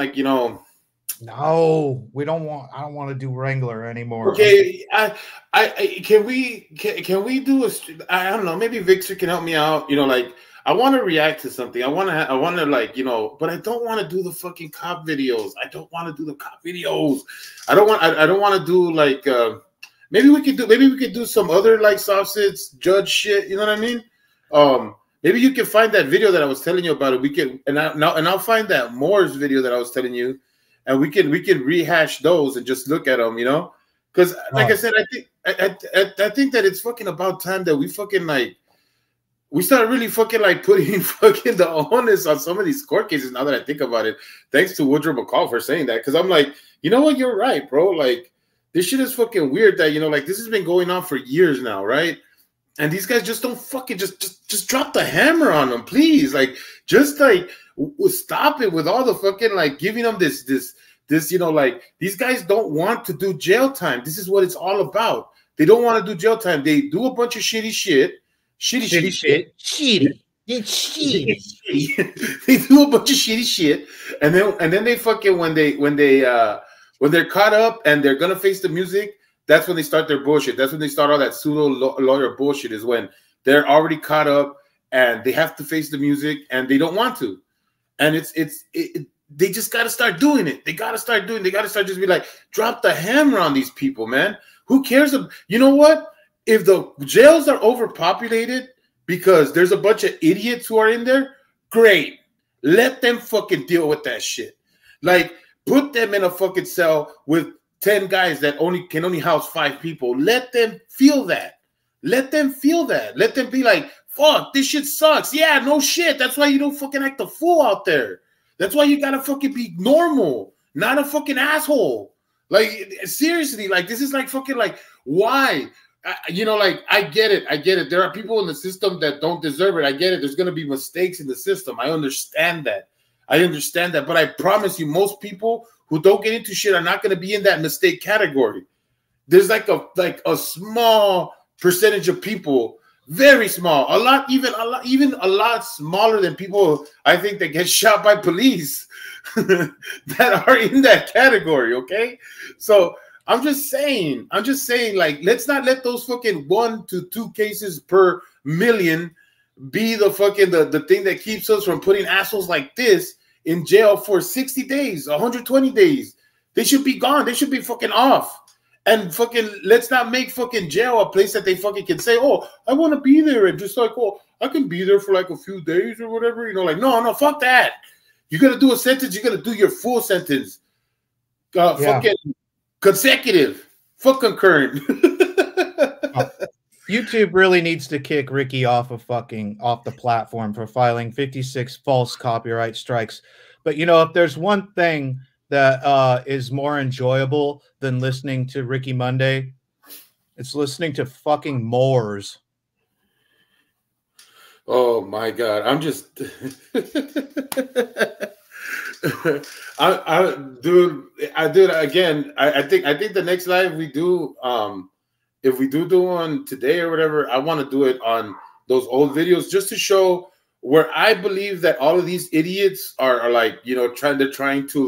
No, we don't want. I don't want to do Wrangler anymore. Okay, can we do a? I don't know. Maybe Victor can help me out. I want to react to something. I want to but I don't want to do the fucking cop videos. I don't want to do the cop videos. I don't want to do maybe we could do some other sausage judge shit. You know what I mean? Maybe you can find that video that I was telling you about it. We can I'll find that Moore's video that I was telling you. And we can rehash those and just look at them, because I said, I think that it's fucking about time that we fucking we start really fucking putting fucking the onus on some of these court cases. Now that I think about it, thanks to Woodrow McCall for saying that, because I'm like, you know what, you're right, bro. This shit is fucking weird that this has been going on for years now, right? And these guys just don't fucking just drop the hammer on them, please. Stop it with all the fucking giving them this these guys don't want to do jail time. This is what it's all about. They don't want to do jail time. They do a bunch of shitty shit. They do a bunch of shitty shit, and then they fucking when they're caught up and they're gonna face the music, that's when they start their bullshit. That's when they start all that pseudo lawyer bullshit, is when they're already caught up and they have to face the music and they don't want to. And they just got to start doing it. They got to start just be like, drop the hammer on these people, man. Who cares? You know what? If the jails are overpopulated because there's a bunch of idiots who are in there, great. Let them fucking deal with that shit. Put them in a fucking cell with 10 guys that can only house 5 people. Let them feel that. Let them be like, fuck, this shit sucks. Yeah, no shit. That's why you don't fucking act a fool out there. That's why you gotta fucking be normal, not a fucking asshole. Seriously, this is fucking why? I get it. There are people in the system that don't deserve it. I get it. There's gonna be mistakes in the system. I understand that. But I promise you, most people who don't get into shit are not gonna be in that mistake category. There's a small percentage of people, very small, even a lot smaller than people I think that get shot by police that are in that category. Okay, so I'm just saying, let's not let those fucking 1 to 2 cases per million be the fucking the thing that keeps us from putting assholes like this in jail for 60 days, 120 days. They should be gone. They should be fucking off. And fucking let's not make fucking jail a place that they fucking can say, oh, I want to be there, and just I can be there for a few days or whatever. No, fuck that. You got to do a sentence. You got to do your full sentence. Fucking consecutive. Fuck concurrent. YouTube really needs to kick Ricky off the platform for filing 56 false copyright strikes. But if there's one thing that is more enjoyable than listening to Ricky Munday, it's listening to fucking Moors. Oh my God. I'm just I do again. I think the next live we do, if we do one today or whatever, I want to do it on those old videos just to show where I believe that all of these idiots are like, you know, they're trying to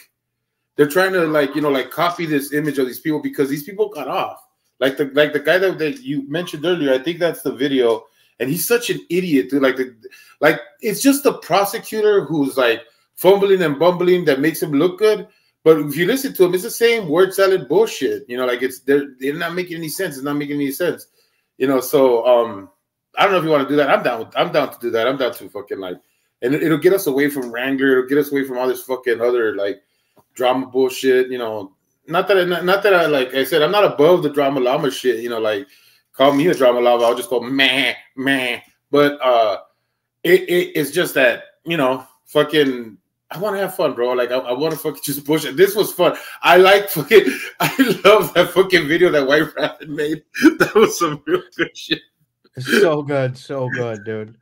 like copy this image of these people, because these people got off. Like the guy that you mentioned earlier, I think that's the video, and he's such an idiot, dude. Like it's just the prosecutor who's like fumbling and bumbling that makes him look good. But if you listen to him, it's the same word salad bullshit. You know, like they're not making any sense. It's not making any sense. You know, so I don't know if you want to do that. I'm down to do that. I'm down to fucking like, and it'll get us away from Wrangler. It'll get us away from all this fucking other like drama bullshit. You know, not that I like I said, I'm not above the drama llama shit. You know, like call me a drama llama, I'll just go meh. But it's just that, you know, fucking. I want to have fun, bro. Like I want to fucking just bullshit. This was fun. I love that fucking video that White Rabbit made. That was some real good shit. So good, dude.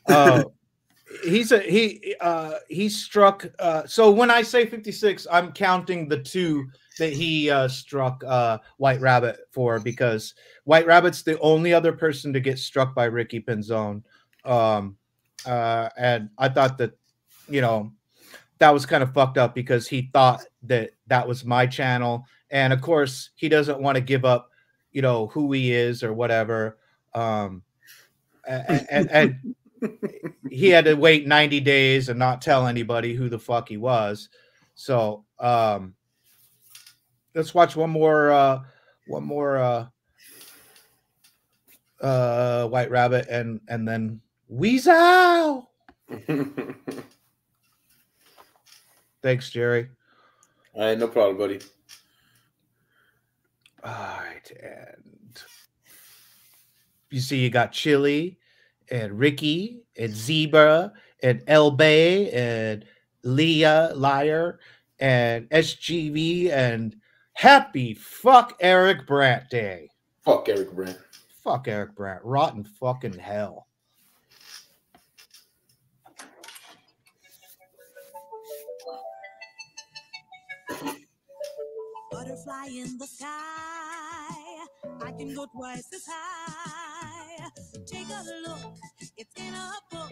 He struck. So when I say 56, I'm counting the 2 that he struck White Rabbit for, because White Rabbit's the only other person to get struck by Ricky Penzone. And I thought that, you know, that was kind of fucked up, because he thought that was my channel, and of course he doesn't want to give up, you know, who he is or whatever. And he had to wait 90 days and not tell anybody who the fuck he was. So let's watch one more White Rabbit and then Weasel. Thanks, Jerry. All right, no problem, buddy. All right, and you see you got Chili and Ricky and Zebra and El Bay and Leah Liar and SGV and happy fuck Eric Brandt Day. Fuck Eric Brandt. Fuck Eric Brandt. Rotten fucking hell. Butterfly in the sky, I can go twice as high. Take a look, it's in a book.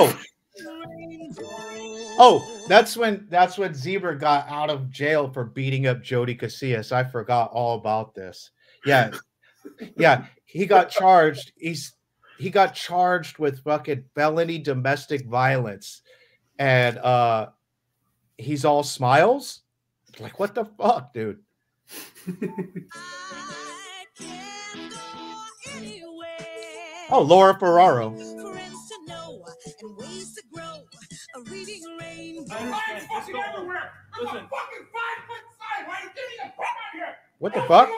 Oh, that's when Zebra got out of jail for beating up Jody Casillas. I forgot all about this. Yeah, he got charged. He got charged with fucking felony domestic violence, and he's all smiles. Like, what the fuck, dude? Oh, Laura Ferraro. What the fuck?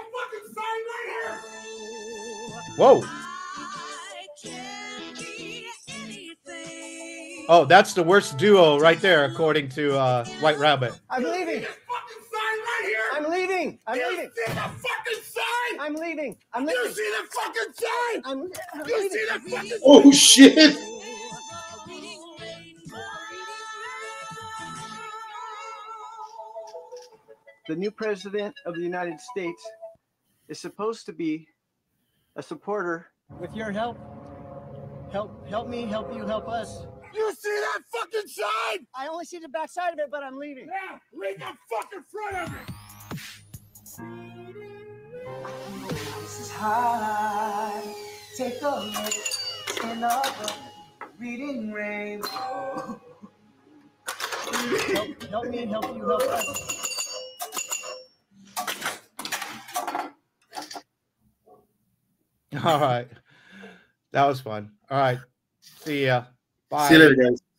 Whoa. Oh, that's the worst duo right there, according to White Rabbit. I'm leaving. I'm leaving. I'm leaving. You see the fucking sign? I'm leaving. I'm leaving. You see the fucking sign? I'm you see the fucking Oh shit! The new president of the United States is supposed to be a supporter. With your help, help me, help you, help us. You see that fucking sign? I only see the back side of it, but I'm leaving. Yeah, read the fucking front of it. This is high. Take a look. Stand up. Reading rainbow. Help me, help you, help us. All right. That was fun. All right. See ya. Bye. See you later, guys.